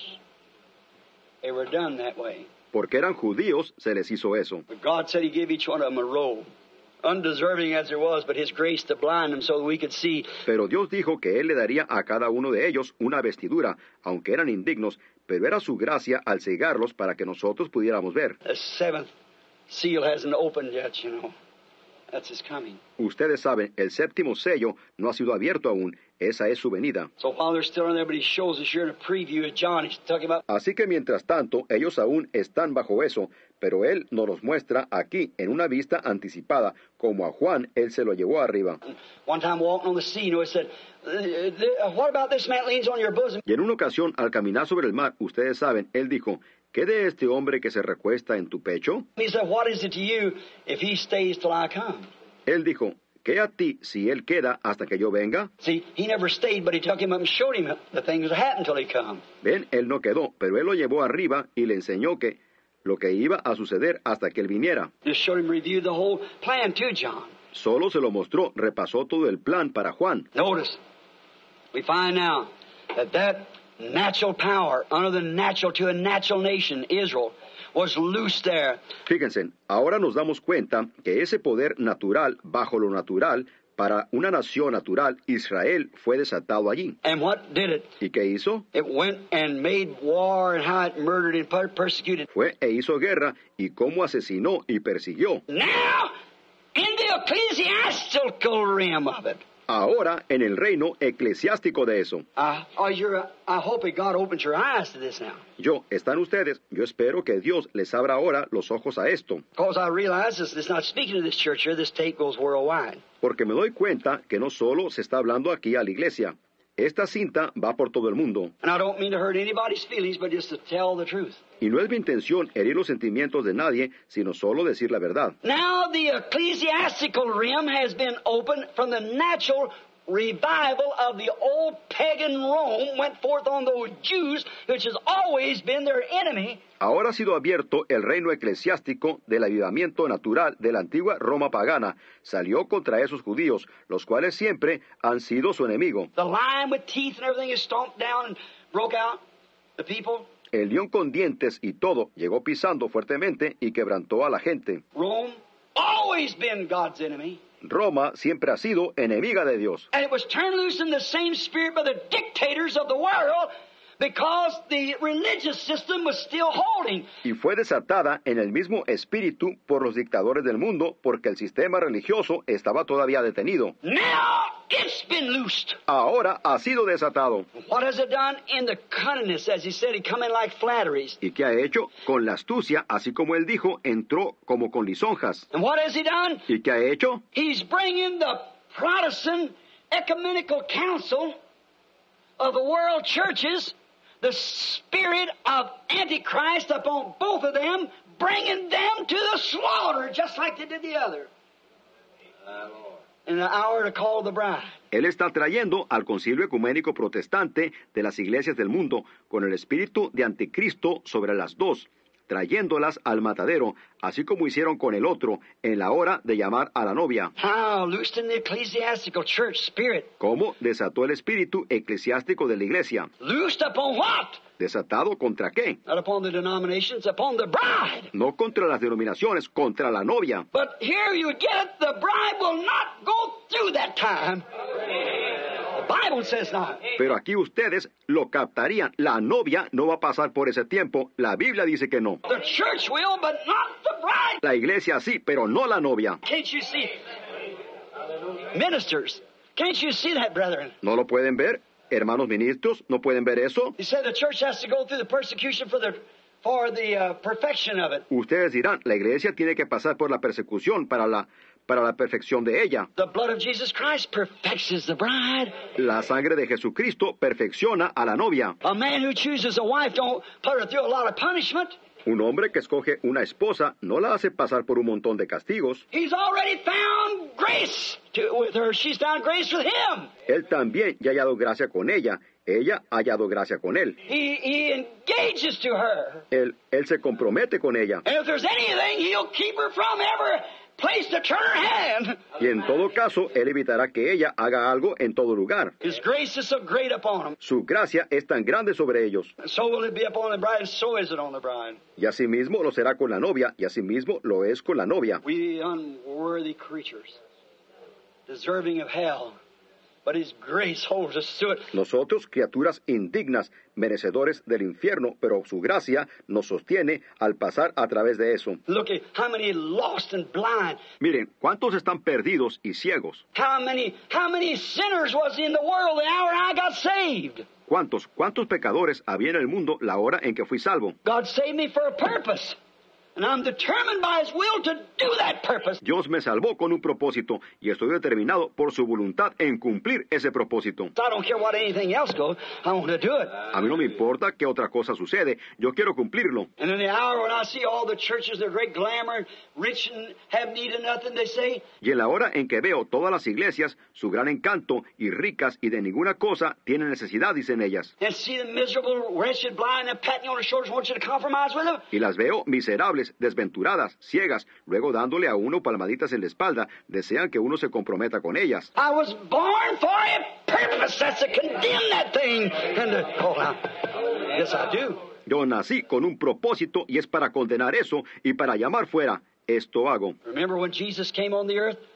they were done that way. Porque eran judíos, se les hizo eso. But God said He gave each one of them a robe, undeserving as there was, but His grace to blind them so that we could see. Pero Dios dijo que Él le daría a cada uno de ellos una vestidura, aunque eran indignos, pero era su gracia al cegarlos para que nosotros pudiéramos ver. The 7th seal hasn't opened yet, That's His coming. Ustedes saben, el 7º sello no ha sido abierto aún. Esa es su venida. So while they're still in there, but He shows us here in a preview of John, He's talking about. Así que mientras tanto, ellos aún están bajo eso, pero Él nos los muestra aquí en una vista anticipada, como a Juan Él se lo llevó arriba. One time walking on the sea, He said, "What about this man leans on your bosom?" Y en una ocasión, al caminar sobre el mar, ustedes saben, Él dijo, ¿qué de este hombre que se recuesta en tu pecho? He said, "What is it to you if he stays till I come?" Él dijo, ¿qué a ti si él queda hasta que yo venga? See, he never stayed, but He took him up and showed him the things that happened till He come. Ven, él no quedó, pero él lo llevó arriba y le enseñó que lo que iba a suceder hasta que él viniera. Just showed him, reviewed the whole plan to John. Solo se lo mostró, repasó todo el plan para Juan. Notice, we find now that natural power under the natural to a natural nation, Israel, was loose there. Fíjense, ahora nos damos cuenta que ese poder natural bajo lo natural para una nación natural, Israel, fue desatado allí. And what did it? ¿Y qué hizo? It went and made war and how it murdered and persecuted. Fue e hizo guerra y cómo asesinó y persiguió. Now, in the ecclesiastical realm of it. ahora en el reino eclesiástico de eso. I hope that God opens your eyes to this now. Están ustedes, yo espero que Dios les abra ahora los ojos a esto. Because I realize this is not speaking to this church here, this tape goes worldwide. Porque me doy cuenta que no solo se está hablando aquí a la iglesia. Esta cinta va por todo el mundo. And I don't mean to hurt anybody's feelings, but just to tell the truth. Y no es mi intención herir los sentimientos de nadie, sino solo decir la verdad. Now the ecclesiastical realm has been opened from the natural revival of the old pagan Rome went forth on those Jews, which has always been their enemy. Ahora ha sido abierto el reino eclesiástico del avivamiento natural de la antigua Roma pagana. Salió contra esos judíos, los cuales siempre han sido su enemigo. The lion with teeth and everything is stomped down and broke out the people. El león con dientes y todo llegó pisando fuertemente y quebrantó a la gente. Rome always been God's enemy. Roma siempre ha sido enemiga de Dios. And it was turned loose in the same spirit by the dictators of the world because the religious system was still holding. Y fue desatada en el mismo espíritu por los dictadores del mundo porque el sistema religioso estaba todavía detenido. Now it's been loosed. Ahora ha sido desatado. What has it done? In the cunningness, as he said, he come in like flatteries. ¿Y qué ha hecho? Con la astucia, así como él dijo, entró como con lisonjas. And what has he done? ¿Y qué ha hecho? He's bringing the Protestant Ecumenical Council of the world churches, the spirit of Antichrist upon both of them, bringing them to the slaughter, just like they did the other. In the hour to call the bride. Él está trayendo al concilio ecuménico protestante de las iglesias del mundo con el espíritu de anticristo sobre las dos, trayéndolas al matadero, así como hicieron con el otro en la hora de llamar a la novia. How loosed in the ecclesiastical church spirit. ¿Cómo desató el espíritu eclesiástico de la iglesia? Loosed upon what? ¿Desatado contra qué? Not upon the denominations, upon the bride. No contra las denominaciones, contra la novia. But here you get it, the bride will not go through that time. The Bible says not. Pero aquí ustedes lo captarían. La novia no va a pasar por ese tiempo. La Biblia dice que no. The church will, but not the bride. La iglesia sí, pero no la novia. Can't you see? Ministers, can't you see that, brethren? ¿No lo pueden ver? Hermanos ministros, ¿no pueden ver eso? He said the church has to go through the persecution for the perfection of it. Ustedes dirán, la iglesia tiene que pasar por la persecución para la perfección de ella. The blood of Jesus Christ perfects the bride. La sangre de Jesucristo perfecciona a la novia. A man who chooses a wife don't put her through a lot of punishment. Un hombre que escoge una esposa no la hace pasar por un montón de castigos. He's already found grace with her. She's found grace with him. Él también ya ha hallado gracia con ella. Ella ha hallado gracia con él. He engages to her. Él se compromete con ella. And if there's anything, he'll keep her from ever place to turn her hand. Y en todo caso, él evitará que ella haga algo en todo lugar. His grace is so great upon him. Su gracia es tan grande sobre ellos. And so will it be upon the bride, and so is it on the bride. Y asimismo lo será con la novia, y asimismo lo es con la novia. We unworthy creatures, deserving of hell, but His grace holds us to it. Nosotros, criaturas indignas, merecedores del infierno, pero su gracia nos sostiene al pasar a través de eso. Look at how many lost and blind. Miren, ¿cuántos están perdidos y ciegos? How many sinners was in the world the hour I got saved? ¿Cuántos pecadores había en el mundo la hora en que fui salvo? God saved me for a purpose. And I'm determined by His will to do that purpose. Dios me salvó con un propósito y estoy determinado por su voluntad en cumplir ese propósito. I don't care what anything else goes. I want to do it. A mí no me importa qué otra cosa sucede. Yo quiero cumplirlo. And in the hour when I see all the churches, they're great glamour, rich and have need of nothing, they say. Y en la hora en que veo todas las iglesias, su gran encanto y ricas y de ninguna cosa tienen necesidad, dicen ellas. And see the miserable, wretched, blind, and patting you on the shoulders, want you to compromise with them. Y las veo miserables, desventuradas, ciegas, luego dándole a uno palmaditas en la espalda, desean que uno se comprometa con ellas. I was born for a purpose. That's to condemn that thing. And yes, I do. Yo nací con un propósito y es para condenar eso y para llamar fuera. Esto hago. Remember when Jesus came on the earth?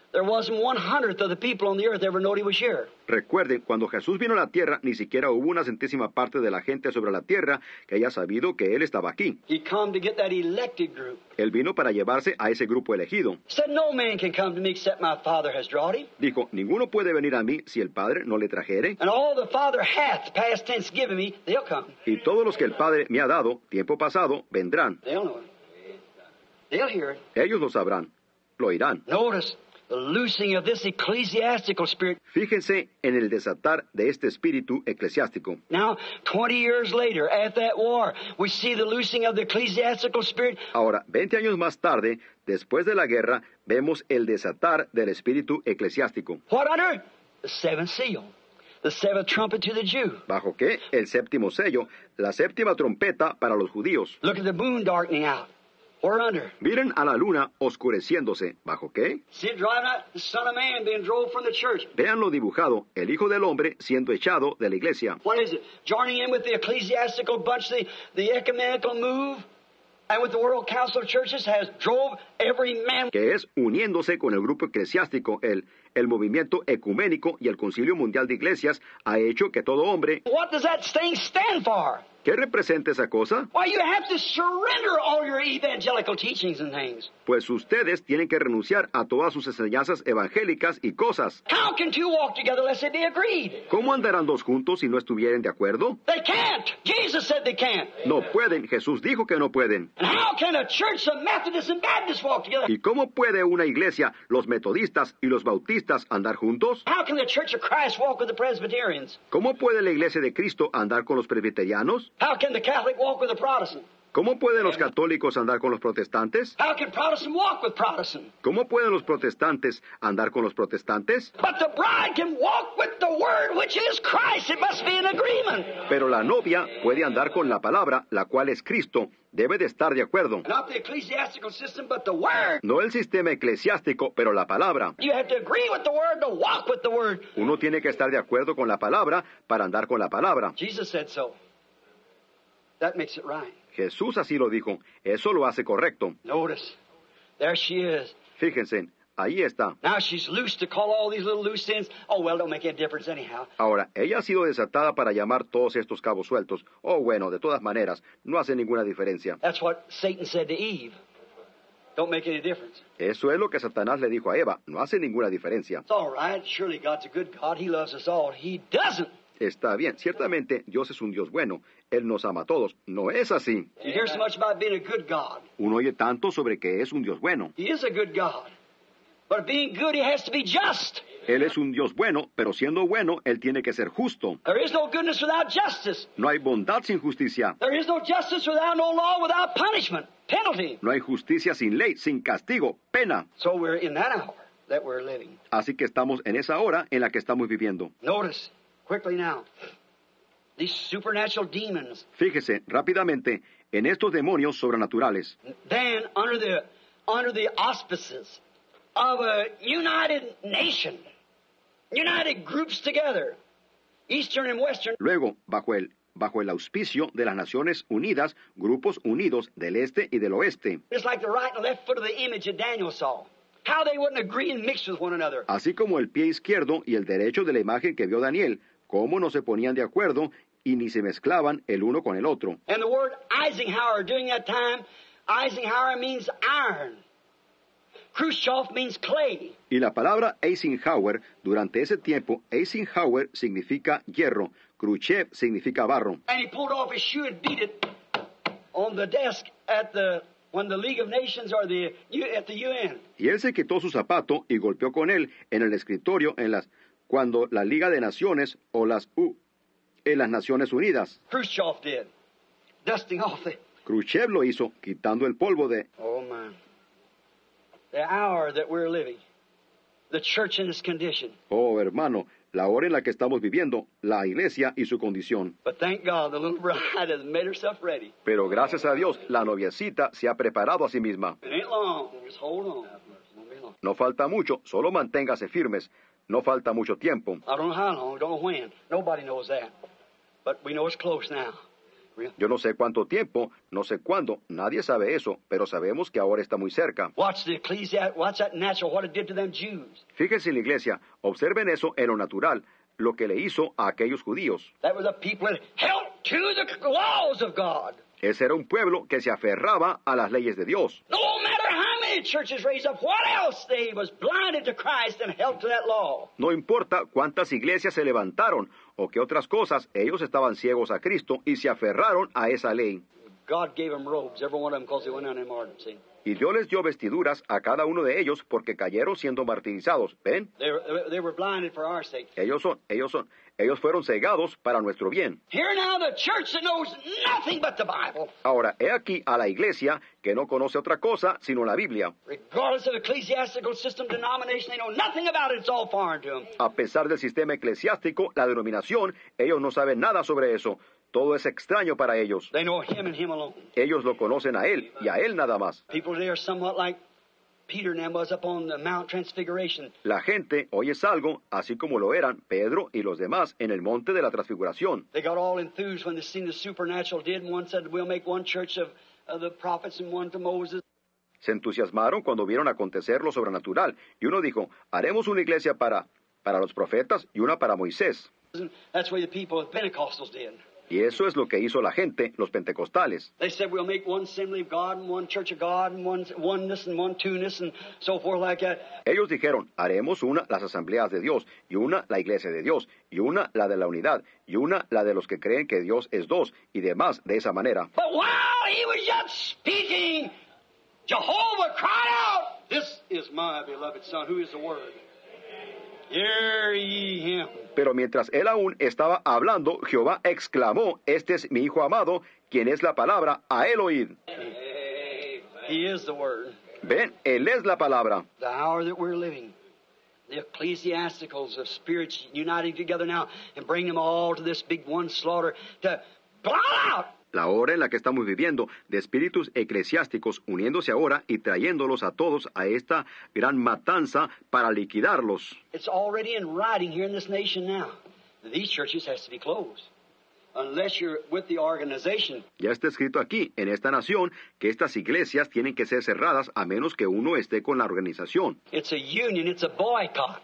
there wasn't 1/100th of the people on the earth ever knowed he was here. Recuerden, cuando Jesús vino a la tierra, ni siquiera hubo una centésima parte de la gente sobre la tierra que haya sabido que Él estaba aquí. He come to get that elected group. Él vino para llevarse a ese grupo elegido. Said, no man can come to me except my Father has drawn him. Dijo, ninguno puede venir a mí si el Padre no le trajere. And all the Father hath, past tense, given me, they'll come. Y todos los que el Padre me ha dado, tiempo pasado, vendrán. They'll know it. They'll hear it. Ellos lo sabrán, lo oirán. Notice the loosing of this ecclesiastical spirit. Fíjense en el desatar de este espíritu eclesiástico. Now, 20 years later, at that war, we see the loosing of the ecclesiastical spirit. Ahora, 20 años más tarde, después de la guerra, vemos el desatar del espíritu eclesiástico. What under? The seventh seal. The seventh trumpet to the Jew. ¿Bajo qué? El séptimo sello, la séptima trompeta para los judíos. Look at the moon darkening out. We're under. Miren a la luna oscureciéndose. ¿Bajo qué? See it driving out the Son of Man being drove from the church. Veanlo dibujado, el Hijo del Hombre siendo echado de la iglesia. What is it? Joining in with the ecclesiastical bunch, the ecumenical move, and with the World Council of Churches has drove every man. Que es uniéndose con el grupo eclesiástico, el movimiento ecuménico y el Concilio Mundial de Iglesias ha hecho que todo hombre... What does that thing stand for? ¿Qué representa esa cosa? Why, you have to surrender all your evangelical teachings and things. Pues ustedes tienen que renunciar a todas sus enseñanzas evangélicas y cosas. How can two walk together unless they be agreed? ¿Cómo andarán dos juntos si no estuvieren de acuerdo? They can't. Jesus said they can't. No pueden. Jesús dijo que no pueden. And how can a church of Methodists and Baptists walk together? ¿Y cómo puede una iglesia, los metodistas y los bautistas andar juntos? How can the Church of Christ walk with the Presbyterians? ¿Cómo puede la iglesia de Cristo andar con los presbiterianos? How can the Catholic walk with the Protestant? ¿Cómo pueden los católicos andar con los protestantes? How can Protestant walk with Protestant? ¿Cómo pueden los protestantes andar con los protestantes? But the bride can walk with the Word, which is Christ. It must be an agreement. Pero la novia puede andar con la palabra, la cual es Cristo. Debe de estar de acuerdo. Not the ecclesiastical system, but the Word. No el sistema eclesiástico, pero la palabra. You have to agree with the Word to walk with the Word. Uno tiene que estar de acuerdo con la palabra para andar con la palabra. Jesus said so. That makes it right. Jesús así lo dijo. Eso lo hace correcto. Notice, there she is. Fíjense, ahí está. Now she's loose to call all these little loose ends. Oh, well, don't make any difference anyhow. Ahora, ella ha sido desatada para llamar todos estos cabos sueltos. Oh, bueno, de todas maneras, no hace ninguna diferencia. That's what Satan said to Eve. Don't make any difference. Eso es lo que Satanás le dijo a Eva. No hace ninguna diferencia. It's all right. Surely God's a good God. He loves us all. He doesn't. Está bien, ciertamente Dios es un Dios bueno. Él nos ama a todos. No es así. You hear so much about being a good God. Uno oye tanto sobre que es un Dios bueno. He is a good God. But being good, he has to be just. Él es un Dios bueno, pero siendo bueno, Él tiene que ser justo. There is no goodness without justice. No hay bondad sin justicia. There is no justice without no law, without punishment, penalty. No hay justicia sin ley, sin castigo, pena. So we're in that hour that we're living. Así que estamos en esa hora en la que estamos viviendo. Notice, quickly now, these supernatural demons. Fíjese rápidamente en estos demonios sobrenaturales. Then, under the auspices of a united nation, united groups together, Eastern and Western. Luego, bajo el auspicio de las Naciones Unidas, grupos unidos del este y del oeste. It's like the right and left foot of the image that Daniel saw. How they wouldn't agree and mix with one another. Así como el pie izquierdo y el derecho de la imagen que vio Daniel, cómo no se ponían de acuerdo y ni se mezclaban el uno con el otro. And the word Eisenhower during that time, Eisenhower means iron. Khrushchev means clay. Y la palabra Eisenhower, durante ese tiempo, Eisenhower significa hierro, Khrushchev significa barro. And he pulled off his shoe and beat it on the desk when the League of Nations or at the UN. Y él se quitó su zapato y golpeó con él en el escritorio cuando la Liga de Naciones o en las Naciones Unidas. Khrushchev did, dusting off Khrushchev lo hizo, quitando el polvo de... Oh, man. The hour that we're living. The church in its condition. Oh, hermano, la hora en la que estamos viviendo, la iglesia y su condición. But thank God, the little bride has made herself ready. Pero gracias a Dios, la noviecita se ha preparado a sí misma. It ain't long. Just hold on. Won't be long. No falta mucho, solo manténgase firmes. No falta mucho tiempo. I don't know how long, don't know when. Nobody knows that. But we know it's close now. Yo no sé cuánto tiempo, no sé cuándo, nadie sabe eso, pero sabemos que ahora está muy cerca. Watch that natural, what it did to them Jews. Fíjense en la iglesia, observen eso en lo natural, lo que le hizo a aquellos judíos. That was a people that held to the laws of God. Ese era un pueblo que se aferraba a las leyes de Dios. No matter how many churches raised up, what else they was blinded to Christ and held to that law. No importa cuántas iglesias se levantaron o qué otras cosas, ellos estaban ciegos a Cristo y se aferraron a esa ley. God gave them robes, every one of them, because they went down in martyrdom, see? Y Dios les dio vestiduras a cada uno de ellos porque cayeron siendo martirizados. ¿Ven? They were blinded for our sake. Ellos fueron cegados para nuestro bien. Here now the church that knows nothing but the Bible. Ahora, he aquí a la iglesia que no conoce otra cosa sino la Biblia. Regardless of ecclesiastical system, denomination, they know nothing about it. It's all foreign to them. A pesar del sistema eclesiástico, la denominación, ellos no saben nada sobre eso. Todo es extraño para ellos. They know him and him alone. Ellos lo conocen a él y a él nada más. People today are somewhat like Peter and them was up on the Mount Transfiguration. La gente hoy es algo, así como lo eran Pedro y los demás en el monte de la transfiguración. They got all enthused when they seen the supernatural did, and one said, we'll make one church of the prophets and one to Moses. Se entusiasmaron cuando vieron acontecer lo sobrenatural, y uno dijo, haremos una iglesia para los profetas y una para Moisés. That's what the people of Pentecostals did. Y eso es lo que hizo la gente, los pentecostales. They said we'll make one assembly of God and one church of God and one oneness and one two-ness and so forth like that. Ellos dijeron, haremos una las asambleas de Dios, y una la iglesia de Dios, y una la de la unidad, y una la de los que creen que Dios es dos, y demás de esa manera. But while he was yet speaking, Jehovah cried out, "This is my beloved Son, who is the Word. Hear ye him." Pero mientras él aún estaba hablando, Jehová exclamó, este es mi Hijo amado, quien es la palabra, a él oíd. He is the Word. Ven, él es la palabra. The hour that we're living, the ecclesiasticals of spirits uniting together now and bring them all to this big one slaughter to blot out. La hora en la que estamos viviendo, de espíritus eclesiásticos uniéndose ahora y trayéndolos a todos a esta gran matanza para liquidarlos. It's already in writing here in this nation now. These churches has to be closed. Unless you're with the organization. Ya está escrito aquí, en esta nación, que estas iglesias tienen que ser cerradas a menos que uno esté con la organización. It's a union, it's a boycott.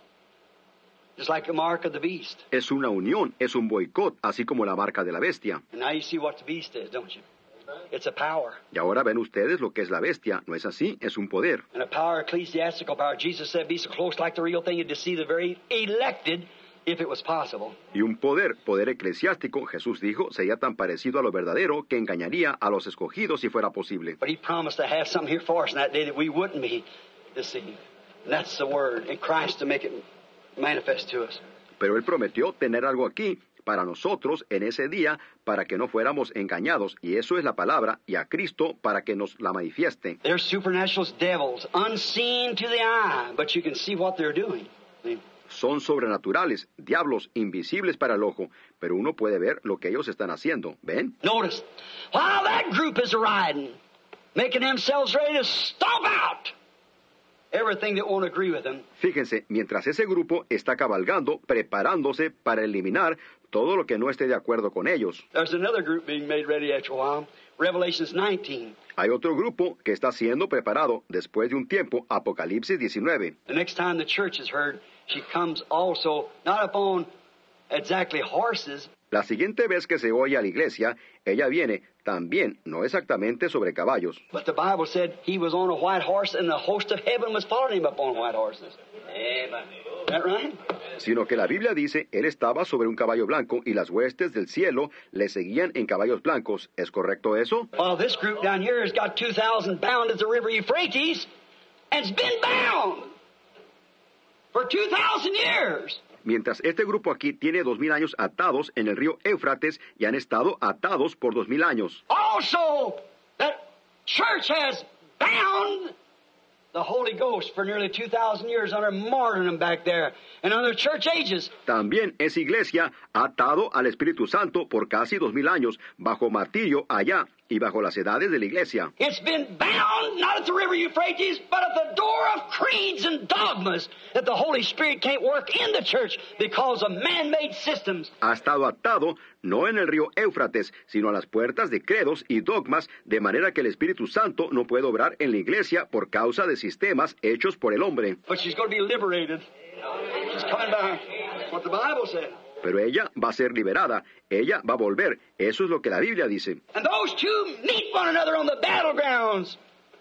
Just like the mark of the beast. Es una unión, es un boicot, así como la marca de la bestia. And now you see what the beast is, don't you? It's a power. Y ahora ven ustedes lo que es la bestia, ¿no es así? Es un poder. And a power, ecclesiastical power. Jesus said, be so close like the real thing, you'd deceive the very elected, if it was possible. Y un poder eclesiástico, Jesús dijo, sería tan parecido a lo verdadero que engañaría a los escogidos si fuera posible. But he promised to have something here for us in that day that we wouldn't be deceived. And that's the word in Christ to make it manifest to us. Pero él prometió tener algo aquí para nosotros en ese día para que no fuéramos engañados, y eso es la palabra, y a Cristo para que nos la manifieste. They're supernatural devils, unseen to the eye, but you can see what they're doing. See? Son sobrenaturales, diablos invisibles para el ojo, pero uno puede ver lo que ellos están haciendo. ¿Ven? Notice, while that group is riding, making themselves ready to stomp out everything that won't agree with them. Fíjense, mientras ese grupo está cabalgando, preparándose para eliminar todo lo que no esté de acuerdo con ellos. There's another group being made ready after a while. Revelations 19. Hay otro grupo que está siendo preparado después de un tiempo, Apocalipsis 19. The next time the church is heard, she comes also not upon exactly horses. La siguiente vez que se oye a la iglesia, ella viene también, no exactamente sobre caballos. But the Bible said he was on a white horse and the host of heaven was following him upon white horses. Amen. Is that right? Sino que la Biblia dice, él estaba sobre un caballo blanco y las huestes del cielo le seguían en caballos blancos. ¿Es correcto eso? Well, this group down here has got 2,000 bound at the river Euphrates and it's been bound for 2,000 years. Mientras este grupo aquí tiene 2,000 años atados en el río Éufrates y han estado atados por 2,000 años. Also, that church has bound the Holy Ghost for nearly 2,000 years under martyrdom back there. and under church ages. También esa iglesia atado al Espíritu Santo por casi 2000 años, bajo martirio allá y bajo las edades de la iglesia. It's been bound not at the river Euphrates, but at the door of creeds and dogmas that the Holy Spirit can't work in the church because of man-made systems. Ha estado atado no en el río Éufrates, sino a las puertas de credos y dogmas, de manera que el Espíritu Santo no puede obrar en la iglesia por causa de sistemas hechos por el hombre. But she's going to be liberated. She's coming back. That's what the Bible said. Pero ella va a ser liberada, ella va a volver. Eso es lo que la Biblia dice. And those two meet one another on the battlegrounds.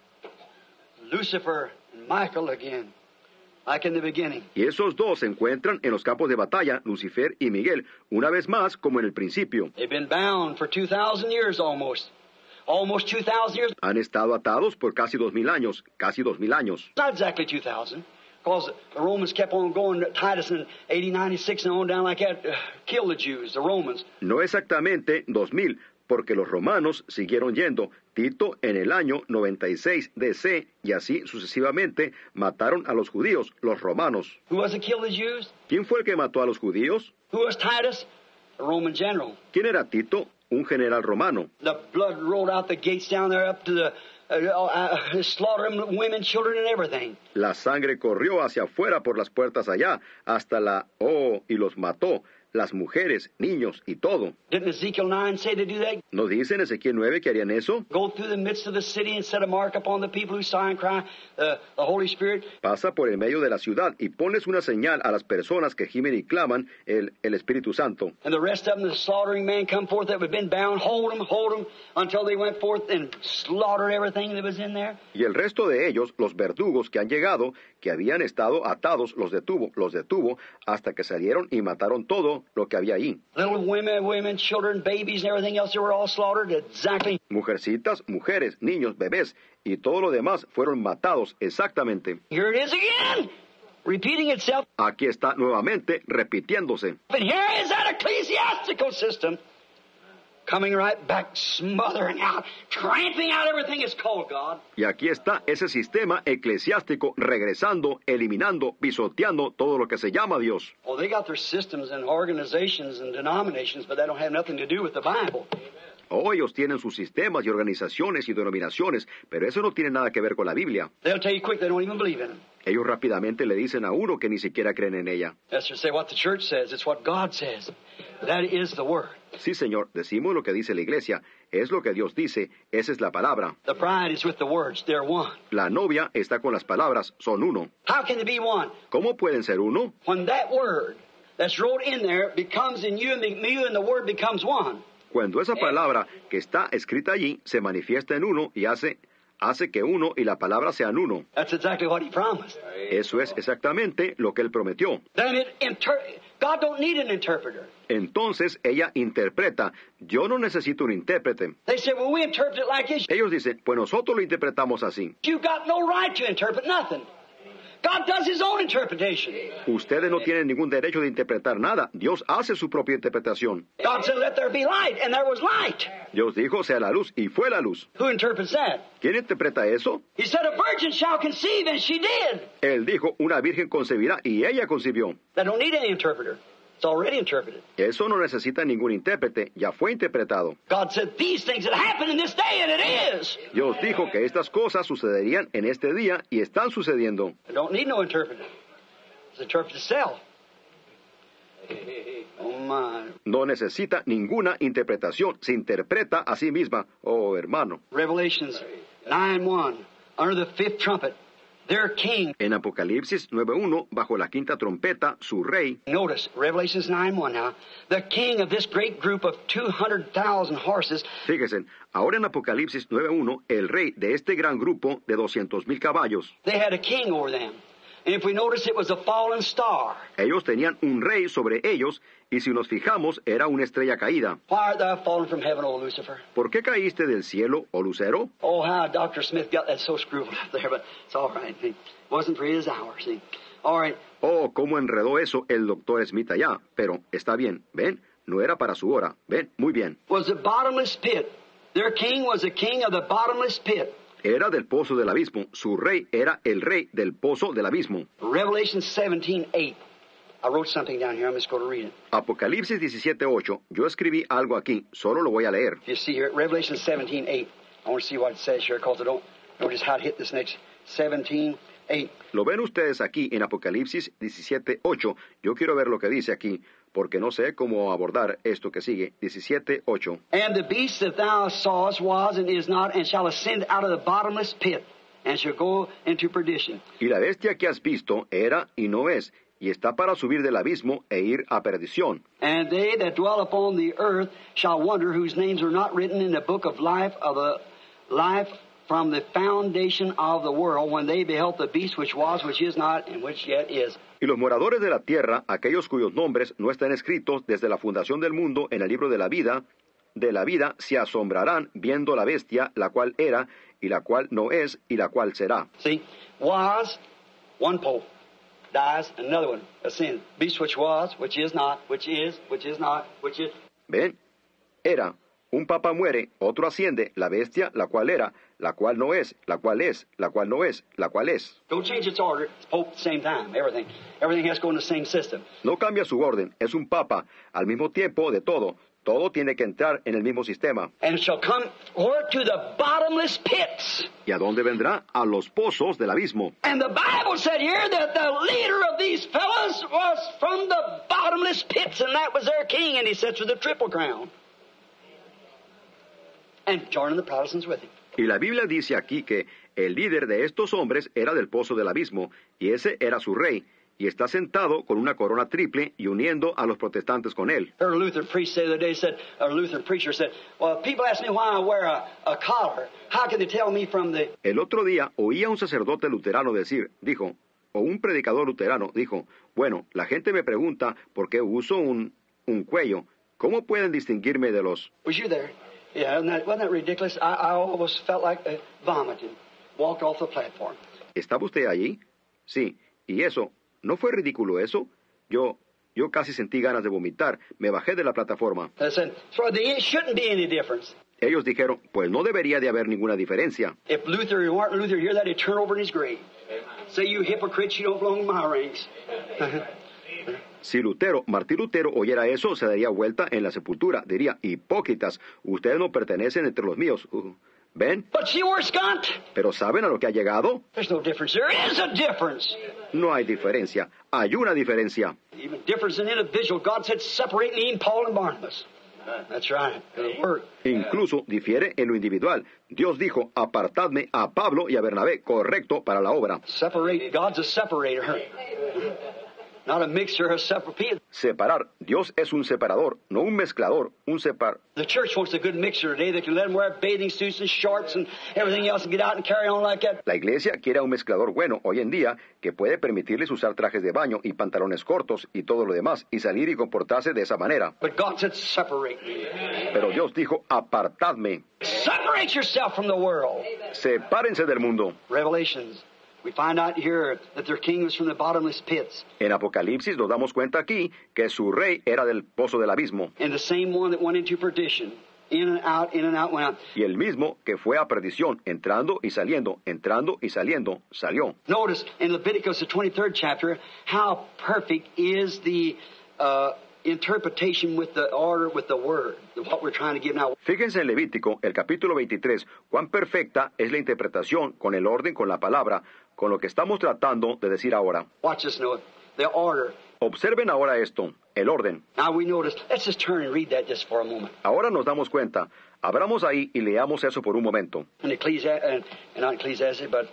Lucifer and Michael again, like in the beginning. Y esos dos se encuentran en los campos de batalla, Lucifer y Miguel, una vez más como en el principio. They've been bound for 2,000 years almost. Almost 2,000 years. Han estado atados por casi 2000 años, casi 2000 años. Not exactly 2,000. Because the Romans kept on going, Titus in 80, 96 and on down like that, killed the Jews, the Romans. No exactamente 2000, porque los romanos siguieron yendo. Tito en el año 96 DC y así sucesivamente mataron a los judíos, los romanos. Who was it killed the Jews? ¿Quién fue el que mató a los judíos? Who was Titus? The Roman general. ¿Quién era Tito? Un general romano. The blood rolled out the gates down there up to the slaughtering women, children, and everything. La sangre corrió hacia afuera por las puertas allá, hasta y los mató, las mujeres, niños y todo. Didn't Ezekiel 9 say to do that? ¿No dice en Ezequiel 9 que harían eso? Go through the midst of the city and set a mark upon the people who sigh and cry, the Holy Spirit. Pasa por el medio de la ciudad y pones una señal a las personas que gimen y claman el Espíritu Santo. And the rest of them, the slaughtering men come forth that had been bound, hold them, until they went forth and slaughtered everything that was in there. Y el resto de ellos, los verdugos que han llegado, que habían estado atados, los detuvo, hasta que salieron y mataron todo lo que había ahí. Little women, children, babies, and everything else, they were all slaughtered exactly. Mujercitas, mujeres, niños, bebés, y todo lo demás fueron matados exactamente. Here it is again, repeating itself. Aquí está nuevamente repitiéndose. But here is that ecclesiastical system coming right back, smothering out, tramping out everything it's called God. Y aquí está ese sistema eclesiástico regresando, eliminando, pisoteando todo lo que se llama Dios. Oh, they got their systems and organizations and denominations, but that don't have nothing to do with the Bible. Oh, ellos tienen sus sistemas y organizaciones y denominaciones, pero eso no tiene nada que ver con la Biblia. They'll tell you quick they don't even believe in them. Ellos rápidamente le dicen a uno que ni siquiera creen en ella. That's to say what the church says. It's what God says. That is the word. Sí, Señor, decimos lo que dice la iglesia. Es lo que Dios dice. Esa es la palabra. The bride is with the words. They're one. La novia está con las palabras. Son uno. How can they be one? ¿Cómo pueden ser uno? When that word that's wrote in there becomes in you and me and the word becomes one. Cuando esa palabra que está escrita allí se manifiesta en uno y hace que uno y la palabra sean uno. That's exactly what he promised. Eso es exactamente lo que él prometió. Then God don't need an interpreter. Entonces ella interpreta. Yo no necesito un intérprete. They say, well, we interpret it like this. Ellos dicen, pues nosotros lo interpretamos así. You got no right to interpret nothing. God does his own interpretation. Ustedes no tienen ningún derecho de interpretar nada. Dios hace su propia interpretación. God said, let there be light, and there was light. Dios dijo, sea la luz, y fue la luz. Who interprets that? ¿Quién interpreta eso? He said, a virgin shall conceive, and she did. Él dijo, una virgen concebirá, y ella concibió. That don't need any interpreter. It's already interpreted. Eso no necesita ningún intérprete, ya fue interpretado. God said, these things that happen in this day, and it is. Dios dijo que estas cosas sucederían en este día, y están sucediendo. I don't need no interpreter. It's interpreted itself. Oh my. No necesita ninguna interpretación, se interpreta a sí misma. Oh, hermano. Revelations 9:1, under the fifth trumpet, their king. En Apocalipsis 9:1, bajo la quinta trompeta, su rey. Notice, Revelations 9:1 now, the king of this great group of 200,000 horses. Fíjense, ahora en Apocalipsis 9:1, el rey de este gran grupo de 200,000 caballos. They had a king over them. And if we notice, it was a fallen star. Ellos tenían un rey sobre ellos, y si nos fijamos, era una estrella caída. Why art thou fallen from heaven, O Lucifer? ¿Por qué caíste del cielo, oh Lucero? Oh, how Dr. Smith got that so screwed up there, but it's all right. It wasn't for his hour, see. All right. Oh, cómo enredó eso el doctor Smith allá. Pero está bien, ¿ven? No era para su hora. ¿Ven? Muy bien. Was the bottomless pit. Their king was the king of the bottomless pit. Era del pozo del abismo. Su rey era el rey del pozo del abismo. Revelation 17:8. I wrote something down here. I'm just going to read it. Apocalipsis 17:8. Yo escribí algo aquí, solo lo voy a leer. You see here, Revelation 17:8. I want to see what it says here, because I don't know just how to hit this next 17:8. Lo ven ustedes aquí en Apocalipsis 17:8. Yo quiero ver lo que dice aquí, porque no sé cómo abordar esto que sigue. 17:8. And the beast that thou sawest was and is not, and shall ascend out of the bottomless pit, and shall go into perdition. Y la bestia que has visto era y no es, y está para subir del abismo e ir a perdición. And they that dwell upon the earth shall wonder, whose names are not written in the book of the life from the foundation of the world, when they beheld the beast which was, which is not, and which yet is. Y los moradores de la tierra, aquellos cuyos nombres no están escritos desde la fundación del mundo en el libro de la vida, se asombrarán viendo la bestia, la cual era, y la cual no es, y la cual será. See, was, one pope, dies, another one ascends. Beast which was, which is not, which is not, which is. ¿Ven? Era. Un papa muere, otro asciende, la bestia, la cual era, la cual no es, la cual es, la cual no es, la cual es. Don't change its order. It's pope at the same time. Everything has to go in the same system. No cambia su orden, es un papa, al mismo tiempo de todo. Todo tiene que entrar en el mismo sistema. And shall come forth to the bottomless pits. ¿Y a dónde vendrá? A los pozos del abismo. And the Bible said here that the leader of these fellows was from the bottomless pits, and that was their king, and he sits with a triple crown. And joining the Protestants with him. Y la Biblia dice aquí que el líder de estos hombres era del pozo del abismo, y ese era su rey, y está sentado con una corona triple y uniendo a los protestantes con él. Heard a Lutheran preacher the other day said, a Lutheran preacher said, well, people ask me why I wear a collar. How can they tell me from the... El otro día oía a un sacerdote luterano dijo, o un predicador luterano dijo, bueno, la gente me pregunta por qué uso un cuello. ¿Cómo pueden distinguirme de los...? Was you there? Yeah, wasn't that ridiculous? I almost felt like vomiting. Walked off the platform. ¿Estaba usted allí? Sí. ¿Y eso? ¿No fue ridículo eso? Yo casi sentí ganas de vomitar. Me bajé de la plataforma. I said, so there shouldn't be any difference. Ellos dijeron, pues no debería de haber ninguna diferencia. If Luther or Martin Luther hear that, he'd turn over in his grave. Say, you hypocrites, you don't belong in my ranks. Si Martín Lutero oyera eso, se daría vuelta en la sepultura. Diría, hipócritas, ustedes no pertenecen entre los míos. ¿Ven? But see where it's got? ¿Pero saben a lo que ha llegado? There's no difference. There is a difference. No hay diferencia. Hay una diferencia. Even difference in individual. God said, separate me and Paul and Barnabas. That's right. It'll work. Incluso difiere en lo individual. Dios dijo, apartadme a Pablo y a Bernabé, correcto para la obra. Separate. God's a separator. Not a mixture of separate people. Separar. Dios es un separador, no un mezclador, un separ. The church wants a good mixture today. They can let them wear bathing suits and shorts and everything else and get out and carry on like that. La iglesia quiere a un mezclador bueno hoy en día que puede permitirles usar trajes de baño y pantalones cortos y todo lo demás y salir y comportarse de esa manera. But God said, separate me. Pero Dios dijo, apartadme. Separate yourself from the world. Sepárense del mundo. Revelations. We find out here that their king was from the bottomless pits. En Apocalipsis nos damos cuenta aquí que su rey era del pozo del abismo. And the same one that went into perdition. In and out, went out. Y el mismo que fue a perdición, entrando y saliendo, salió. Notice in Leviticus, the 23rd chapter, how perfect is the interpretation with the order, with the word, what we're trying to give now. Fíjense en Levítico, el capítulo 23, cuán perfecta es la interpretación con el orden, con la palabra, con lo que estamos tratando de decir ahora. Watch this, note, the order. Observen ahora esto, el orden. Now we notice, let's just turn and read that just for a moment. Ahora nos damos cuenta. Abramos ahí y leamos eso por un momento. In not Ecclesiastes, but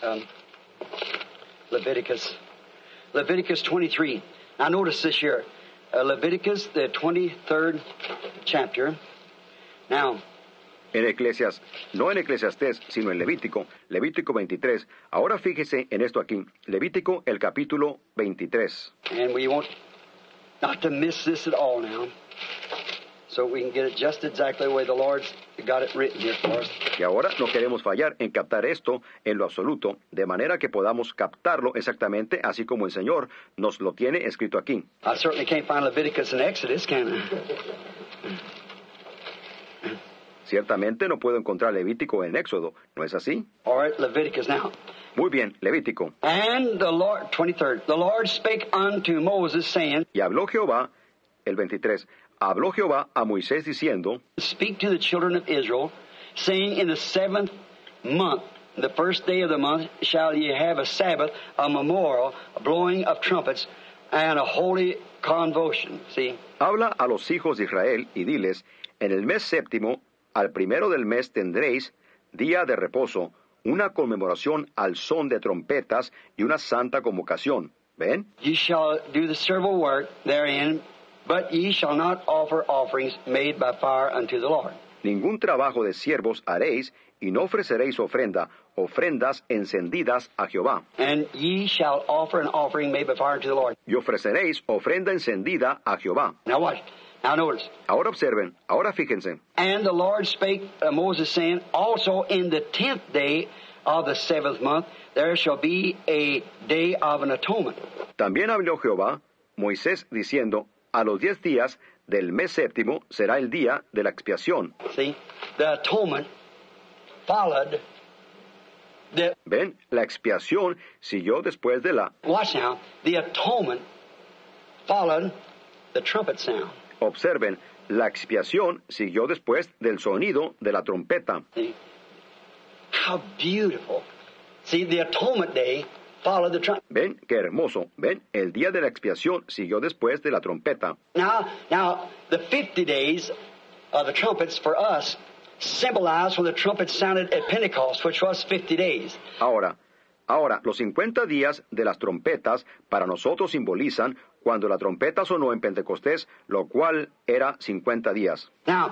Leviticus 23. Now notice this here. Leviticus, the 23rd chapter. Now, en Eclesiastés, no en Eclesiastés, sino en Levítico 23. Ahora fíjese en esto aquí, Levítico, el capítulo 23. And we want not to miss this at all now, so we can get it just exactly the way the Lord's got it written here for us. Y ahora no queremos fallar en captar esto en lo absoluto, de manera que podamos captarlo exactamente así como el Señor nos lo tiene escrito aquí. I certainly can't find Leviticus and Exodus, can I? Ciertamente no puedo encontrar Levítico en Éxodo, ¿no es así? All right, Leviticus now. Muy bien, Levítico. And the Lord, 23rd, the Lord spake unto Moses, saying, Y habló Jehová, el 23, habló Jehová a Moisés diciendo, Speak to the children of Israel, saying, In the 7th month, the first day of the month, shall ye have a Sabbath, a memorial, a blowing of trumpets, and a holy convocation. See? habla a los hijos de Israel y diles, en el mes séptimo, al primero del mes tendréis día de reposo, una conmemoración al son de trompetas y una santa convocación. ¿Ven? Ye shall do the servile work therein, but ye shall not offer offerings made by fire unto the Lord. Ningún trabajo de siervos haréis, y no ofreceréis ofrendas encendidas a Jehová. And ye shall offer an offering made by fire unto the Lord. Y ofreceréis ofrenda encendida a Jehová. Now watch. Now notice. Ahora observen, ahora fíjense. And the Lord spake to Moses, saying, Also in the 10th day of the 7th month, there shall be a day of an atonement. También habló Jehová, Moisés, diciendo, a los 10 días del mes séptimo será el día de la expiación. See, the atonement followed the... ¿Ven? La expiación siguió después de la... Watch now. The atonement followed the trumpet sound. Observen, la expiación siguió después del sonido de la trompeta. See? How beautiful. See, the atonement day followed the trumpet. ¿Ven? Qué hermoso. ¿Ven? El día de la expiación siguió después de la trompeta. Now, the 50 days of the trumpets for us symbolize when the trumpet sounded at Pentecost, which was 50 days. Ahora, los 50 días de las trompetas para nosotros simbolizan cuando la trompeta sonó en Pentecostés, lo cual era 50 días. Now,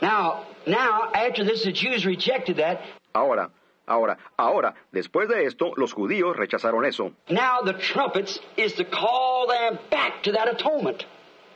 after this, the Jews rejected that. Ahora, después de esto, los judíos rechazaron eso. Now the trumpets is to call them back to that atonement.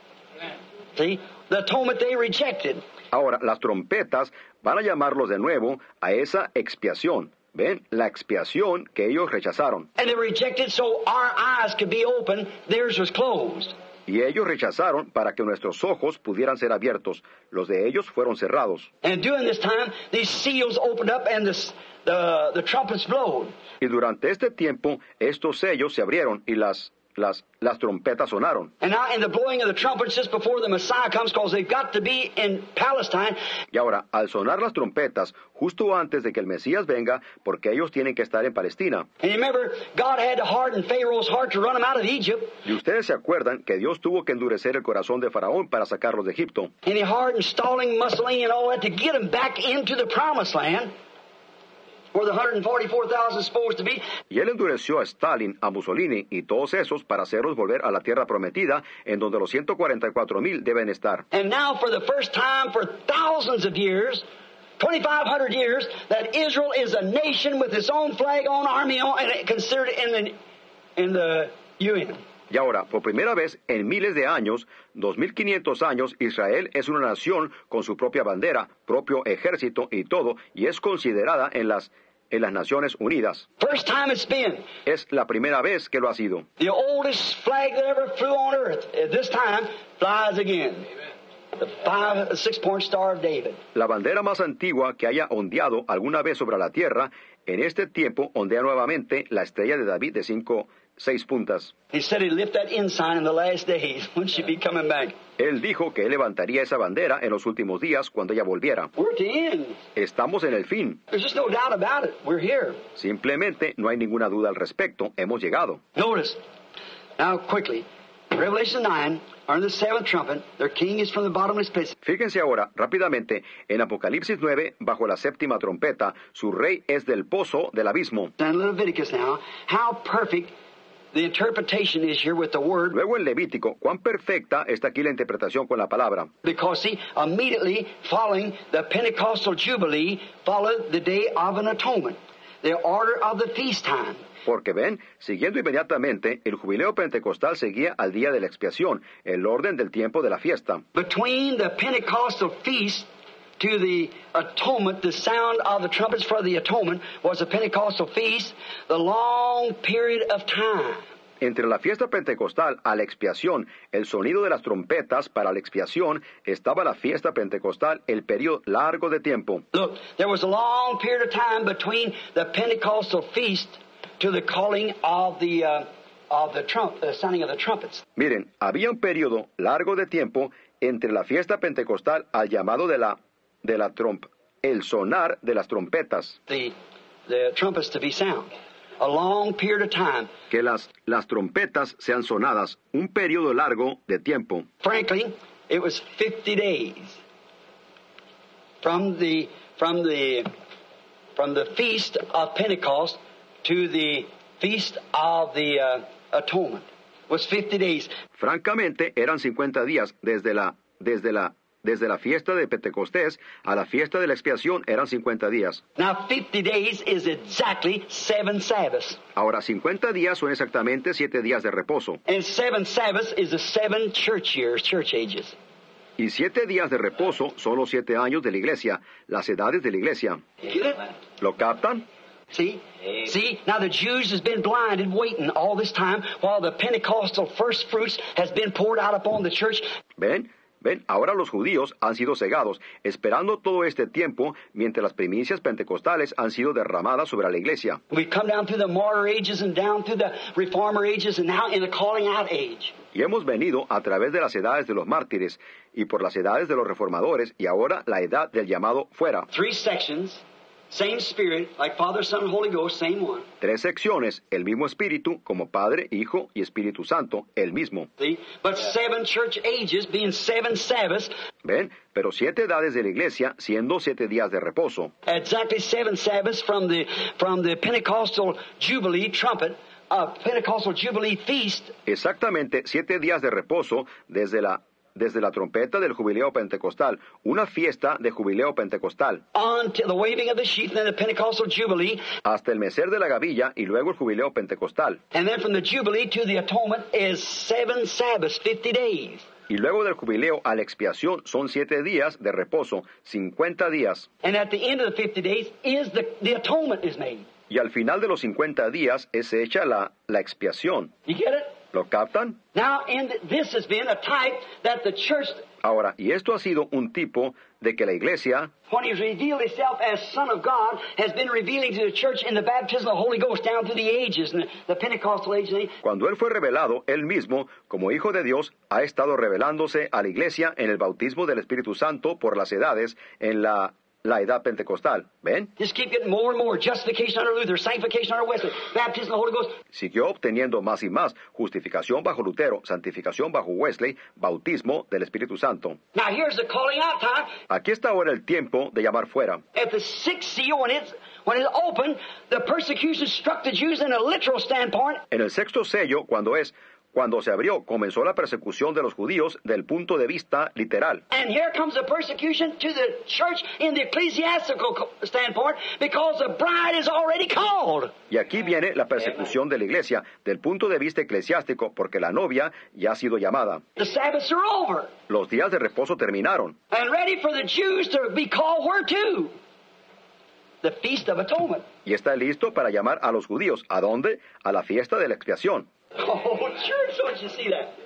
See? The atonement they rejected. Ahora, las trompetas van a llamarlos de nuevo a esa expiación. ¿Ven? La expiación que ellos rechazaron. And they rejected so our eyes could be open, theirs was closed. Y ellos rechazaron para que nuestros ojos pudieran ser abiertos. Los de ellos fueron cerrados. And during this time, these seals opened up and the trumpets blowed. Y durante este tiempo, estos sellos se abrieron y las trompetas sonaron. And now in the blowing of the trumpets just before the Messiah comes, because they've got to be in Palestine. Y ahora, al sonar las trompetas, justo antes de que el Mesías venga, porque ellos tienen que estar en Palestina. And you remember, God had to harden Pharaoh's heart to run them out of Egypt. Y ustedes se acuerdan que Dios tuvo que endurecer el corazón de Faraón para sacarlos de Egipto. And he hardened Stalin, Mussolini, and all that to get them back into the promised land, where the 144,000 is supposed to be. Y él endureció a Stalin, a Mussolini y todos esos para hacerlos volver a la tierra prometida, en donde los 144,000 deben estar. And now for the first time for thousands of years, 2,500 years, that Israel is a nation with its own flag, own army, and considered in the UN. Y ahora, por primera vez en miles de años, 2,500 años, Israel es una nación con su propia bandera, propio ejército y todo, y es considerada en las Naciones Unidas. First time it's been. Es la primera vez que lo ha sido. The oldest flag that ever flew on earth, at this time, flies again. The 6-point Star of David. La bandera más antigua que haya ondeado alguna vez sobre la tierra, en este tiempo ondea nuevamente la estrella de David de 6 puntas. He said he'd lift that ensign in the last days when she'd be coming back. Él dijo que él levantaría esa bandera en los últimos días cuando ella volviera. We're at the end. Estamos en el fin. There's just no doubt about it. We're here. Simplemente no hay ninguna duda al respecto. Hemos llegado. Notice, now quickly, Revelation 9, on the 7th trumpet, their king is from the bottomless pit. Fíjense ahora, rápidamente, en Apocalipsis 9, bajo la séptima trompeta, su rey es del pozo del abismo. And Leviticus now, how perfect the interpretation is here with the word. Luego en Levítico, cuán perfecta está aquí la interpretación con la palabra. Because, see, immediately following the Pentecostal Jubilee followed the Day of an Atonement, the order of the feast time. Porque ven, siguiendo inmediatamente, el jubileo pentecostal seguía al día de la expiación, el orden del tiempo de la fiesta. Between the Pentecostal feast to the atonement, the sound of the trumpets for the atonement was the Pentecostal feast, the long period of time. Entre la fiesta pentecostal a la expiación, el sonido de las trompetas para la expiación, estaba la fiesta pentecostal, el periodo largo de tiempo. Look, there was a long period of time between the Pentecostal feast to the calling of the sounding of the trumpets. Miren, había un periodo largo de tiempo entre la fiesta pentecostal al llamado el sonar de las trompetas. The trumpets to be sound. A long period of time. Que las trompetas sean sonadas, un periodo largo de tiempo. Frankly, it was 50 days from the feast of Pentecost to the feast of the atonement. It was 50 days. Francamente, eran 50 días desde la fiesta de Pentecostés a la fiesta de la expiación eran 50 días. Now 50 days is exactly 7 Sabbaths. Ahora 50 días son exactamente 7 días de reposo. And 7 Sabbaths is the 7 church years, church ages. Y 7 días de reposo son los 7 años de la iglesia, las edades de la iglesia. Get it? ¿Lo captan? See? See? Now the Jews has been blinded waiting all this time while the Pentecostal first fruits has been poured out upon the church. ¿Ven? Ahora los judíos han sido cegados, esperando todo este tiempo, mientras las primicias pentecostales han sido derramadas sobre la iglesia. We've come down through the martyr ages and down through the reformer ages and now in the calling out age. Y hemos venido a través de las edades de los mártires y por las edades de los reformadores y ahora la edad del llamado fuera. 3 sections, same Spirit, like Father, Son, and Holy Ghost, same one. 3 secciones, el mismo Espíritu, como Padre, Hijo y Espíritu Santo, el mismo. See? But 7 church ages being 7 Sabbaths. ¿Ven? Pero 7 edades de la iglesia siendo 7 días de reposo. Exactly 7 Sabbaths from the Pentecostal Jubilee trumpet, Pentecostal Jubilee feast. Exactamente 7 días de reposo desde la trompeta del jubileo pentecostal, una fiesta de jubileo pentecostal. Until the waving of the sheaf and the Pentecostal Jubilee. Hasta el mecer de la gavilla y luego el jubileo pentecostal. And then from the Jubilee to the atonement is 7 Sabbaths, 50 days. Y luego del jubileo a la expiación son 7 días de reposo, 50 días. And at the end of the 50 days is the atonement is made. Y al final de los 50 días es hecha la expiación. You get it? ¿Lo captan? Now, this has been a type that the church, Ahora, y esto ha sido un tipo de que la iglesia, when He's revealed Himself as Son of God, has been revealing to the church in the baptism of the Holy Ghost down through the ages, and the Pentecostal age. cuando Él fue revelado, Él mismo, como Hijo de Dios, ha estado revelándose a la iglesia en el bautismo del Espíritu Santo por las edades en la edad pentecostal. ¿Ven? Just keep getting more and more justification under Luther, sanctification under Wesley, baptism of the Holy Ghost. Siguió obteniendo más y más justificación bajo Lutero, santificación bajo Wesley, bautismo del Espíritu Santo. Now here's the calling out time. Aquí está ahora el tiempo de llamar fuera. At the 6th seal, when it's opened, the persecution struck the Jews in a literal standpoint. En el 6º sello, cuando se abrió, comenzó la persecución de los judíos del punto de vista literal. And here comes the persecution to the church in the ecclesiastical standpoint because the bride is already called. Y aquí viene la persecución de la iglesia del punto de vista eclesiástico porque la novia ya ha sido llamada. The Sabbaths are over. Los días de reposo terminaron. And ready for the Jews to be called where to? The Feast of Atonement. Y está listo para llamar a los judíos. ¿A dónde? A la fiesta de la expiación. Oh, church, don't you see that?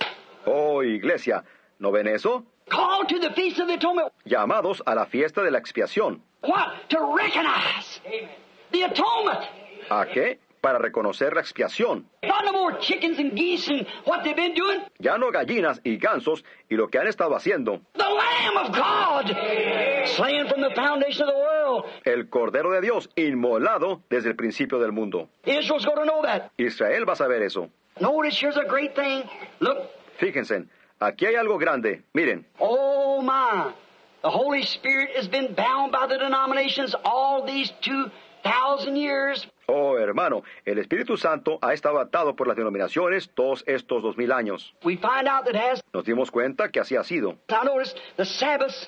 Oh, iglesia, ¿no ven eso? Called to the Feast of the Atonement. Llamados a la fiesta de la expiación. What? To recognize the atonement. ¿A qué? Para reconocer la expiación. Not no more chickens and geese and what they've been doing. Ya no gallinas y gansos y lo que han estado haciendo. The Lamb of God, slain from the foundation of the world. El Cordero de Dios, inmolado desde el principio del mundo. Israel's going to know that. Israel va a saber eso. Notice here's a great thing. Look. Fíjense, aquí hay algo grande. Miren. Oh my. The Holy Spirit has been bound by the denominations all these 2,000 years. Oh, hermano, el Espíritu Santo ha estado atado por las denominaciones todos estos 2000 años. We find out that Nos dimos cuenta que así ha sido. Now notice the Sabbaths,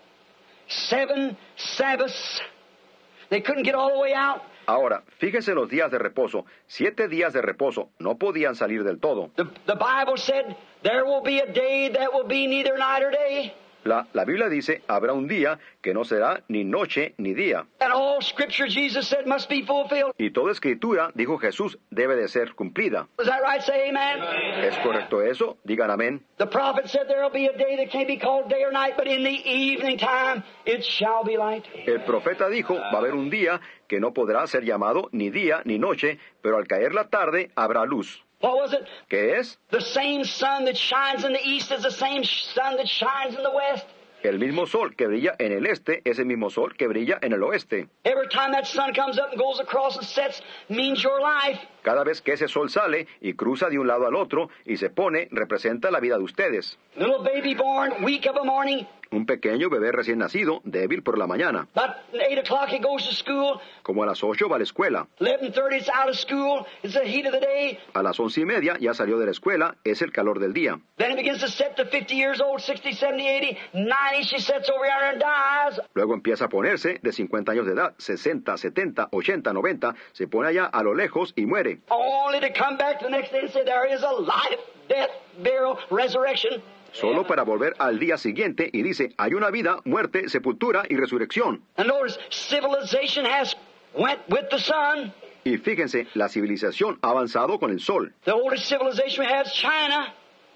7 Sabbaths. They couldn't get all the way out. Ahora, fíjense los días de reposo. 7 días de reposo. No podían salir del todo. The Bible said there will be a day that will be neither night or day. La Biblia dice, habrá un día que no será ni noche ni día. And all Scripture, Jesus said, must be fulfilled. Y toda escritura, dijo Jesús, debe de ser cumplida. Is that right? Say amen. ¿Es correcto eso? Digan amén. The prophet said there will be a day that can't be called day or night, but in the evening time it shall be light. El profeta dijo, va a haber un día que no podrá ser llamado ni día ni noche, pero al caer la tarde habrá luz. What was it? ¿Qué es? The same sun that shines in the east is the same sun that shines in the west. El mismo sol que brilla en el este es el mismo sol que brilla en el oeste. Every time that sun comes up and goes across and sets means your life. Cada vez que ese sol sale y cruza de un lado al otro y se pone, representa la vida de ustedes. Little baby born, weak of a morning. Un pequeño bebé recién nacido, débil por la mañana. About 8 o'clock he goes to school. Como a las 8 va a la escuela. 11:30 it's out of school. It's the heat of the day. A las 11:30 ya salió de la escuela, es el calor del día. Then it begins to set to 50 years old, 60, 70, 80, 90. She sets over yonder and dies. Luego empieza a ponerse de 50 años de edad, 60, 70, 80, 90, se pone allá a lo lejos y muere. Only to come back the next day and say there is a life, death, burial, resurrection. Solo para volver al día siguiente y dice, hay una vida, muerte, sepultura y resurrección. And notice, civilization has went with the sun. Y fíjense, la civilización ha avanzado con el sol. The oldest civilization we have is China.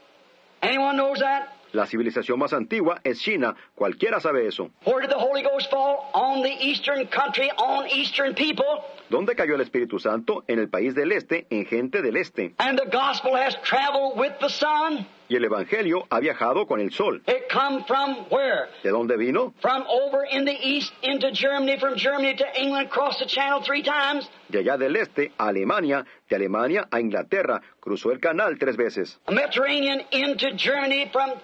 Anyone knows that? La civilización más antigua es China. Cualquiera sabe eso. Where did the Holy Ghost fall? On the eastern country, on eastern people. ¿Dónde cayó el Espíritu Santo? En el país del este, en gente del este. And the gospel has traveled with the sun. Y el Evangelio ha viajado con el sol. It come from where? ¿De dónde vino? From over in the east into Germany, from Germany to England, crossed the channel 3 times. De allá del este a Alemania, de Alemania a Inglaterra, cruzó el canal 3 veces. Mediterranean into Germany, from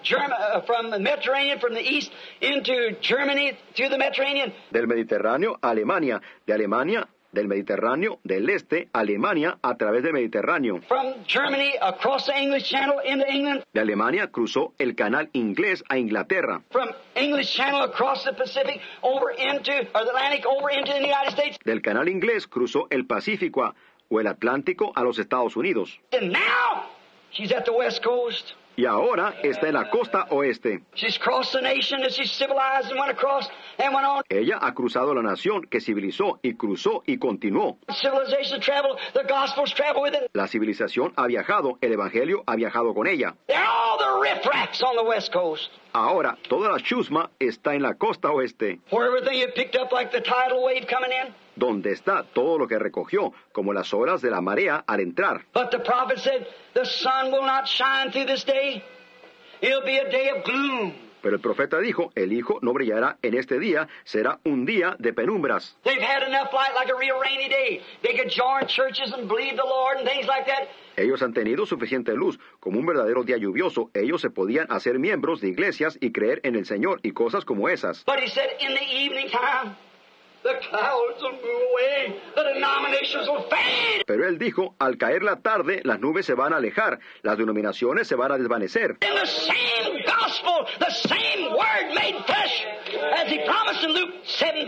the Mediterranean from the east into Germany through the Mediterranean. Del Mediterráneo a Alemania, de Alemania del Mediterráneo, del este a Alemania a través del Mediterráneo. From Germany across the English Channel into England. De Alemania cruzó el canal inglés a Inglaterra. From English Channel across the Pacific over into, or the Atlantic over into the United States. Del canal inglés cruzó el Pacífico o el Atlántico a los Estados Unidos. And now she's at the West Coast. Y ahora está en la costa oeste. She's crossed the nation that she's civilized and went across and went on. Ella ha cruzado la nación que civilizó y cruzó y continuó. Civilization traveled, the gospels traveled with it. La civilización ha viajado, el evangelio ha viajado con ella. They're all the riffraffs on the West Coast. Ahora, toda la chusma está en la costa oeste. Where everything had picked up like the tidal wave coming in. Donde está todo lo que recogió, como las olas de la marea al entrar. But the prophet said, the sun will not shine through this day. It'll be a day of gloom. Pero el profeta dijo, el hijo no brillará en este día, será un día de penumbras. They've had enough light like a real rainy day. They could join churches and believe the Lord and things like that. Ellos han tenido suficiente luz, como un verdadero día lluvioso. Ellos se podían hacer miembros de iglesias y creer en el Señor y cosas como esas. But he said, in the evening time, the clouds will move away, the denominations will fade. Pero él dijo, al caer la tarde, las nubes se van a alejar, las denominaciones se van a desvanecer. In the same gospel, the same word made flesh, as he promised in Luke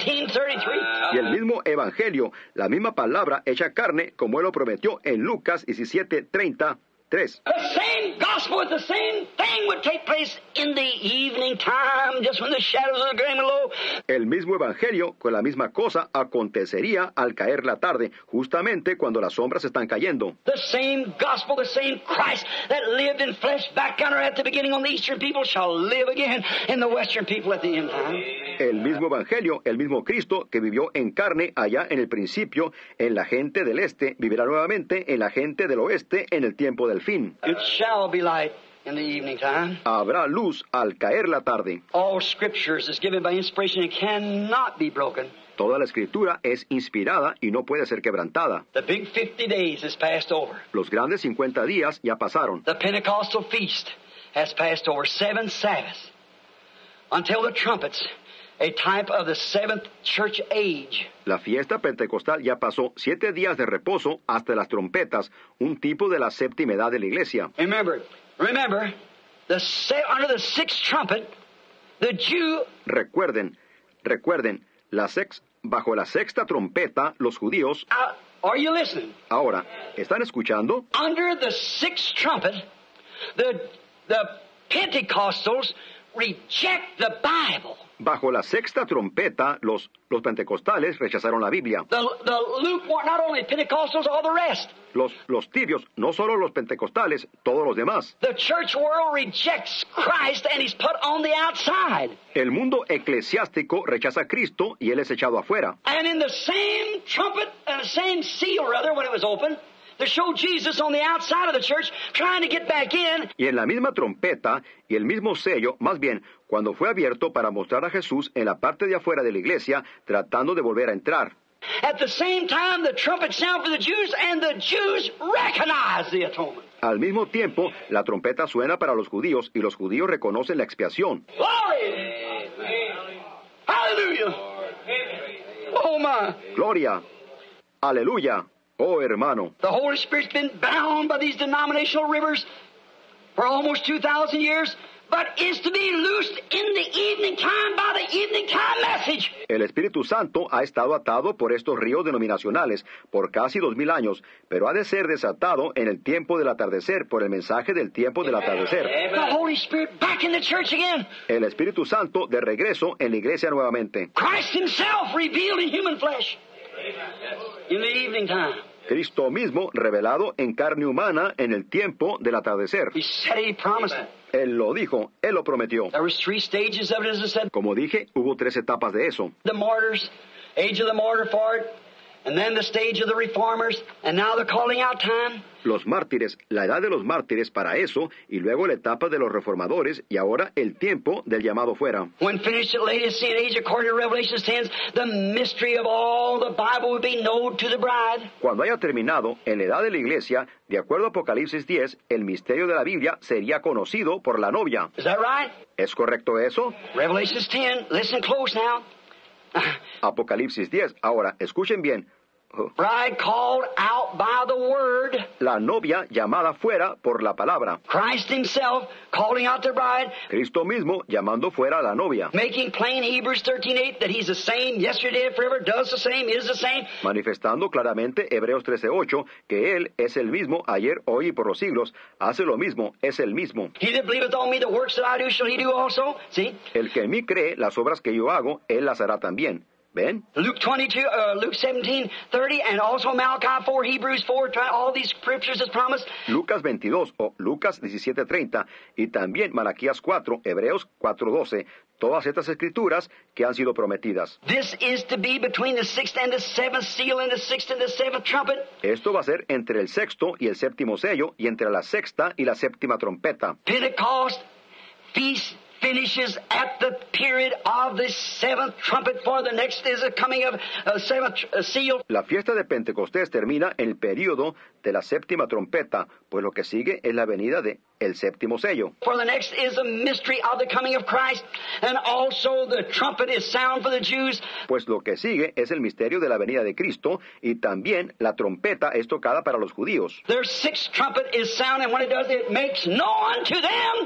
17:33. Y el mismo evangelio, la misma palabra hecha carne, como él lo prometió en Lucas 17:33. The same gospel, the same thing would take place in the evening time, just when the shadows are going low. El mismo evangelio, con la misma cosa, acontecería al caer la tarde, justamente cuando las sombras están cayendo. The same gospel, the same Christ that lived in flesh back down at the beginning on the eastern people shall live again in the western people at the end time. El mismo evangelio, el mismo Cristo que vivió en carne allá en el principio, en la gente del este, vivirá nuevamente en la gente del oeste en el tiempo del fin. It shall be light in the evening time. Habrá luz al caer la tarde. All scriptures is given by inspiration and cannot be broken. Toda la escritura es inspirada y no puede ser quebrantada. The big 50 days has passed over. Los grandes 50 días ya pasaron. The Pentecostal feast has passed over 7 Sabbaths until the trumpets, a type of the 7th church age. La fiesta pentecostal ya pasó 7 días de reposo hasta las trompetas, un tipo de la séptima edad de la iglesia. Remember, under the 6th trumpet, the Jew. Recuerden, bajo la sexta trompeta, los judíos. Are you listening? Ahora, ¿están escuchando? Under the 6th trumpet, the Pentecostals reject the Bible. Bajo la sexta trompeta, los pentecostales rechazaron la Biblia. The lukewarm, not only Pentecostals, all the rest. Los tibios, no solo los pentecostales, todos los demás. The church world rejects Christ and he's put on the outside. El mundo eclesiástico rechaza a Cristo y él es echado afuera. And in the same trumpet and the same seal, rather, when it was open, to show Jesus on the outside of the church, trying to get back in. Y en la misma trompeta y el mismo sello, más bien, cuando fue abierto para mostrar a Jesús en la parte de afuera de la iglesia, tratando de volver a entrar. At the same time, the trumpet sound for the Jews, and the Jews recognize the atonement. Al mismo tiempo, la trompeta suena para los judíos y los judíos reconocen la expiación. Glory! Hallelujah! Oh my! Gloria. Aleluya. Oh hermano. The Holy Spirit's been bound by these denominational rivers for almost 2,000 years, but is to be loosed in the evening time by the evening time message. El Espíritu Santo ha estado atado por estos ríos denominacionales por casi 2000 años, pero ha de ser desatado en el tiempo del atardecer por el mensaje del tiempo del atardecer. The Holy Spirit back in the church again. El Espíritu Santo de regreso en la iglesia nuevamente. Christ himself revealed in human flesh in the evening time. Cristo mismo revelado en carne humana en el tiempo del atardecer. He said it, he promised it. Él lo dijo, Él lo prometió. There was 3 stages of it, as I said. Como dije, hubo 3 etapas de eso. The martyrs, age of the martyr for it, and then the stage of the reformers, and now the calling out time. Los mártires, la edad de los mártires para eso, y luego la etapa de los reformadores, y ahora el tiempo del llamado fuera. When finished at Laodicean age, according to Revelation 10, the mystery of all the Bible will be known to the bride. Cuando haya terminado, en la edad de la iglesia, de acuerdo a Apocalipsis 10, el misterio de la Biblia sería conocido por la novia. Is that right? ¿Es correcto eso? Revelation 10, listen close now. Apocalipsis 10. Ahora, escuchen bien. Bride called out by the word. La novia llamada fuera por la palabra. Christ himself calling out the bride. Cristo mismo llamando fuera a la novia. Making plain Hebrews 13:8 that he's the same yesterday and forever, does the same, is the same. Manifestando claramente Hebreos 13:8 que Él es el mismo ayer, hoy y por los siglos. Hace lo mismo, es el mismo. He that believeth on me, the works that I do shall he do also. See? El que en mí cree, las obras que yo hago, Él las hará también. ¿Ven? Luke 17:30, and also Malachi 4, Hebrews 4, all these scriptures as promised. Lucas 22 o Lucas 17:30 y también Malaquías 4, Hebreos 4:12, todas estas escrituras que han sido prometidas. This is to be between the 6th and the 7th seal and the 6th and the 7th trumpet. Esto va a ser entre el sexto y el séptimo sello y entre la sexta y la séptima trompeta. Pentecost feast finishes at the period of the 7th trumpet, for the next is the coming of 7th seal. La fiesta de Pentecostés termina en el período de la séptima trompeta, pues lo que sigue es la venida de el séptimo sello. For the next is the mystery of the coming of Christ, and also the trumpet is sound for the Jews. Pues lo que sigue es el misterio de la venida de Cristo y también la trompeta es tocada para los judíos. Their 6th trumpet is sound, and when it does, it makes known to them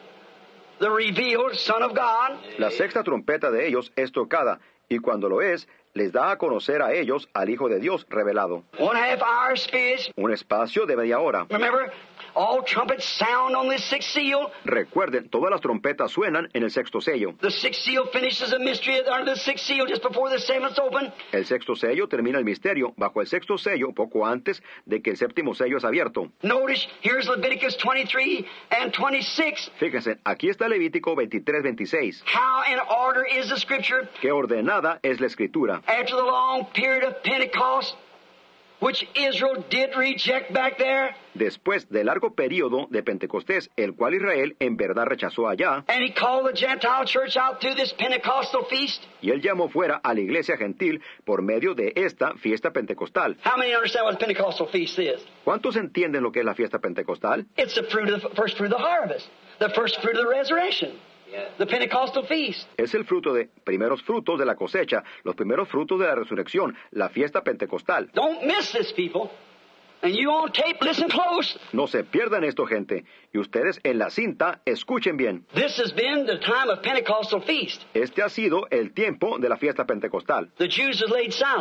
the revealed Son of God. La sexta trompeta de ellos es tocada, y cuando lo es, les da a conocer a ellos al Hijo de Dios revelado. 1/2 hour spirit. Un espacio de media hora. Remember, all trumpets sound on this 6th seal. Recuerden, todas las trompetas suenan en el sexto sello. The 6th seal finishes the mystery under the 6th seal just before the 7th open. El sexto sello termina el misterio bajo el sexto sello poco antes de que el séptimo sello es abierto. Notice, here's Leviticus 23 and 26. Fíjense, aquí está Levítico 23-26. How in order is the scripture? Qué ordenada es la escritura. After the long period of Pentecost, which Israel did reject back there. Después del largo período de Pentecostés, el cual Israel en verdad rechazó allá, And he called the Gentile church out through this Pentecostal feast. y él llamó fuera a la iglesia gentil por medio de esta fiesta pentecostal. How many understand what a Pentecostal feast is? ¿Cuántos entienden lo que es la fiesta pentecostal? It's the fruit of the first fruit of the harvest, the first fruit of the resurrection, the Pentecostal feast. Es el fruto de primeros frutos de la cosecha, los primeros frutos de la resurrección, la fiesta pentecostal. Don't miss this, people. And you on tape, listen close. No se pierdan esto, gente. Y ustedes en la cinta, escuchen bien. This has been the time of Pentecostal feast. Este ha sido el tiempo de la fiesta pentecostal. The Jews have laid silent.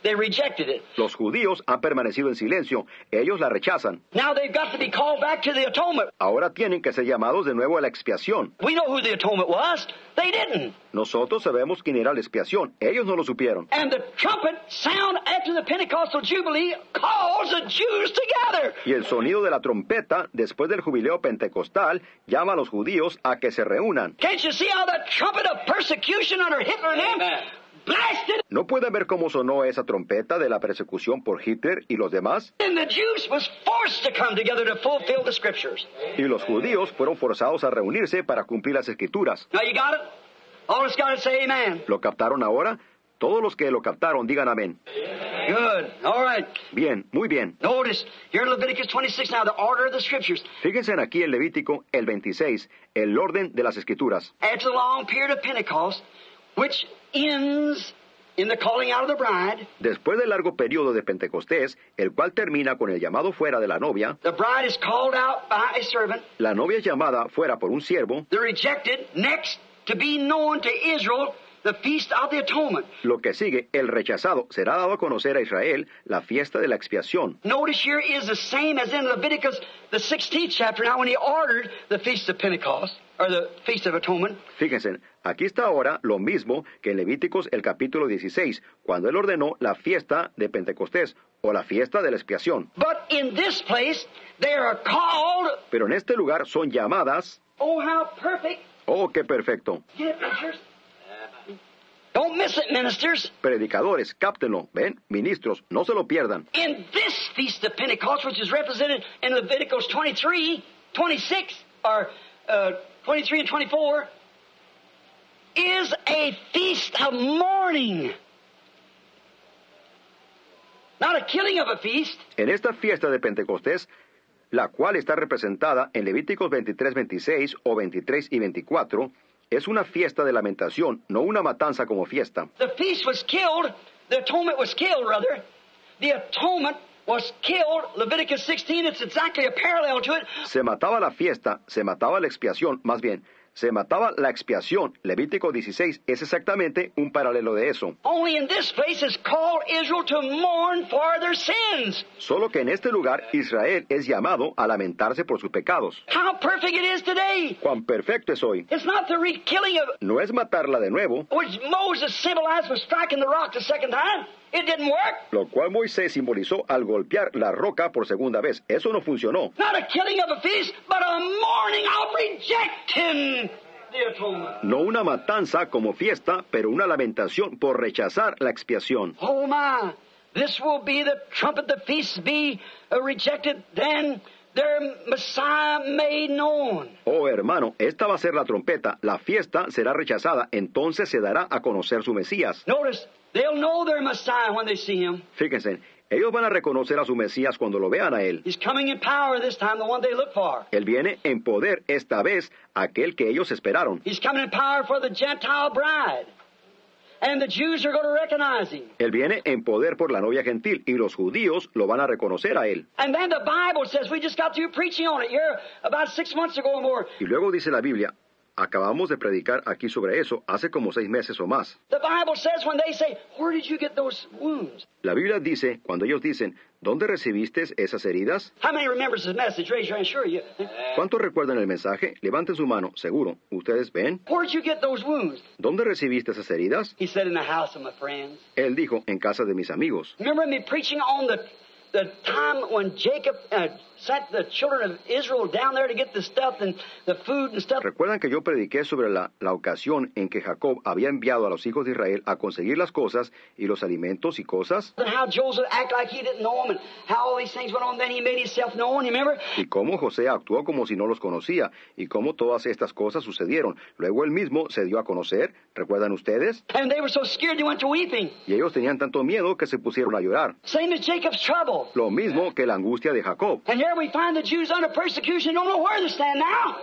They rejected it. Los judíos han permanecido en silencio. Ellos la rechazan. Now they've got to be called back to the atonement. Ahora tienen que ser llamados de nuevo a la expiación. We know who the atonement was. They didn't. Nosotros sabemos quién era la expiación. Ellos no lo supieron. And the trumpet sound after the Pentecostal Jubilee calls the Jews together. Y el sonido de la trompeta, después del jubileo pentecostal, llama a los judíos a que se reúnan. Can't you see how the trumpet of persecution under Hitler and them blasted? ¿No pueden ver cómo sonó esa trompeta de la persecución por Hitler y los demás? And the Jews was forced to come together to fulfill the scriptures. Y los judíos fueron forzados a reunirse para cumplir las escrituras. Now you got it? All us got to say amen. ¿Lo captaron ahora? Todos los que lo captaron digan amén. Good. All right. Bien, muy bien. Notice, here in Leviticus 26 now, the order of the scriptures. Fíjense aquí en Levítico, el 26, el orden de las escrituras. After the long period of Pentecost, which ends in the calling out of the bride, Después del largo periodo de Pentecostés, el cual termina con el llamado fuera de la novia, the bride is called out by a servant, la novia es llamada fuera por un siervo, the rejected, next to be known to Israel, the Feast of the Atonement. lo que sigue, el rechazado, será dado a conocer a Israel la fiesta de la expiación. Notice here is the same as in Leviticus, the 16th chapter, now when he ordered the Feast of Pentecost, or the Feast of Atonement. Fíjense, aquí está ahora lo mismo que en Levíticos el capítulo 16, cuando él ordenó la fiesta de Pentecostés, o la fiesta de la expiación. But in this place, they are called, Pero en este lugar son llamadas, oh, how perfect. oh, qué perfecto, Get it, preachers? Don't miss it, ministers. predicadores, cáptenlo, ven, ministros, no se lo pierdan. In this Feast of Pentecost, which is represented in Leviticus 23, 26, or 23 and 24, is a feast of mourning. Not a killing of a feast. En esta fiesta de Pentecostés, la cual está representada en Levíticos 23, 26 o 23 y 24, es una fiesta de lamentación, no una matanza como fiesta. The feast was killed. The atonement was killed, rather. The atonement was killed. Leviticus 16, it's exactly a parallel to it. Se mataba la fiesta, se mataba la expiación, más bien, se mataba la expiación. Levítico 16 es exactamente un paralelo de eso. Only in this place is called Israel to mourn for their sins. Solo que en este lugar Israel es llamado a lamentarse por sus pecados. How perfect it is today. Cuán perfecto es hoy. It's not the re-killing of No es matarla de nuevo, which Moses symbolized with striking the rock the second time. It didn't work. lo cual Moisés simbolizó al golpear la roca por segunda vez. Eso no funcionó. Not a killing of a feast, but a mourning of rejecting the atonement. No una matanza como fiesta, pero una lamentación por rechazar la expiación. Oh my, this will be the trumpet, the feast be rejected, then their Messiah made known. Oh hermano, esta va a ser la trompeta, la fiesta será rechazada, entonces se dará a conocer su Mesías. Notice, they'll know their Messiah when they see him. Fíjense, ellos van a reconocer a su Mesías cuando lo vean a él. He's coming in power this time, the one they look for. Él viene en poder esta vez, aquel que ellos esperaron. He's coming in power for the Gentile bride. And the Jews are going to recognize him. Él viene en poder por la novia gentil y los judíos lo van a reconocer a él. And then the Bible says, we just got through preaching on it here about 6 months ago or more. Y luego dice la Biblia, acabamos de predicar aquí sobre eso hace como 6 meses o más. The Bible says when they say, where did you get those wounds? La Biblia dice, cuando ellos dicen, ¿dónde recibiste esas heridas? How many remembers this message? Raise your hand, sure you. ¿Cuántos recuerdan el mensaje? Levanten su mano, seguro. ¿Ustedes ven? Where did you get those wounds? ¿Dónde recibiste esas heridas? He said, in the house of my friends. Él dijo, en casa de mis amigos. Remember me preaching on the time when Jacob sent the children of Israel down there to get the stuff and the food and stuff? ¿Recuerdan que yo prediqué sobre la ocasión en que Jacob había enviado a los hijos de Israel a conseguir las cosas y los alimentos y cosas? And how Joseph acted like he didn't know him and how all these things went on. Then he made himself known, you remember? Y cómo José actuó como si no los conocía y cómo todas estas cosas sucedieron. Luego él mismo se dio a conocer, ¿recuerdan ustedes? And they were so scared they went to weeping. Y ellos tenían tanto miedo que se pusieron a llorar. Same as Jacob's trouble. Lo mismo que la angustia de Jacob. And here we find the Jews under persecution, don't know where they stand now.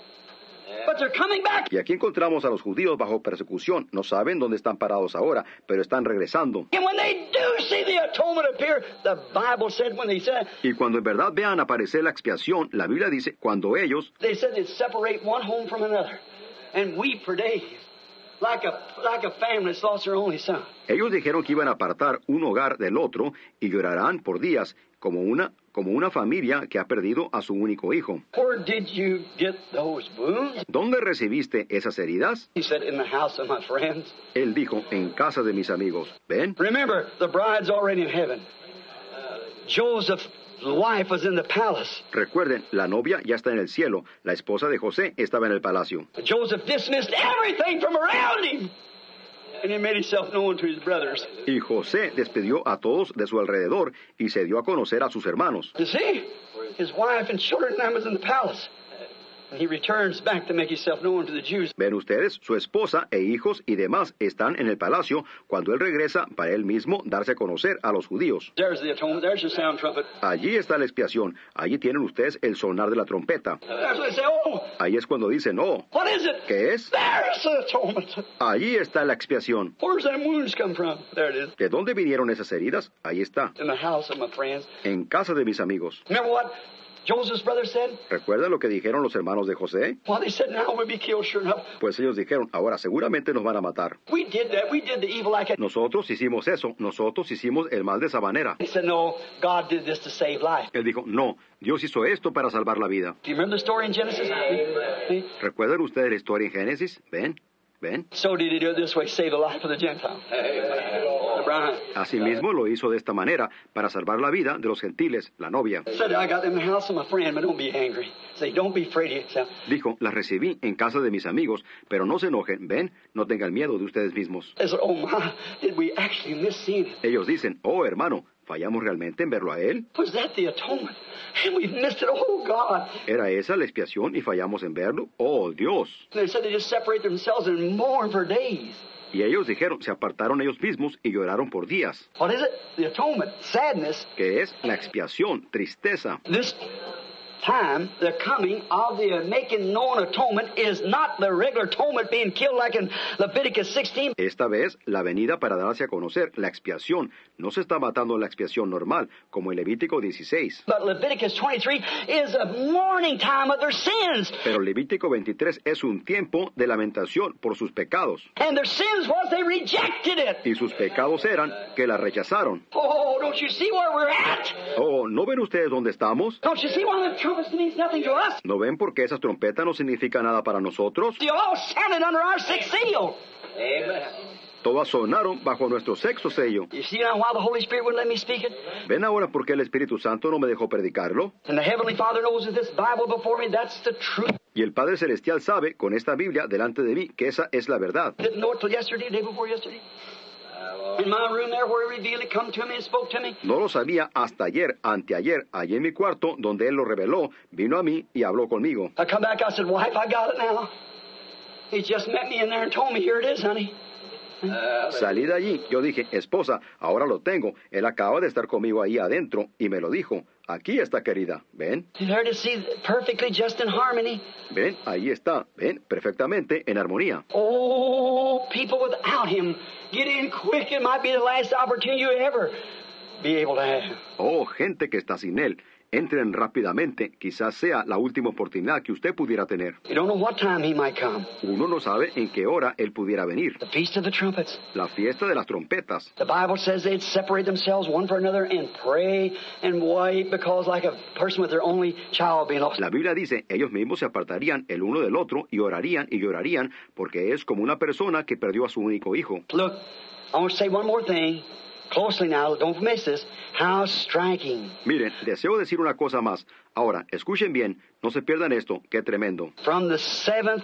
But they're coming back. Y aquí encontramos a los judíos bajo persecución. No saben dónde están parados ahora, pero están regresando. And when they do see the atonement appear, the Bible said when they said, Y cuando en verdad vean aparecer la expiación, la Biblia dice, cuando ellos, they said they'd separate one home from another and weep for days. like a family that's lost their only son. Ellos dijeron que iban a apartar un hogar del otro y llorarán por días como una familia que ha perdido a su único hijo. Where did you get those wounds? ¿Dónde recibiste esas heridas? He said, in the house of my friends. Él dijo, en casa de mis amigos. ¿Ven? Remember, the bride's already in heaven. Joseph's wife was in the palace. Recuerden, la novia ya está en el cielo. La esposa de José estaba en el palacio. Joseph dismissed everything from around him. And he made himself known to his brothers. Y José despidió a todos de su alrededor y se dio a conocer a sus hermanos. You see, his wife and children and them was in the palace. And he returns back to make himself known to the Jews. Ven ustedes, su esposa e hijos y demás están en el palacio cuando él regresa para él mismo darse a conocer a los judíos. There's the atonement. There's your sound trumpet. Allí está la expiación. Allí tienen ustedes el sonar de la trompeta. That's what they say. Oh, Ahí es cuando dicen, oh, what is it? ¿qué es? There's the atonement. Allí está la expiación. Where's them wounds come from? There it is. ¿De dónde vinieron esas heridas? Ahí está. In the house of my friends. En casa de mis amigos. Remember what Joseph's brother said? ¿Recuerda lo que dijeron los hermanos de José? Well, they said, now we'll be killed sure enough. Pues ellos dijeron, ahora seguramente nos van a matar. We did that. We did the evil like that. Nosotros hicimos eso. Nosotros hicimos el mal de esa manera. He said, no, God did this to save life. Él dijo, no, Dios hizo esto para salvar la vida. Do you remember the story in Genesis? ¿Recuerdan ustedes la historia en Génesis? ¿Ven? ¿Ven? So did he do it this way, save the life of the Gentile. The bride. Asimismo lo hizo de esta manera para salvar la vida de los gentiles, la novia. Said, I got them in the house of my friend, but don't be angry. Say, don't be afraid of yourself. Dijo, las recibí en casa de mis amigos, pero no se enojen, ven, no tengan miedo de ustedes mismos. They said, oh my, did we actually miss seeing it? Ellos dicen, oh hermano, ¿fallamos realmente en verlo a él? Was that the atonement? And we missed it. Oh God. ¿Era esa la expiación y fallamos en verlo? Oh Dios. And they said they just separate themselves and mourn for days. Y ellos dijeron, se apartaron ellos mismos y lloraron por días. What is it? The atonement, sadness. Que es la expiación, tristeza. This time, the coming of the making known atonement is not the regular atonement being killed like in Leviticus 16. Esta vez, la venida para darse a conocer, la expiación, no se está matando la expiación normal, como en Levítico 16. But Leviticus 23 is a mourning time of their sins. Pero Levítico 23 es un tiempo de lamentación por sus pecados. And their sins was they rejected it. Y sus pecados eran que la rechazaron. Oh, don't you see where we're at? Oh, ¿no ven ustedes dónde estamos? Don't you see why the trumpets means nothing to us? ¿No ven por qué esas trompetas no significan nada para nosotros? They all sounded under our sixth seal. Amen. Todas sonaron bajo nuestro sexto sello. You see now why the Holy Spirit wouldn't let me speak it? ¿Ven ahora por qué el Espíritu Santo no me dejó predicarlo? And the Heavenly Father knows that this Bible before me, that's the truth. Y el Padre Celestial sabe, con esta Biblia delante de mí, que esa es la verdad. Didn't know it till yesterday, day before yesterday. In my room there where He revealed it, come to me and spoke to me. No lo sabía hasta ayer, anteayer, allí en mi cuarto, donde Él lo reveló, vino a mí y habló conmigo. I come back, I said, wife, I got it now. He just met me in there and told me, here it is, honey. Salí de allí, yo dije, esposa, ahora lo tengo. Él acaba de estar conmigo ahí adentro y me lo dijo. Aquí está, querida. ¿Ven? And there to see perfectly just in harmony. ¿Ven? Ahí está. ¿Ven? Perfectamente en armonía. Oh, people without Him, get in quick. It might be the last opportunity you ever be able to have. Oh, gente que está sin Él. Entren rápidamente, quizás sea la última oportunidad que usted pudiera tener. You don't know what time He might come. Uno no sabe en qué hora Él pudiera venir. The Feast of the Trumpets. La fiesta de las trompetas. The Bible says they'd separate themselves one from another and pray and wait because like a person with their only child being lost. La Biblia dice, ellos mismos se apartarían el uno del otro y llorarían porque es como una persona que perdió a su único hijo. Look, I want to say one more thing. Closely now, don't miss this. How striking. Miren, deseo decir una cosa más. Ahora, escuchen bien, no se pierdan esto, qué tremendo. From the seventh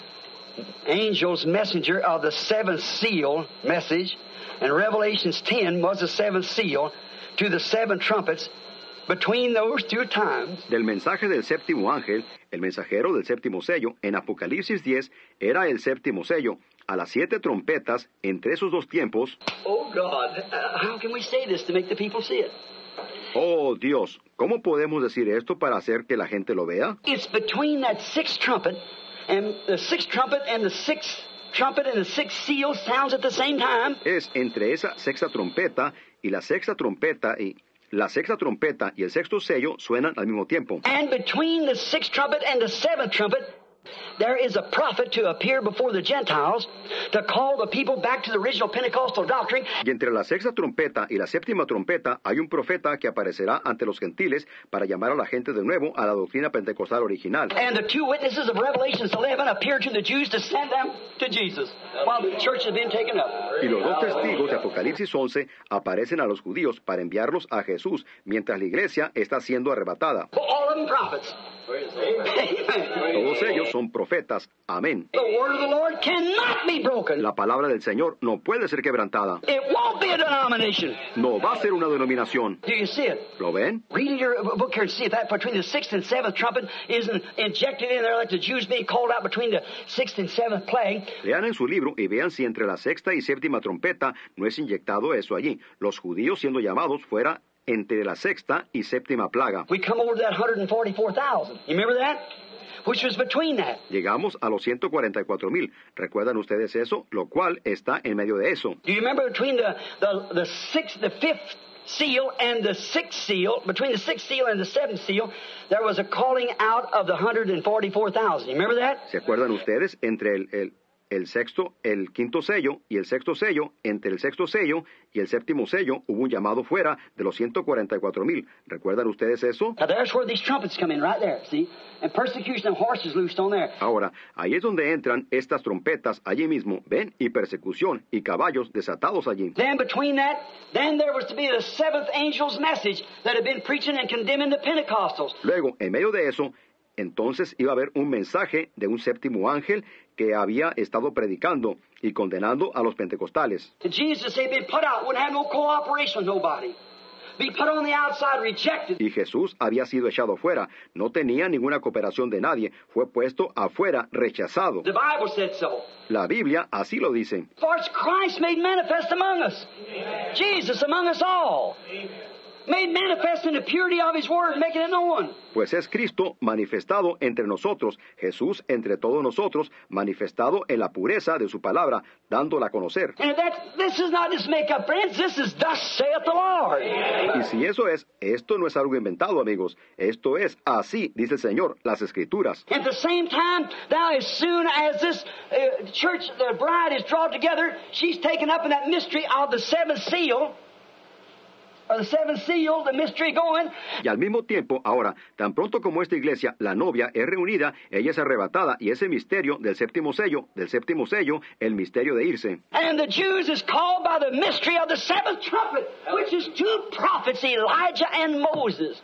angel's messenger of the seventh seal message, and Revelations 10 was the seventh seal, to the seven trumpets, between those two times. Del mensaje del séptimo ángel, el mensajero del séptimo sello, en Apocalipsis 10, era el séptimo sello. A las 7 trompetas, entre esos dos tiempos. Oh God, how can we say this to make the people see it? Oh Dios, ¿cómo podemos decir esto para hacer que la gente lo vea? It's between that sixth trumpet and the sixth trumpet and the sixth trumpet and the sixth seal sounds at the same time. Es entre esa sexta trompeta y la sexta trompeta y la sexta trompeta y el sexto sello suenan al mismo tiempo. And between the sixth trumpet and the seventh trumpet, there is a prophet to appear before the Gentiles to call the people back to the original Pentecostal doctrine. Y entre la sexta trompeta y la séptima trompeta hay un profeta que aparecerá ante los gentiles para llamar a la gente de nuevo a la doctrina pentecostal original. And the two witnesses of Revelation 11 appear to the Jews to send them to Jesus while the church has been taken up. Y los dos testigos de Apocalipsis 11 aparecen a los judíos para enviarlos a Jesús mientras la iglesia está siendo arrebatada. All of them prophets. Todos ellos son profetas. Amén. The word of the Lord cannot be broken. La palabra del Señor no puede ser quebrantada. It won't be a denomination. No va a ser una denominación. Do you see it? ¿Lo ven? Read in your book here and see if that between the sixth and seventh trumpet isn't injected in there like the Jews being called out between the sixth and seventh plague. Lean en su libro y vean si entre la sexta y séptima trompeta no es inyectado eso allí. Los judíos siendo llamados fuera entre la sexta y séptima plaga. We come over to that 144,000. You remember that? Which was between that. Llegamos a los 144,000. ¿Recuerdan ustedes eso? Lo cual está en medio de eso. Do you remember between the fifth seal and the sixth seal, between the sixth seal and the seventh seal, there was a calling out of the 144,000. You remember that? ¿Se acuerdan ustedes? Entre el sexto, el quinto sello y el sexto sello, entre el sexto sello y el séptimo sello, hubo un llamado fuera de los 144,000. ¿Recuerdan ustedes eso? Now there's where these trumpets come in, right there, see? And persecution of horses loosed on there. Ahora, ahí es donde entran estas trompetas, allí mismo, ven, y persecución, y caballos desatados allí. Then between that, then there was to be the seventh angel's message that had been preaching and condemning the Pentecostals. Luego, en medio de eso, entonces iba a haber un mensaje de un séptimo ángel que había estado predicando y condenando a los pentecostales. And Jesus, they'd been put out, wouldn't have no cooperation with nobody. Be put on the outside, rejected. Y Jesús había sido echado fuera, no tenía ninguna cooperación de nadie, fue puesto afuera, rechazado. The Bible said so. La Biblia así lo dice. For it's Christ made manifest among us. Jesus among us all. Made manifest in the purity of His Word, making it known. Pues es Cristo manifestado entre nosotros, Jesús entre todos nosotros, manifestado en la pureza de su palabra, dándola a conocer. And this is not just make up, friends. This is thus saith the Lord. Y si eso es, esto no es algo inventado, amigos. Esto es así, dice el Señor, las Escrituras. At the same time, now as soon as this church, the bride is drawn together, she's taken up in that mystery of the seventh seal. Or the seventh seal, the mystery going. Y al mismo tiempo, ahora, tan pronto como esta iglesia, la novia, es reunida, ella es arrebatada, y ese misterio del séptimo sello, el misterio de irse. And the Jews is called by the mystery of the seventh trumpet, which is two prophets, Elijah and Moses.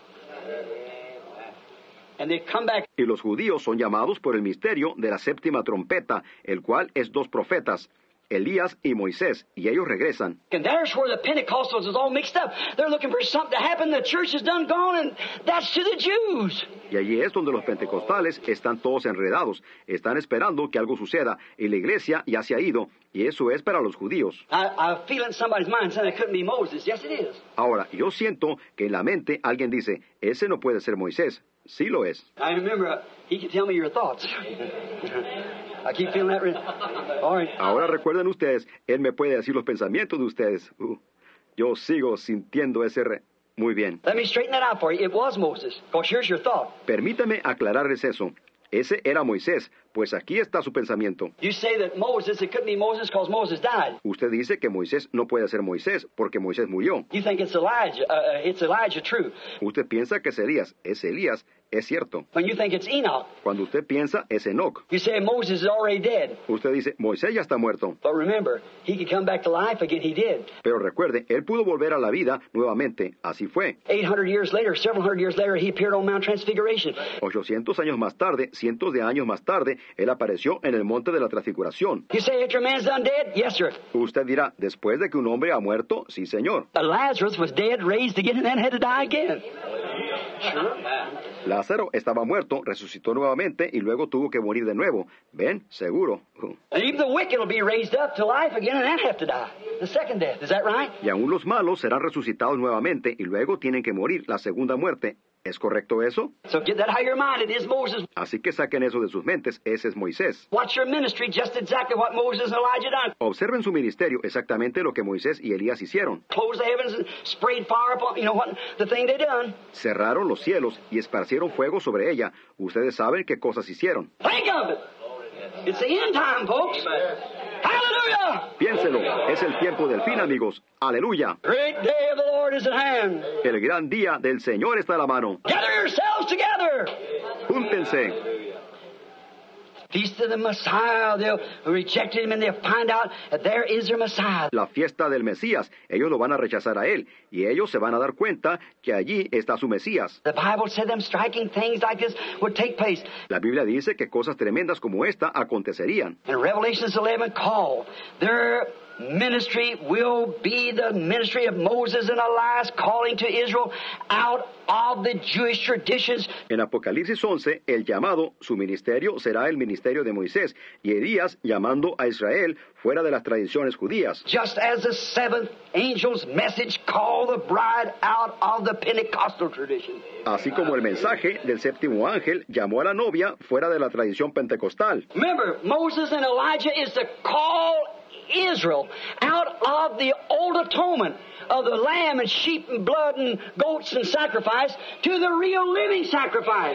And they come back. Y los judíos son llamados por el misterio de la séptima trompeta, el cual es dos profetas, Elías y Moisés, y ellos regresan. And there's where the Pentecostals is all mixed up. They're looking for something to happen. The church is done gone, and that's to the Jews. Y allí es donde los pentecostales están todos enredados. Están esperando que algo suceda, y la iglesia ya se ha ido, y eso es para los judíos. I feel in somebody's mind saying it couldn't be Moses. Yes, it is. Ahora, yo siento que en la mente alguien dice, ese no puede ser Moisés. Sí lo es. I remember, he can tell me your thoughts. I keep feeling that. All right. Ahora recuerden ustedes, él me puede decir los pensamientos de ustedes. Yo sigo sintiendo ese muy bien. Let me straighten that out for you. It was Moses. Because here's your thought. Permítame aclararles eso. Ese era Moisés, pues aquí está su pensamiento. You say that Moses, it couldn't be Moses because Moses died. Usted dice que Moisés no puede ser Moisés porque Moisés murió. You think it's Elijah. It's Elijah, true. Usted piensa que es Elías. Es cierto. When you think it's Enoch. Cuando usted piensa, es Enoc. You say Moses is already dead. Usted dice, Moisés ya está muerto. But remember, he could come back to life again. He did. Pero recuerde, él pudo volver a la vida nuevamente. Así fue. 800 years later, several hundred years later, he appeared on Mount Transfiguration. 800 años más tarde, cientos de años más tarde, él apareció en el monte de la transfiguración. You say after a man's done dead? Yes, sir. Usted dirá, después de que un hombre ha muerto, sí, señor. Lazarus was dead, raised again, and then had to die again. Sure. Lázaro estaba muerto, resucitó nuevamente y luego tuvo que morir de nuevo. ¿Ven? Seguro. And even the wicked will be raised up to life again and then have to die. The second death. Is that right? Y aún los malos serán resucitados nuevamente y luego tienen que morir la segunda muerte. ¿Es correcto eso? So get that out of your mind. It is Moses. Así que saquen eso de sus mentes. Ese es Moisés. Watch your ministry, just exactly what Moses and Elijah done. Observen su ministerio, exactamente lo que Moisés y Elías hicieron. Closed the heavens and sprayed fire upon, you know what, the thing they done. Cerraron los cielos y esparcieron fuego sobre ella. Ustedes saben qué cosas hicieron. Think of it. It's the end time, folks. Hallelujah! Piénselo, es el tiempo del fin, amigos. Aleluya. Great day of the Lord is at hand. El gran día del Señor está a la mano. Gather yourselves together. Júntense. Feast of the Messiah. They'll reject him and they'll find out that there is their Messiah. La fiesta del Mesías. Ellos lo van a rechazar a él. Y ellos se van a dar cuenta que allí está su Mesías. The Bible said them striking things like this would take place. La Biblia dice que cosas tremendas como esta acontecerían. And Revelations 11 called their ministry will be the ministry of Moses and Elias calling to Israel out of the Jewish traditions. En Apocalipsis 11, el llamado, su ministerio, será el ministerio de Moisés y Elías llamando a Israel fuera de las tradiciones judías. Just as the seventh angel's message called the bride out of the Pentecostal tradition. Así como el mensaje del séptimo ángel llamó a la novia fuera de la tradición pentecostal. Remember, Moses and Elijah is to call Israel out of the old atonement of the lamb and sheep and blood and goats and sacrifice to the real living sacrifice,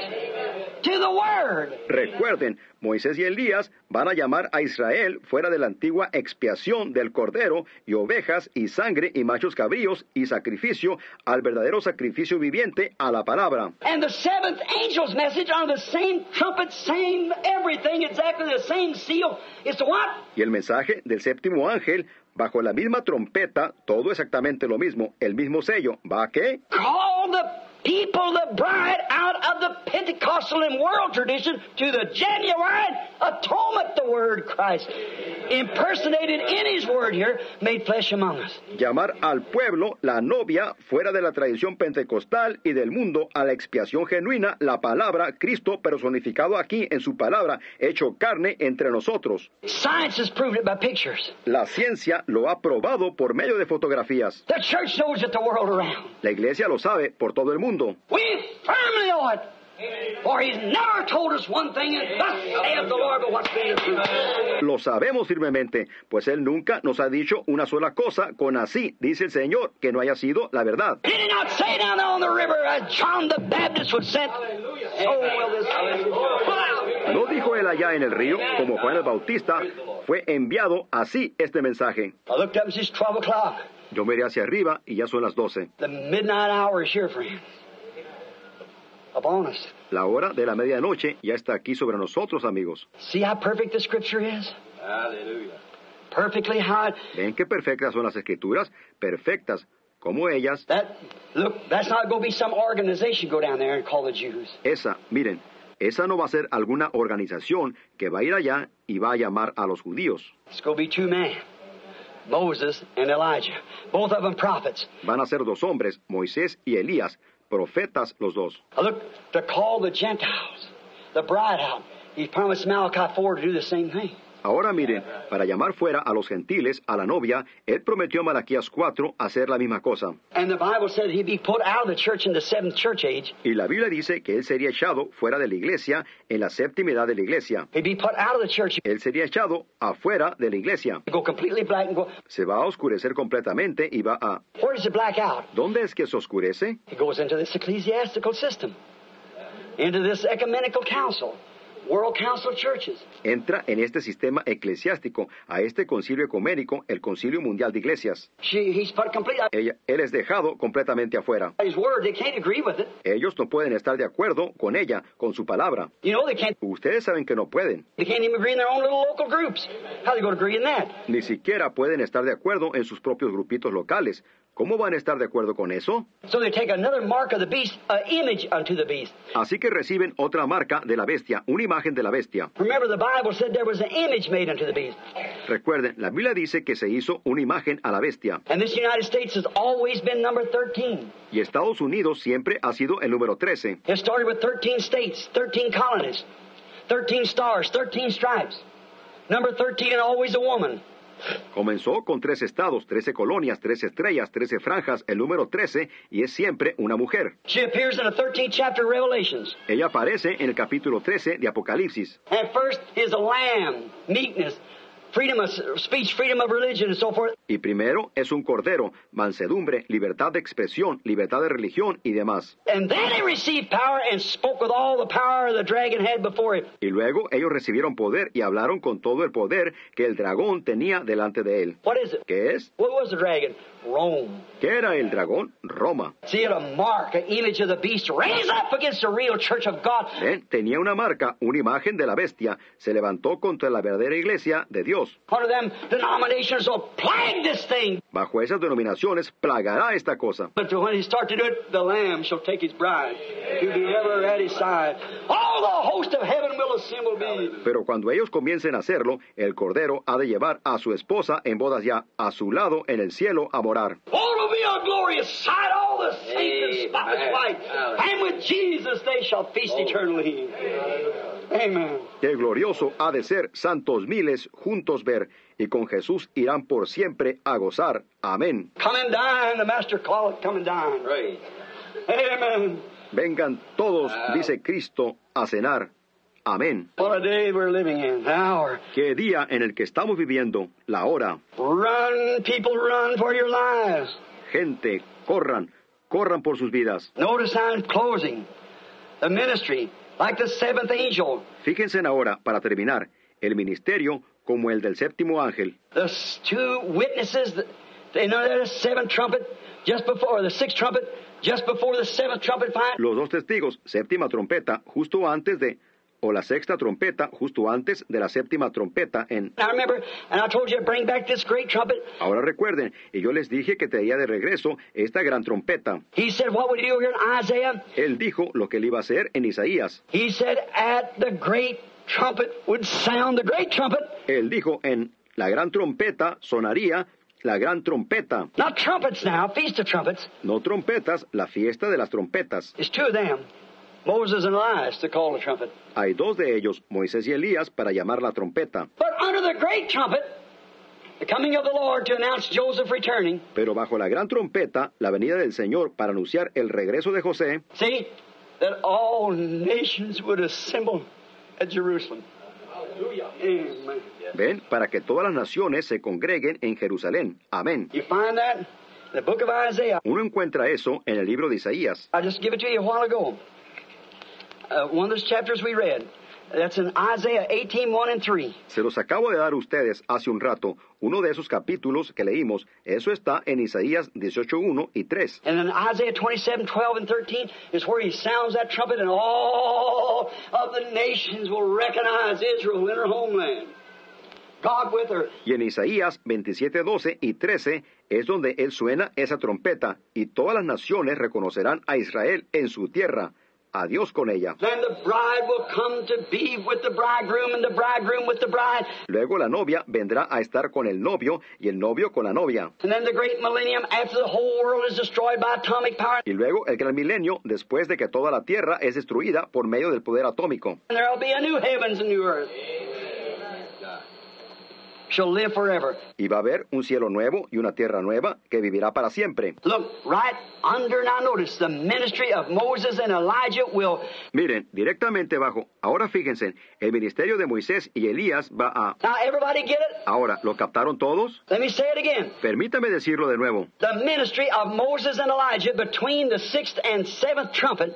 to the Word. Recuerden, Moisés y Elías van a llamar a Israel fuera de la antigua expiación del cordero y ovejas y sangre y machos cabríos y sacrificio al verdadero sacrificio viviente, a la palabra. And the seventh angel's message on the same trumpet, same everything, exactly the same seal, is to what? Y el mensaje del séptimo ángel, bajo la misma trompeta, todo exactamente lo mismo, el mismo sello, ¿va a qué? Call the people, the bride, out of the Pentecostal and world tradition to the genuine atonement, the Word Christ, impersonated in His Word here, made flesh among us. Llamar al pueblo, la novia, fuera de la tradición pentecostal y del mundo, a la expiación genuina, la palabra, Cristo personificado aquí en su palabra, hecho carne entre nosotros. Science has proved it by pictures. La ciencia lo ha probado por medio de fotografías. The church knows it the world around. La iglesia lo sabe por todo el mundo. We firmly know it. For He's never told us one thing, and thus saith the Lord, but what's been the truth. Lo sabemos firmemente, pues Él nunca nos ha dicho una sola cosa con así, dice el Señor, que no haya sido la verdad. He did not say down there on the river as John the Baptist was sent. So will this. No dijo Él allá en el río, como Juan el Bautista, fue enviado así este mensaje. I looked up and it's 12 o'clock. Yo miré hacia arriba y ya son las 12. The midnight hour is here, friends. Upon us. La hora de la medianoche ya está aquí sobre nosotros, amigos. See how perfect the Scripture is? Hallelujah. Perfectly how it, ¿Ven qué perfectas son las Escrituras? Perfectas, como ellas. that's not going to be some organization go down there and call the Jews. Esa, miren, esa no va a ser alguna organización que va a ir allá y va a llamar a los judíos. It's going to be two men, Moses and Elijah, both of them prophets. Van a ser dos hombres, Moisés y Elías, profetas los dos. I look to call the Gentiles, the bride out. He promised Malachi 4 to do the same thing. Ahora miren, para llamar fuera a los gentiles, a la novia, Él prometió en Malaquías 4 hacer la misma cosa. And the Bible said he'd be put out of the church in the seventh church age. Y la Biblia dice que Él sería echado fuera de la iglesia en la séptima edad de la iglesia. He'd be put out of the church. Él sería echado afuera de la iglesia. Go completely black and go. Se va a oscurecer completamente y va a... Where does it black out? ¿Dónde es que se oscurece? It goes into this ecclesiastical system, into this ecumenical council, world council of churches. Entra en este sistema eclesiástico, a este concilio ecuménico, el Concilio Mundial de Iglesias. He's put completely out Él es dejado completamente afuera. of his word. They can't agree with it. Ellos no pueden estar de acuerdo con ella, con su palabra. You know, they can't Ustedes saben que no pueden. even agree in their own little local groups. How are they going to agree in that? Ni siquiera pueden estar de acuerdo en sus propios grupitos locales. ¿Cómo van a estar de acuerdo con eso? So they take another mark of the beast, an image unto the beast. Así que reciben otra marca de la bestia, una imagen de la bestia. Remember, the Bible said there was an image made unto the beast. Recuerden, la Biblia dice que se hizo una imagen a la bestia. And this United States has always been number 13. Y Estados Unidos siempre ha sido el número 13. It started with 13 states, 13 colonies, 13 stars, 13 stripes. Number 13 and always a woman. Comenzó con 13 estados, 13 colonias, 13 estrellas, 13 franjas, el número 13, y es siempre una mujer. She appears in the 13th chapter of Revelations. Ella aparece en el capítulo 13 de Apocalipsis. And first is a lamb, meekness, freedom of speech, freedom of religion, and so forth. Y primero es un cordero, mansedumbre, libertad de expresión, libertad de religión y demás. And then they received power and spoke with all the power the dragon had before it. Y luego ellos recibieron poder y hablaron con todo el poder que el dragón tenía delante de él. What is it? ¿Qué es? What was the dragon? Rome. ¿Qué era el dragón? Roma. See it, a mark, an image of the beast, raised up against the real church of God. Tenía una marca, una imagen de la bestia. Se levantó contra la verdadera iglesia de Dios. One of them denominations will plague this thing. Bajo esas denominaciones plagará esta cosa. But when he starts to do it, the Lamb shall take his bride to be ever at his side. All the host of heaven will assemble me. Pero cuando ellos comiencen a hacerlo, el Cordero ha de llevar a su esposa en bodas ya a su lado en el cielo a morar. All will be a glorious sight, all the saints in spotless white. And with Jesus they shall feast eternally. Amen. Qué glorioso ha de ser santos miles juntos ver, y con Jesús irán por siempre a gozar. Amén. Come and dine, the Master calleth, come and dine. Right. Amen. Vengan todos, dice Cristo, a cenar. Amén. What a day we're living in, the hour. Qué día en el que estamos viviendo, la hora. Run, people, run for your lives. Gente, corran, corran por sus vidas. Notice how in closing, the ministry, like the seventh angel. Fíjense ahora, para terminar, el ministerio como el del séptimo ángel. The two witnesses, they know that the seventh trumpet, just before the sixth trumpet, just before the seventh trumpet. Los dos testigos, séptima trompeta, justo antes de, o la sexta trompeta, justo antes de la séptima trompeta en... Now remember, and I told you to bring back this great trumpet. Ahora recuerden, y yo les dije que traía de regreso esta gran trompeta. He said, what would he do here in Isaiah? Él dijo lo que él iba a hacer en Isaías. He said, at the great trumpet would sound the great trumpet. Él dijo, en la gran trompeta sonaría la gran trompeta. Not trumpets now, feast of trumpets. No trompetas, la fiesta de las trompetas. There's two of them, Moses and Elias, to call the trumpet. Hay dos de ellos, Moisés y Elías, para llamar la trompeta. But under the great trumpet, the coming of the Lord to announce Joseph returning. Pero bajo la gran trompeta, la venida del Señor para anunciar el regreso de José. See, that all nations would assemble at Jerusalem. Amen. Ven, para que todas las naciones se congreguen en Jerusalén. Amén. You find that in the book of Isaiah. Uno encuentra eso en el libro de Isaías. I just give it to you a while ago. One of those chapters we read. That's in Isaiah 18:1 and 3. Se los acabo de dar a ustedes hace un rato. Uno de esos capítulos que leímos, eso está en Isaías 18:1 y 3. And in Isaiah 27:12 and 13 is where he sounds that trumpet and all of the nations will recognize Israel in her homeland. God with her. Y en Isaías 27:12 y 13 es donde él suena esa trompeta y todas las naciones reconocerán a Israel en su tierra. A Dios con ella. Then the bride will come to be with the bridegroom and the bridegroom with the bride. Luego la novia vendrá a estar con el novio y el novio con la novia. And then the great millennium after the whole world is destroyed by atomic power. Y luego el gran milenio después de que toda la tierra es destruida por medio del poder atómico. And there will be a new heavens and new earth. Shall live forever. Y va a haber un cielo nuevo y una tierra nueva que vivirá para siempre. Look, right under, now notice, the ministry of Moses and Elijah will... Miren, directamente abajo, ahora fíjense, el ministerio de Moisés y Elías va a... Now everybody get it? Ahora, ¿lo captaron todos? Let me say it again. Permítame decirlo de nuevo. The ministry of Moses and Elijah between the sixth and seventh trumpet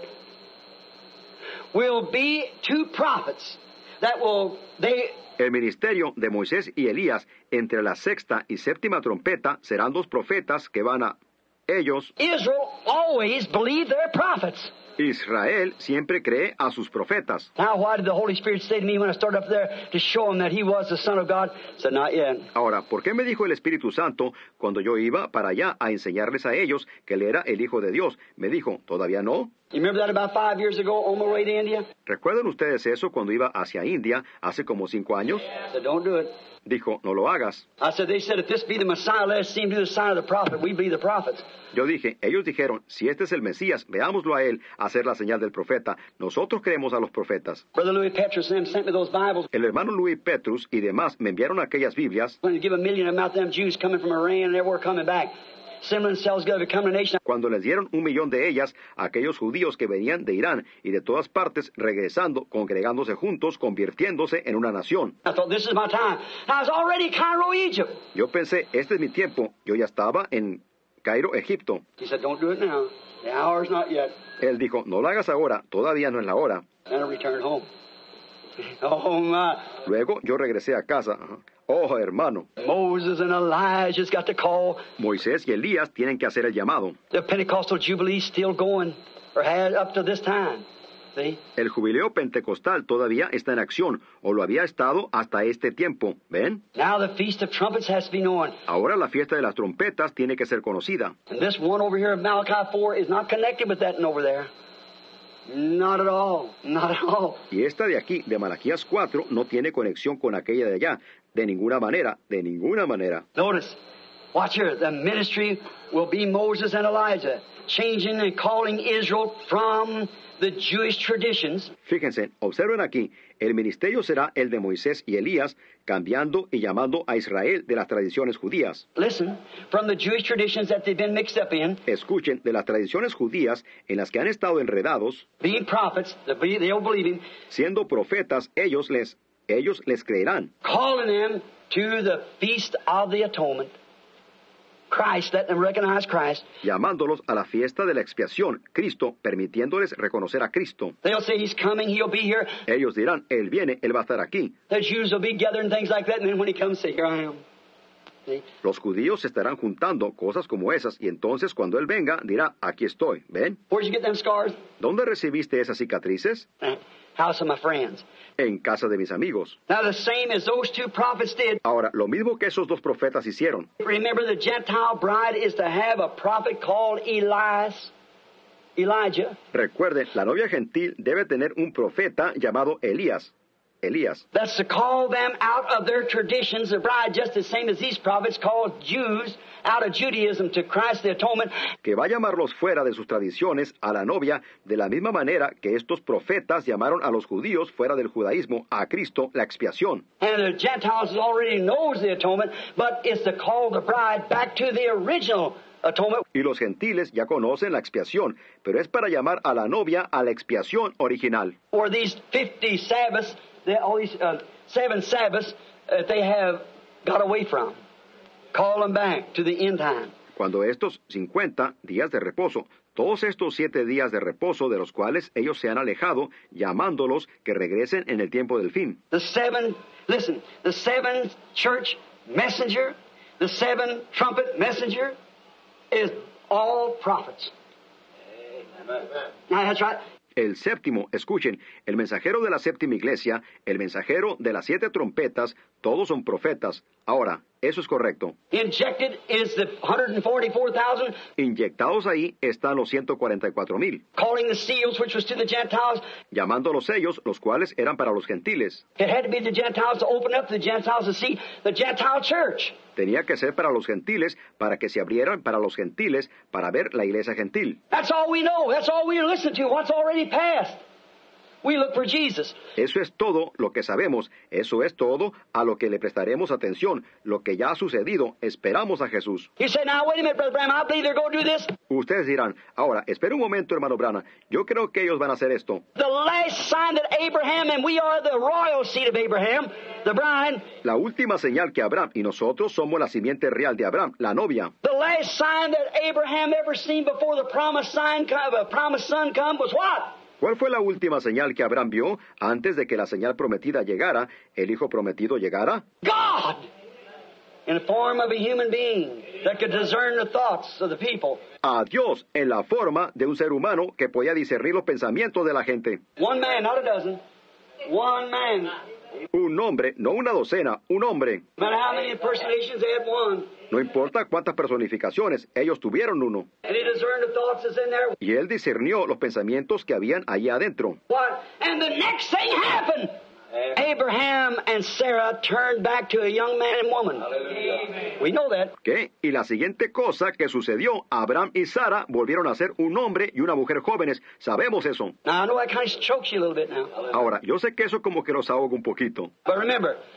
will be two prophets that will... El ministerio de Moisés y Elías entre la sexta y séptima trompeta serán dos profetas que van a... Ellos... Israel always believed their prophets. Israel siempre cree a sus profetas. Now, why did the Holy Spirit say to me when I started up there to show him that he was the Son of God? I said, not yet. Ahora, ¿por qué me dijo el Espíritu Santo cuando yo iba para allá a enseñarles a ellos que él era el Hijo de Dios? Me dijo, ¿todavía no? You remember that about 5 years ago on my way to India? ¿Recuerdan ustedes eso cuando iba hacia India hace como 5 años? I said, don't do it. Dijo, no lo hagas. I said, they said, if this be the Messiah, let us see him do the sign of the prophet. We be the prophets. Yo dije, ellos dijeron, si este es el Mesías, veámoslo a él hacer la señal del profeta. Nosotros creemos a los profetas. Brother Louis Petrus and them sent me those Bibles. El hermano Louis Petrus y demás me enviaron aquellas Biblias. I'm going to give $1 million about them Jews coming from Iran and they were coming back. assembling themselves together to become a nation. Cuando les dieron 1,000,000 de ellas, aquellos judíos que venían de Irán y de todas partes, regresando, congregándose juntos, convirtiéndose en una nación. I thought, this is my time. I was already in Cairo, Egypt. Yo pensé, este es mi tiempo. Yo ya estaba en Cairo, Egipto. He said, don't do it now. The hour's not yet. Él dijo, no lo hagas ahora, todavía no es la hora. Then I returned home. Oh, my. Luego yo regresé a casa. Oh, hermano, Moses and Elijah's got to call. Moisés y Elías tienen que hacer el llamado. The Pentecostal Jubilee's still going, or had up to this time. See? El jubileo pentecostal todavía está en acción, o lo había estado hasta este tiempo. ¿Ven? Now the Feast of Trumpets has to be known. Ahora la fiesta de las trompetas tiene que ser conocida. And this one over here of Malachi 4 is not connected with that one over there. Not at all. Not at all. Y esta de aquí, de Malaquías 4, no tiene conexión con aquella de allá. De ninguna manera, de ninguna manera. Notice, watch here. The ministry will be Moses and Elijah, changing and calling Israel from the Jewish traditions. Fíjense, observen aquí, el ministerio será el de Moisés y Elías, cambiando y llamando a Israel de las tradiciones judías. Listen, from the Jewish traditions that they've been mixed up in, Escuchen, de las tradiciones judías en las que han estado enredados, being prophets, they'll believe him, siendo profetas, ellos les creerán, calling them to the Feast of the Atonement. Christ, let them recognize Christ. llamándolos a la fiesta de la expiación, Cristo, permitiéndoles reconocer a Cristo. They'll say he's coming, he'll be here. Ellos dirán, Él viene, Él va a estar aquí. The Jews will be gathering things like that, and then when he comes, say, here I am. See? Los judíos se estarán juntando, cosas como esas, y entonces cuando Él venga, dirá, aquí estoy, ¿ven? Where'd you get them scars? ¿Dónde recibiste esas cicatrices? House of my friends. En casa de mis amigos. Now the same as those two prophets did. Ahora, lo mismo que esos dos profetas hicieron. Remember, the Gentile bride is to have a prophet called Elijah. Recuerden, la novia gentil debe tener un profeta llamado Elías. That's to call them out of their traditions, the bride, just the same as these prophets called Jews out of Judaism to Christ the atonement. Que va a llamarlos fuera de sus tradiciones a la novia, de la misma manera que estos profetas llamaron a los judíos fuera del judaísmo a Cristo la expiación. And the Gentiles already knows the atonement, but it's to call the bride back to the original atonement. Y los gentiles ya conocen la expiación, pero es para llamar a la novia a la expiación original. Or these 50 Sabbaths, all these 7 Sabbaths they have got away from. Call them back to the end time. Cuando estos 50 días de reposo, todos estos 7 días de reposo de los cuales ellos se han alejado, llamándolos que regresen en el tiempo del fin. The 7 church messenger, the 7 trumpet messenger is all prophets. Now that's right. El séptimo, escuchen, el mensajero de la séptima iglesia, el mensajero de las 7 trompetas, todos son profetas. Ahora, eso es correcto. Injected is the 144,000. Inyectados ahí están los 144,000. Calling the seals, which was to the Gentiles. Llamando los sellos, los cuales eran para los gentiles. It had to be the Gentiles to open up the Gentiles to see the Gentile church. Tenía que ser para los gentiles, para que se abrieran para los gentiles, para ver la iglesia gentil. That's all we know. That's all we listen to. What's already passed. We look for Jesus. Eso es todo lo que sabemos. Eso es todo a lo que le prestaremos atención. Lo que ya ha sucedido, esperamos a Jesús. You say, now wait a minute, Brother Branham, I believe they're going to do this. Ustedes dirán, ahora, espera un momento, hermano Branham. Yo creo que ellos van a hacer esto. The last sign that Abraham, and we are the royal seed of Abraham, the bride. La última señal que Abraham, y nosotros somos la simiente real de Abraham, la novia. The last sign that Abraham ever seen before the promised son come was what? ¿Cuál fue la última señal que Abraham vio antes de que la señal prometida llegara, el hijo prometido llegara? God! In the form of a human being that could discern the thoughts of the people. A Dios en la forma de un ser humano que podía discernir los pensamientos de la gente. One man, not a dozen. One man. Un hombre, no una docena, un hombre. No matter how many impersonations, they had one. No importa cuántas personificaciones, ellos tuvieron uno. And he discerned the thoughts that's in there. Y él discernió los pensamientos que habían allí adentro. What? And the next thing happened. Abraham and Sarah turned back to a young man and woman. We know that. ¿Qué? Y la siguiente cosa que sucedió, Abraham y Sara volvieron a ser un hombre y una mujer jóvenes. Sabemos eso. Now, I know that kind of chokes you a little bit now. Ahora, yo sé que eso como que los ahoga un poquito. But remember,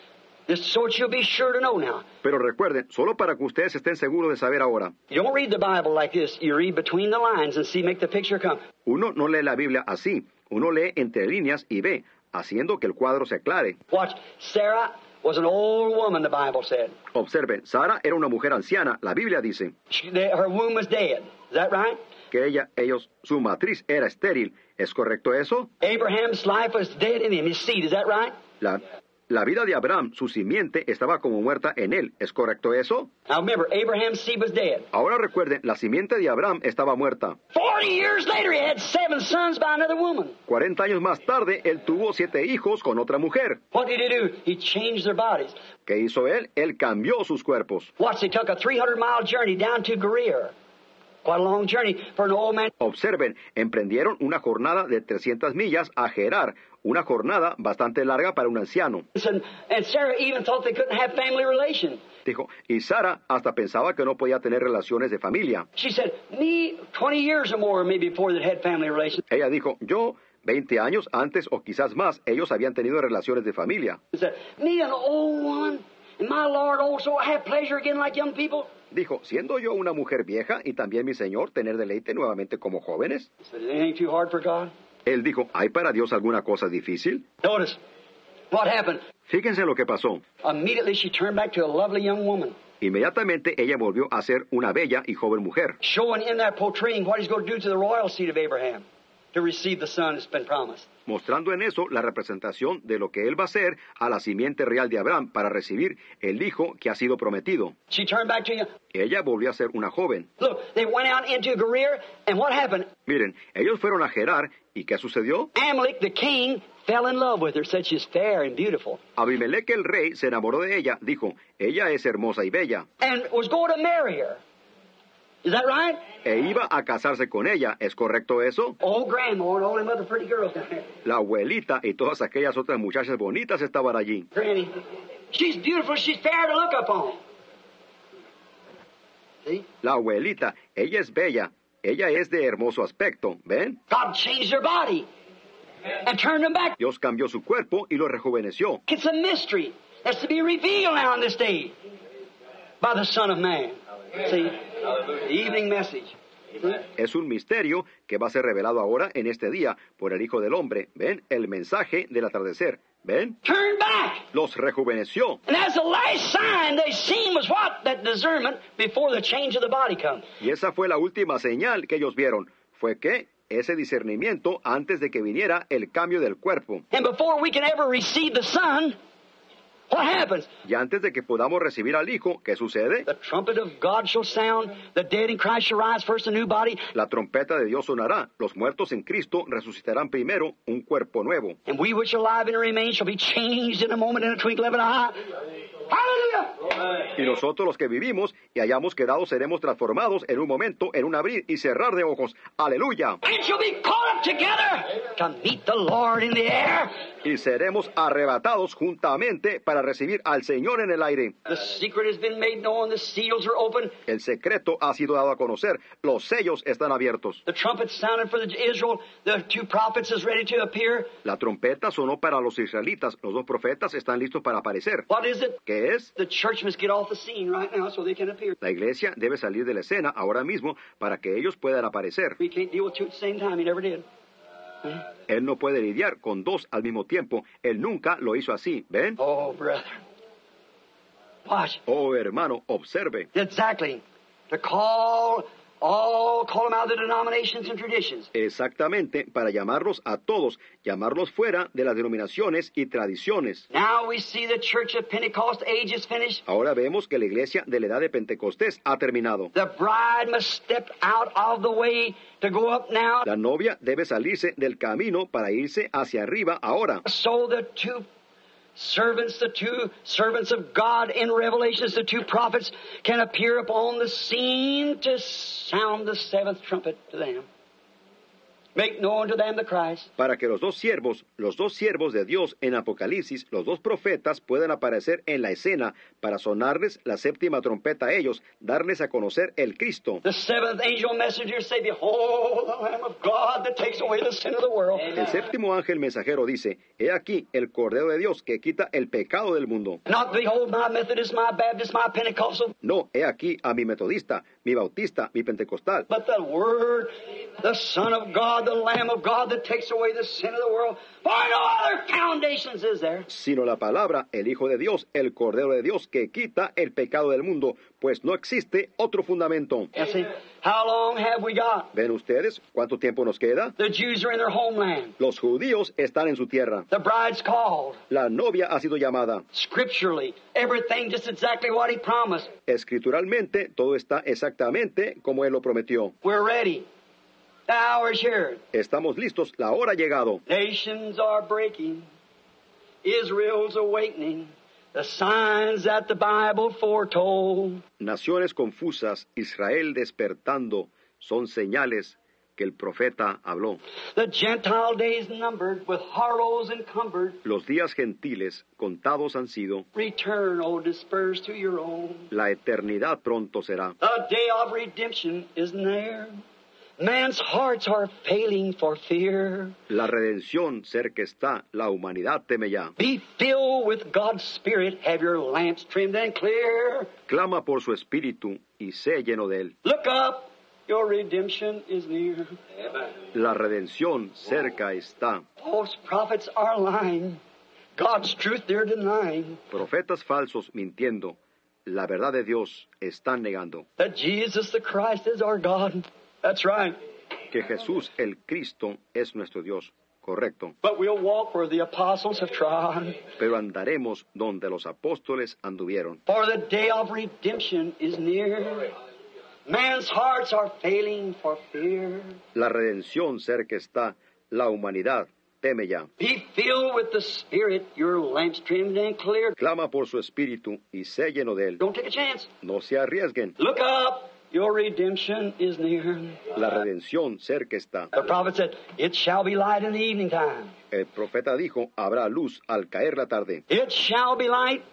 Just so that you'll be sure to know now. Pero recuerden, solo para que ustedes estén seguros de saber ahora. You don't read the Bible like this. You read between the lines and see, make the picture come. Uno no lee la Biblia así. Uno lee entre líneas y ve, haciendo que el cuadro se aclare. Watch. Sarah was an old woman, the Bible said. Observen, Sara era una mujer anciana. La Biblia dice Her womb was dead. Is that right? que su matriz era estéril. ¿Es correcto eso? Abraham's life was dead in him, his seed. Is that right? La vida de Abraham, su simiente, estaba como muerta en él. ¿Es correcto eso? Now remember, Abraham's seed was dead. Ahora recuerden, la simiente de Abraham estaba muerta. 40 years later, he had 7 sons by another woman. 40 años más tarde, él tuvo 7 hijos con otra mujer. What did he do? He changed their bodies. ¿Qué hizo él? Él cambió sus cuerpos. Watch, they took a 300-mile journey down to Gerar. Quite a long journey for an old man. Observen, emprendieron una jornada de 300 millas a Gerar, una jornada bastante larga para un anciano. And Sarah even thought they couldn't have family relations. Dijo, y Sara hasta pensaba que no podía tener relaciones de familia. She said, me 20 years or more maybe before that had family relations. Ella dijo, yo 20 años antes o quizás más, ellos habían tenido relaciones de familia. She said, me an old woman, and my Lord also have pleasure again like young people. Dijo, siendo yo una mujer vieja y también mi Señor tener deleite nuevamente como jóvenes. Said, it ain't too hard for God. Él dijo, ¿hay para Dios alguna cosa difícil? Notice what happened. Fíjense lo que pasó. Immediately she turned back to a lovely young woman. Inmediatamente ella volvió a ser una bella y joven mujer. Showing in that portraying what he's going to do to the royal seed of Abraham to receive the son that's been promised. Mostrando en eso la representación de lo que él va a hacer a la simiente real de Abraham para recibir el hijo que ha sido prometido. She turned back to you. Ella volvió a ser una joven. Look, they went out into Gerar, and what happened? Miren, ellos fueron a Gerar, ¿y qué sucedió? Amalek, the king, fell in love with her, said she's fair and beautiful. Abimelech el rey se enamoró de ella, dijo, ella es hermosa y bella. And was going to marry her. Is that right? E iba a casarse con ella, ¿es correcto eso? Old grandma and all them other pretty girls down there. La abuelita y todas aquellas otras muchachas bonitas estaban allí. Granny, she's beautiful, she's fair to look upon. See? La abuelita, ella es bella, ella es de hermoso aspecto, ¿ven? God changed her body and turned them back. Dios cambió su cuerpo y lo rejuveneció. It's a mystery that's to be revealed now in this day by the Son of Man. See? The evening message. See? Es un misterio que va a ser revelado ahora en este día por el Hijo del Hombre. ¿Ven? El mensaje del atardecer. ¿Ven? Turn back. Los rejuveneció. And as the last sign they seen was what? That discernment before the change of the body comes. Y esa fue la última señal que ellos vieron. Fue que ese discernimiento antes de que viniera el cambio del cuerpo. And before we can ever receive the Son, what happens? Y antes de que podamos recibir al Hijo, ¿qué sucede? The trumpet of God shall sound. The dead in Christ shall rise first, a new body. La trompeta de Dios sonará. Los muertos en Cristo resucitarán primero un cuerpo nuevo. And we which are alive and remain shall be changed in a moment, in a twinkling of an eye. Hallelujah! Y nosotros los que vivimos y hayamos quedado seremos transformados en un momento, en un abrir y cerrar de ojos. ¡Aleluya! And shall be caught up together to meet the Lord in the air. Y seremos arrebatados juntamente para recibir al Señor en el aire. The secret has been made known. The seals are open. El secreto ha sido dado a conocer. Los sellos están abiertos. The trumpet sounded for Israel. The 2 prophets is ready to appear. La trompeta sonó para los israelitas. Los 2 profetas están listos para aparecer. What is it? ¿Qué es? The church must get off the scene right now so they can appear. La iglesia debe salir de la escena ahora mismo para que ellos puedan aparecer. We can't deal with 2 at the same time. He never did. Él no puede lidiar con 2 al mismo tiempo. Él nunca lo hizo así. ¿Ven? Oh, brother. Watch. Oh, hermano, observe. Exactly. To call them out of the denominations and traditions. Exactamente, para llamarlos a todos, llamarlos fuera de las denominaciones y tradiciones. Now we see the church of Pentecost age is finished. Ahora vemos que la iglesia de la edad de Pentecostés ha terminado. The bride must step out of the way to go up now. La novia debe salirse del camino para irse hacia arriba ahora. So the 2 servants of God in Revelations, the 2 prophets, can appear upon the scene to sound the 7th trumpet to them. make known to them the Christ. para que los dos siervos de Dios en Apocalipsis, los dos profetas, puedan aparecer en la escena para sonarles la séptima trompeta a ellos, darles a conocer el Cristo. The seventh angel messenger say, Behold, the Lamb of God that takes away the sin of the world. El séptimo ángel mensajero dice, he aquí el Cordero de Dios que quita el pecado del mundo. Not behold my Methodist, my Baptist, my Pentecostal, No, he aquí a mi metodista, mi bautista, mi pentecostal, but the Word, the Son of God, the Lamb of God that takes away the sin of the world. For no other foundations is there. sino la palabra, el Hijo de Dios, el Cordero de Dios que quita el pecado del mundo, pues no existe otro fundamento. You see, how long have we got? ¿Ven ustedes cuánto tiempo nos queda? The Jews are in their homeland. Los judíos están en su tierra. The bride's called. La novia ha sido llamada. Scripturally, everything just exactly what he promised. Escrituralmente, todo está exactamente como Él lo prometió. We're ready. The hour's here. Estamos listos, la hora ha llegado. Nations are breaking. Israel's awakening. The signs that the Bible foretold. Naciones confusas, Israel despertando, son señales que el profeta habló. The Gentile days numbered, with horrors encumbered. Los días gentiles contados han sido, Return, O dispersed to your own. la eternidad pronto será. The day of redemption is near. Man's hearts are failing for fear. La redención cerca está, la humanidad teme ya. Be filled with God's Spirit. Have your lamps trimmed and clear. Clama por su espíritu y sé lleno de él. Look up. Your redemption is near. La redención cerca está. False prophets are lying. God's truth they're denying. Profetas falsos mintiendo. La verdad de Dios están negando. That Jesus the Christ is our God. That's right. Que Jesús el Cristo es nuestro Dios. Correcto. But we'll walk where the apostles have trod. Pero andaremos donde los apóstoles anduvieron. For the day of redemption is near. Man's hearts are failing for fear. La redención cerca está. La humanidad teme ya. Be filled with the Spirit, your lamps trimmed and clear. Clama por su espíritu y sé lleno de él. Don't take a chance. No se arriesguen. Look up, your redemption is near. La redención cerca está. The prophet said, it shall be light in the evening time. El profeta dijo, habrá luz al caer la tarde. It shall be light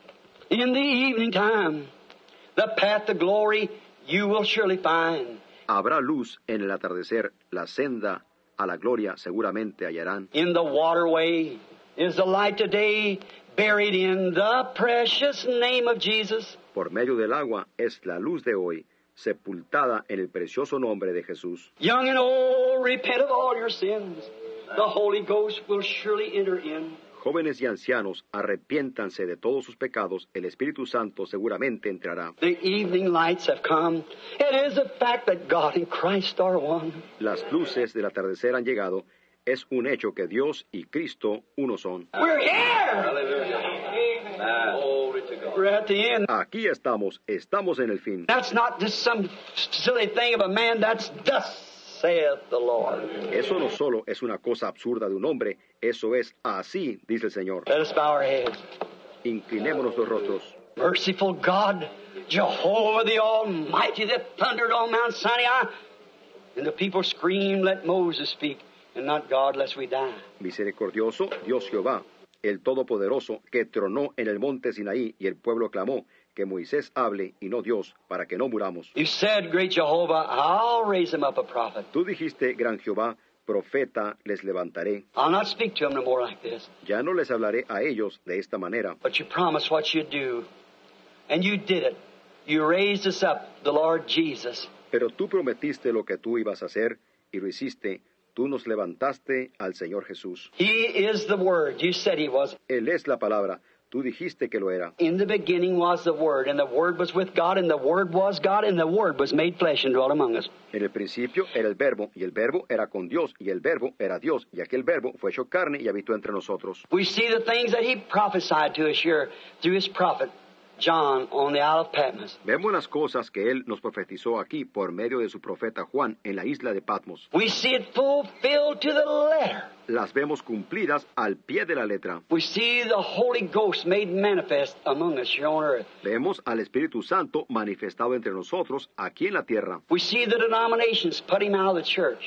in the evening time. The path to glory you will surely find. Habrá luz en el atardecer. La senda a la gloria seguramente hallarán. In the waterway is the light today, buried in the precious name of Jesus. Por medio del agua es la luz de hoy, sepultada en el precioso nombre de Jesús. Young and old, repent of all your sins. The Holy Ghost will surely enter in. Jóvenes y ancianos, arrepiéntanse de todos sus pecados, el Espíritu Santo seguramente entrará. The evening lights have come. It is a fact that God and Christ are one. Las luces del atardecer han llegado. Es un hecho que Dios y Cristo uno son. We're here! We're at the end. Aquí estamos en el fin. That's not just some silly thing of a man. That's thus saith the Lord. Eso no solo es una cosa absurda de un hombre, eso es así, dice el Señor. Let us bow our heads. Inclinémonos los rostros. Merciful God, Jehovah the Almighty that thundered on Mount Sinai. And the people screamed, let Moses speak, and not God, lest we die. Misericordioso Dios Jehová, el Todopoderoso, que tronó en el monte Sinaí, y el pueblo clamó, que Moisés hable y no Dios, para que no muramos. You said, great Jehovah, I'll raise him up a prophet. Tú dijiste, gran Jehová, profeta les levantaré. I'll not speak to him no more like this. Ya no les hablaré a ellos de esta manera. But you promised what you'd do, and you did it. You raised us up, the Lord Jesus. Pero tú prometiste lo que tú ibas a hacer, y lo hiciste. Tú nos levantaste al Señor Jesús. He is the Word. You said he was. Él es la palabra. Tú dijiste que lo era. In the beginning was the Word, and the Word was with God, and the Word was God, and the Word was made flesh and dwelt among us. En el principio era el Verbo, y el Verbo era con Dios, y el Verbo era Dios, y aquel Verbo fue hecho carne y habitó entre nosotros. We see the things that he prophesied to us here through his prophet John on the Isle of Patmos. Vemos las cosas que él nos profetizó aquí por medio de su profeta Juan en la isla de Patmos. We see it fulfilled to the letter. Las vemos cumplidas al pie de la letra. We see the Holy Ghost made manifest among us here on earth. Vemos al Espíritu Santo manifestado entre nosotros aquí en la tierra. We see the denominations put him out of the church.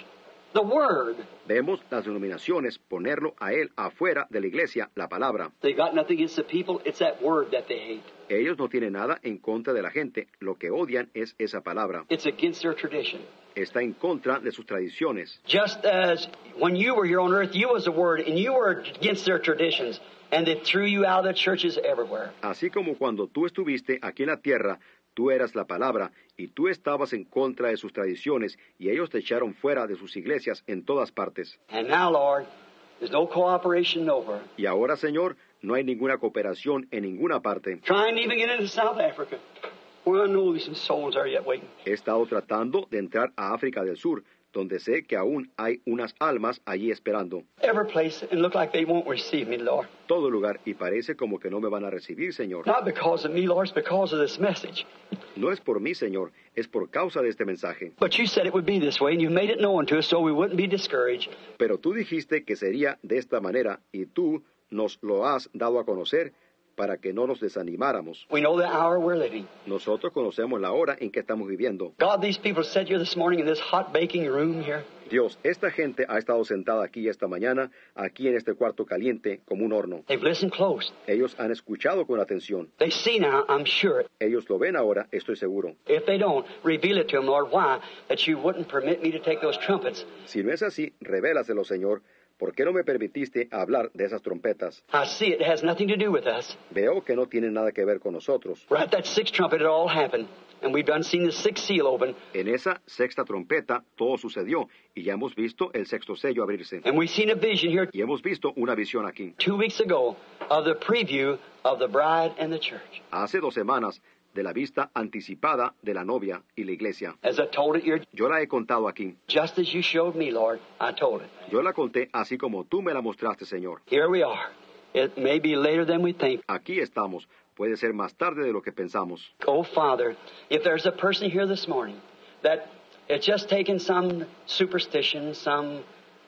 the Word. Vemos las denominaciones ponerlo a él afuera de la iglesia, la palabra. They got nothing against the people. It's that Word that they hate. Ellos no tienen nada en contra de la gente. Lo que odian es esa palabra. It's against their tradition. Está en contra de sus tradiciones. Just as when you were here on earth, you was the Word, and you were against their traditions, and they threw you out of the churches everywhere. Así como cuando tú estuviste aquí en la tierra, tú eras la palabra, y tú estabas en contra de sus tradiciones, y ellos te echaron fuera de sus iglesias en todas partes. And now, Lord, there's no cooperation nowhere. Y ahora, Señor, no hay ninguna cooperación en ninguna parte. Trying to even get into South Africa, where I know there's some souls there yet waiting. He estado tratando de entrar a África del Sur, donde sé que aún hay unas almas allí esperando. Every place, and look like they won't receive me, Lord. Todo lugar, y parece como que no me van a recibir, Señor. Not because of me, Lord, it's because of this message. No es por mí, Señor, es por causa de este mensaje. But you said it would be this way, and you made it known to us so we wouldn't be discouraged. Pero tú dijiste que sería de esta manera, y tú nos lo has dado a conocer para que no nos desanimáramos. We know the hour we're living. Nosotros conocemos la hora en que estamos viviendo. God, these people sat here this morning in this hot baking room here. Dios, esta gente ha estado sentada aquí esta mañana, aquí en este cuarto caliente, como un horno. They've listened close. Ellos han escuchado con atención. They see now, I'm sure. Ellos lo ven ahora, estoy seguro. If they don't, reveal it to them, Lord, why? That you wouldn't permit me to take those trumpets. Si no es así, revélaselo, Señor. ¿Por qué no me permitiste hablar de esas trompetas? I see it has nothing to do with us. Veo que no tiene nada que ver con nosotros. Right at that sixth trumpet, it all happened. And we've done seen the sixth seal open. En esa sexta trompeta todo sucedió y ya hemos visto el sexto sello abrirse. And we've seen a vision here Y hemos visto una visión aquí. 2 weeks ago of the preview of the bride and the church. Hace 2 semanas de la vista anticipada de la novia y la iglesia. As I told it here, Yo la he contado aquí. just as you showed me, Lord, I told it. Yo la conté así como tú me la mostraste, Señor. Here we are. It may be later than we think. Aquí estamos. Puede ser más tarde de lo que pensamos. Oh, Father, if there's a person here this morning that it's just taken some superstition, some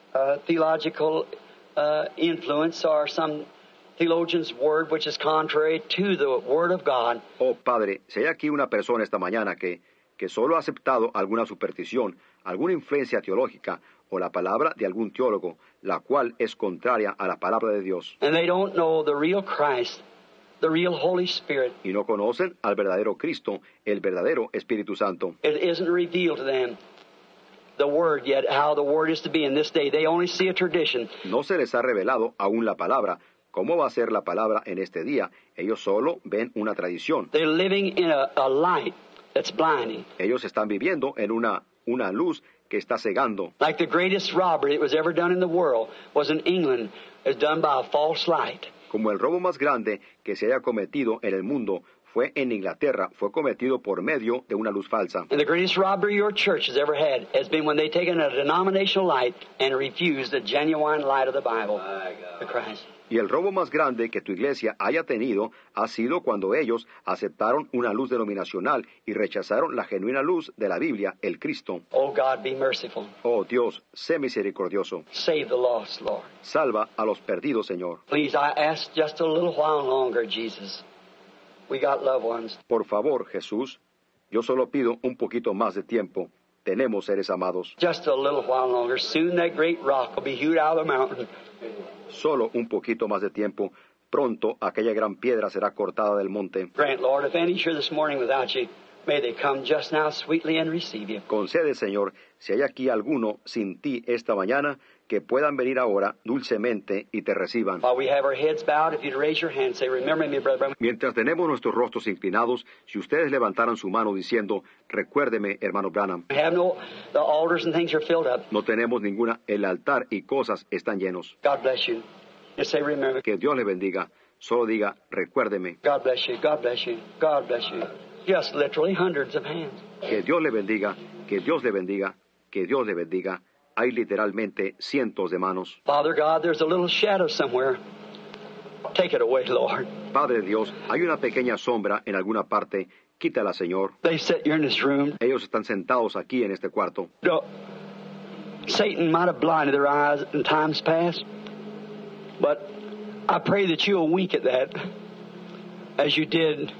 theological influence, or some theologian's word which is contrary to the Word of God, Oh, Padre, si hay aquí una persona esta mañana que solo ha aceptado alguna superstición, alguna influencia teológica o la palabra de algún teólogo, la cual es contraria a la palabra de Dios, and they don't know the real Christ, the real Holy Spirit, y no conocen al verdadero Cristo, el verdadero Espíritu Santo. it isn't revealed to them the Word yet, how the Word is to be in this day. They only see a tradition. No se les ha revelado aún la palabra. ¿Cómo va a ser la palabra en este día? Ellos solo ven una tradición. They're living in a light that's blinding. Ellos están viviendo en una luz que está cegando. Like the greatest robbery that was ever done in the world was in England. It was done by a false light. Como el robo más grande que se haya cometido en el mundo fue en Inglaterra, fue cometido por medio de una luz falsa. And the greatest robbery your church has ever had has been when they've taken a denominational light and refused the genuine light of the Bible, the Christ. Y el robo más grande que tu iglesia haya tenido ha sido cuando ellos aceptaron una luz denominacional y rechazaron la genuina luz de la Biblia, el Cristo. Oh God, be merciful. Oh Dios, sé misericordioso. Save the lost, Lord. Salva a los perdidos, Señor. Please, I ask just a little while longer, Jesus. We got loved ones. Por favor, Jesús, yo solo pido un poquito más de tiempo. Tenemos seres amados. Just a little while longer. Soon that great rock will be hewed out of the mountain. Solo un poquito más de tiempo. Pronto aquella gran piedra será cortada del monte. Grant, Lord, if any's here this morning without you, may they come just now sweetly and receive you. Concede, Señor, si hay aquí alguno sin ti esta mañana, que puedan venir ahora dulcemente y te reciban. While we have our heads bowed, if you'd raise your hand, say, remember me, brother. Mientras tenemos nuestros rostros inclinados, si ustedes levantaran su mano diciendo, recuérdeme, hermano Branham, We have the altars and things are filled up. no tenemos ninguna, el altar y cosas están llenos. God bless you. Just say, remember. Que Dios le bendiga. Solo diga, recuérdeme. God bless you. God bless you. God bless you. Just literally hundreds of hands. Que Dios le bendiga, que Dios le bendiga, que Dios le bendiga. Hay literalmente cientos de manos. Father God, there's a little shadow somewhere. Take it away, Lord. Padre Dios, hay una pequeña sombra en alguna parte. Quítala, Señor. They sit here in this room. Ellos están sentados aquí en este cuarto. No, Satan might have blinded their eyes in times past, but I pray that you'll wink at that as you did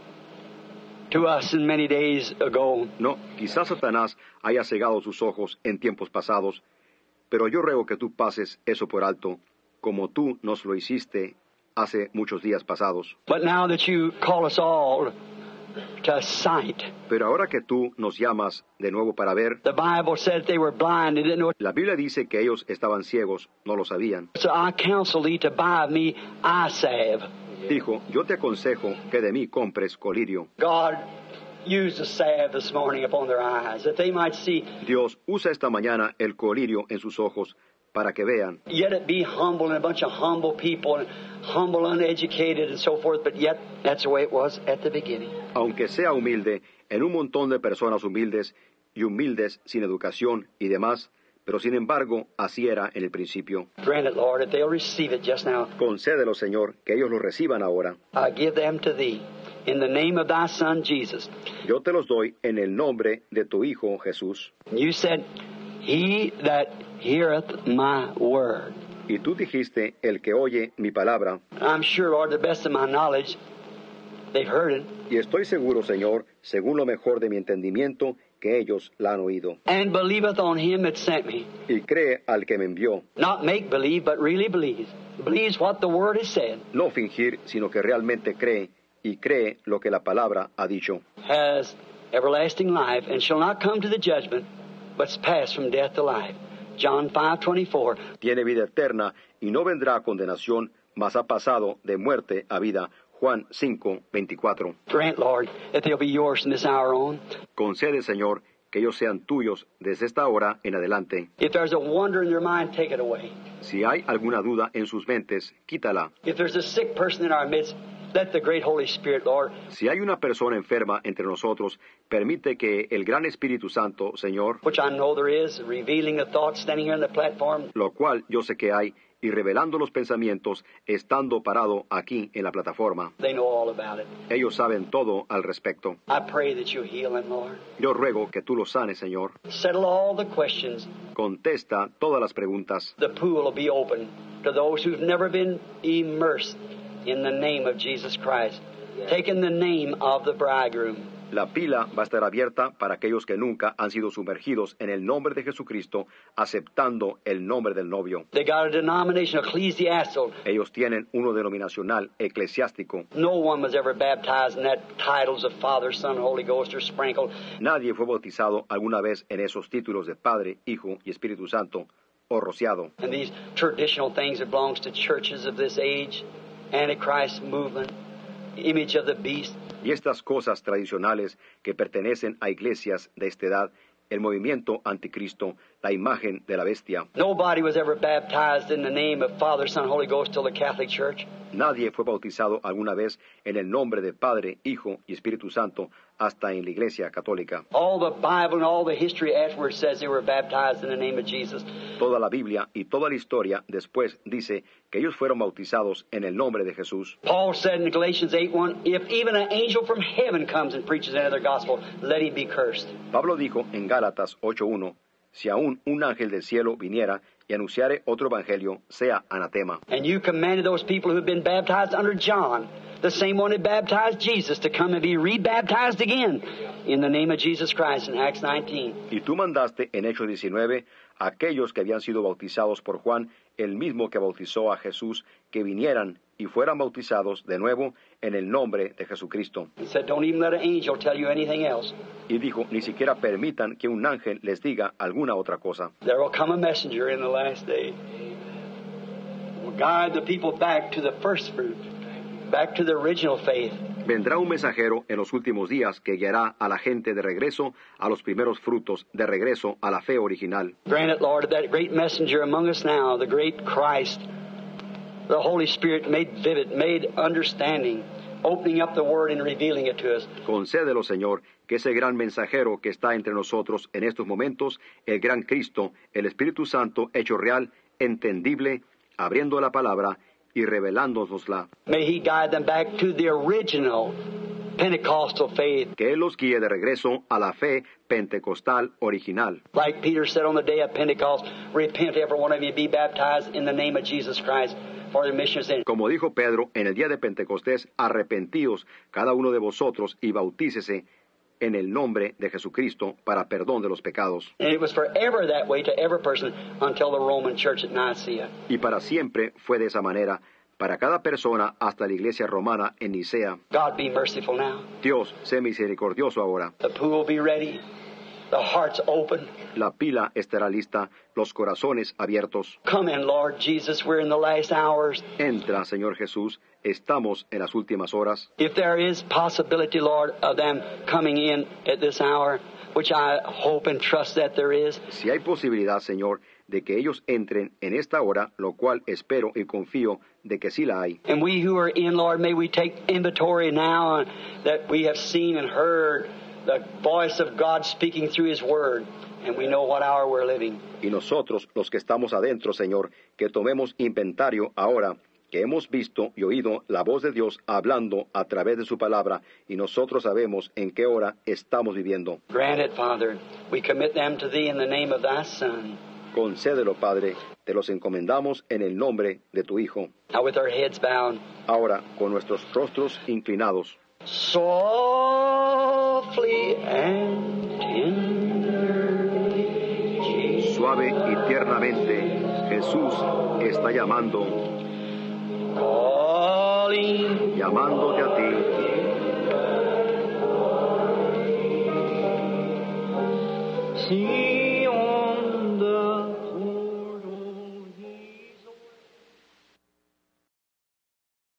to us in many days ago. No, quizás Satanás haya cegado sus ojos en tiempos pasados, Pero yo ruego que tú pases eso por alto, como tú nos lo hiciste hace muchos días pasados. But now that you call us all to sight, Pero ahora que tú nos llamas de nuevo para ver, the Bible said they were blind and didn't know. la Biblia dice que ellos estaban ciegos, no lo sabían. So I counsel thee to buy of me eye salve. Dijo, yo te aconsejo que de mí compres colirio. God used the salve this morning upon their eyes, that they might see, Dios usa esta mañana el colirio en sus ojos para que vean. yet it be humble and a bunch of humble people and humble, uneducated and so forth, but yet that's the way it was at the beginning. Aunque sea humilde, en un montón de personas humildes y humildes sin educación y demás, pero sin embargo, así era en el principio. Grant it, Lord, that they'll receive it just now. Concédelo, Señor, que ellos lo reciban ahora. I give them to thee in the name of thy Son, Jesus. Yo te los doy en el nombre de tu Hijo Jesús. You said, he that heareth my word. Y tú dijiste, el que oye mi palabra, I'm sure, Lord, to the best of my knowledge, they've heard it. y estoy seguro, Señor, según lo mejor de mi entendimiento, que ellos la han oído. And believeth on him that sent me. Y cree al que me envió. Not make believe, but really believes. Believes what the word has said. No fingir, sino que realmente cree, y cree lo que la palabra ha dicho. Has everlasting life, and shall not come to the judgment, but is passed from death to life. John 5:24. Tiene vida eterna, y no vendrá a condenación, mas ha pasado de muerte a vida. Juan 5:24. Grant, Lord, that they'll be yours from this hour on. Concede, Señor, que ellos sean tuyos desde esta hora en adelante. If there's a wonder in your mind, take it away. Si hay alguna duda en sus mentes, quítala. If there's a sick person in our midst, let the great Holy Spirit, Lord, Si hay una persona enferma entre nosotros, permite que el gran Espíritu Santo, Señor, which I know there is, revealing the thoughts standing here on the platform, lo cual yo sé que hay, y revelando los pensamientos, estando parado aquí en la plataforma. they know all about it. Ellos saben todo al respecto. I pray that you heal them, Lord. Yo ruego que tú los sanes, Señor. Settle all the questions. Contesta todas las preguntas. The pool will be open to those who've never been immersed in the name of Jesus Christ, taking the name of the bridegroom. La pila va a estar abierta para aquellos que nunca han sido sumergidos en el nombre de Jesucristo, aceptando el nombre del novio. They got a denomination, ecclesiastical. Ellos tienen uno denominacional eclesiástico. No one was ever baptized in that titles of Father, Son, Holy Ghost are sprinkled. Nadie fue bautizado alguna vez en esos títulos de Padre, Hijo y Espíritu Santo, o rociado. And these traditional things that belongs to churches of this age, Antichrist movement, image of the beast. Y estas cosas tradicionales que pertenecen a iglesias de esta edad, el movimiento anticristo, la imagen de la bestia. Nobody was ever baptized in the name of Father, Son, Holy Ghost till the Catholic Church. Nadie fue bautizado alguna vez en el nombre de Padre, Hijo y Espíritu Santo hasta en la Iglesia Católica. All the Bible and all the history afterwards says they were baptized in the name of Jesus. Toda la Biblia y toda la historia después dice que ellos fueron bautizados en el nombre de Jesús. Paul said in Galatians 8:1, if even an angel from heaven comes and preaches another gospel, let him be cursed. Pablo dijo en Gálatas 8:1, si aún un ángel del cielo viniera y anunciare otro evangelio, sea anatema. And you commanded those people who had been baptized under John, the same one that baptized Jesus, to come and be rebaptized again in the name of Jesus Christ in Acts 19. Y tú mandaste en Hechos 19 a aquellos que habían sido bautizados por Juan, el mismo que bautizó a Jesús, que vinieran y fueran bautizados de nuevo en el nombre de Jesucristo. He said, don't even let an angel tell you anything else. Y dijo, ni siquiera permitan que un ángel les diga alguna otra cosa. There will come a messenger in the last day. Will guide the people back to the first fruit, back to the original faith. Vendrá un mensajero en los últimos días que guiará a la gente de regreso a los primeros frutos, de regreso a la fe original. Grant it, Lord, that great messenger among us now, the great Christ, the Holy Spirit made vivid, made understanding, opening up the Word and revealing it to us. Concédelo, Señor, que ese gran mensajero que está entre nosotros en estos momentos, el gran Cristo, el Espíritu Santo, hecho real, entendible, abriendo la palabra y revelándonosla. May He guide them back to the original Pentecostal faith. Que Él los guíe de regreso a la fe pentecostal original. Like Peter said on the day of Pentecost, repent every one of you, be baptized in the name of Jesus Christ for the remission of sin. Como dijo Pedro en el día de Pentecostés, arrepentíos cada uno de vosotros y bautícese en el nombre de Jesucristo para perdón de los pecados. And it was forever that way to every person until the Roman church at Nicaea. Y para siempre fue de esa manera para cada persona hasta la iglesia romana en Nicea. God be merciful now. Dios, sé misericordioso ahora. The pool be ready. The hearts open. La pila estará lista, los corazones abiertos. Come in, Lord Jesus. We're in the last hours. Entra, Señor Jesús, estamos en las últimas horas. If there is possibility, Lord, of them coming in at this hour, which I hope and trust that there is, Si hay posibilidad, Señor, de que ellos entren en esta hora, lo cual espero y confío de que sí la hay. and we who are in, Lord, may we take inventory now that we have seen and heard the voice of God speaking through His Word, and we know what hour we're living. Y nosotros, los que estamos adentro, Señor, que tomemos inventario ahora, que hemos visto y oído la voz de Dios hablando a través de su palabra, y nosotros sabemos en qué hora estamos viviendo. Grant it, Father. We commit them to Thee in the name of Thy Son. Concédelo, Padre, te los encomendamos en el nombre de tu Hijo. Now with our heads bowed, Ahora, con nuestros rostros inclinados, softly and tenderly, Jesus suave y tiernamente, Jesús está calling. llamándote a ti. See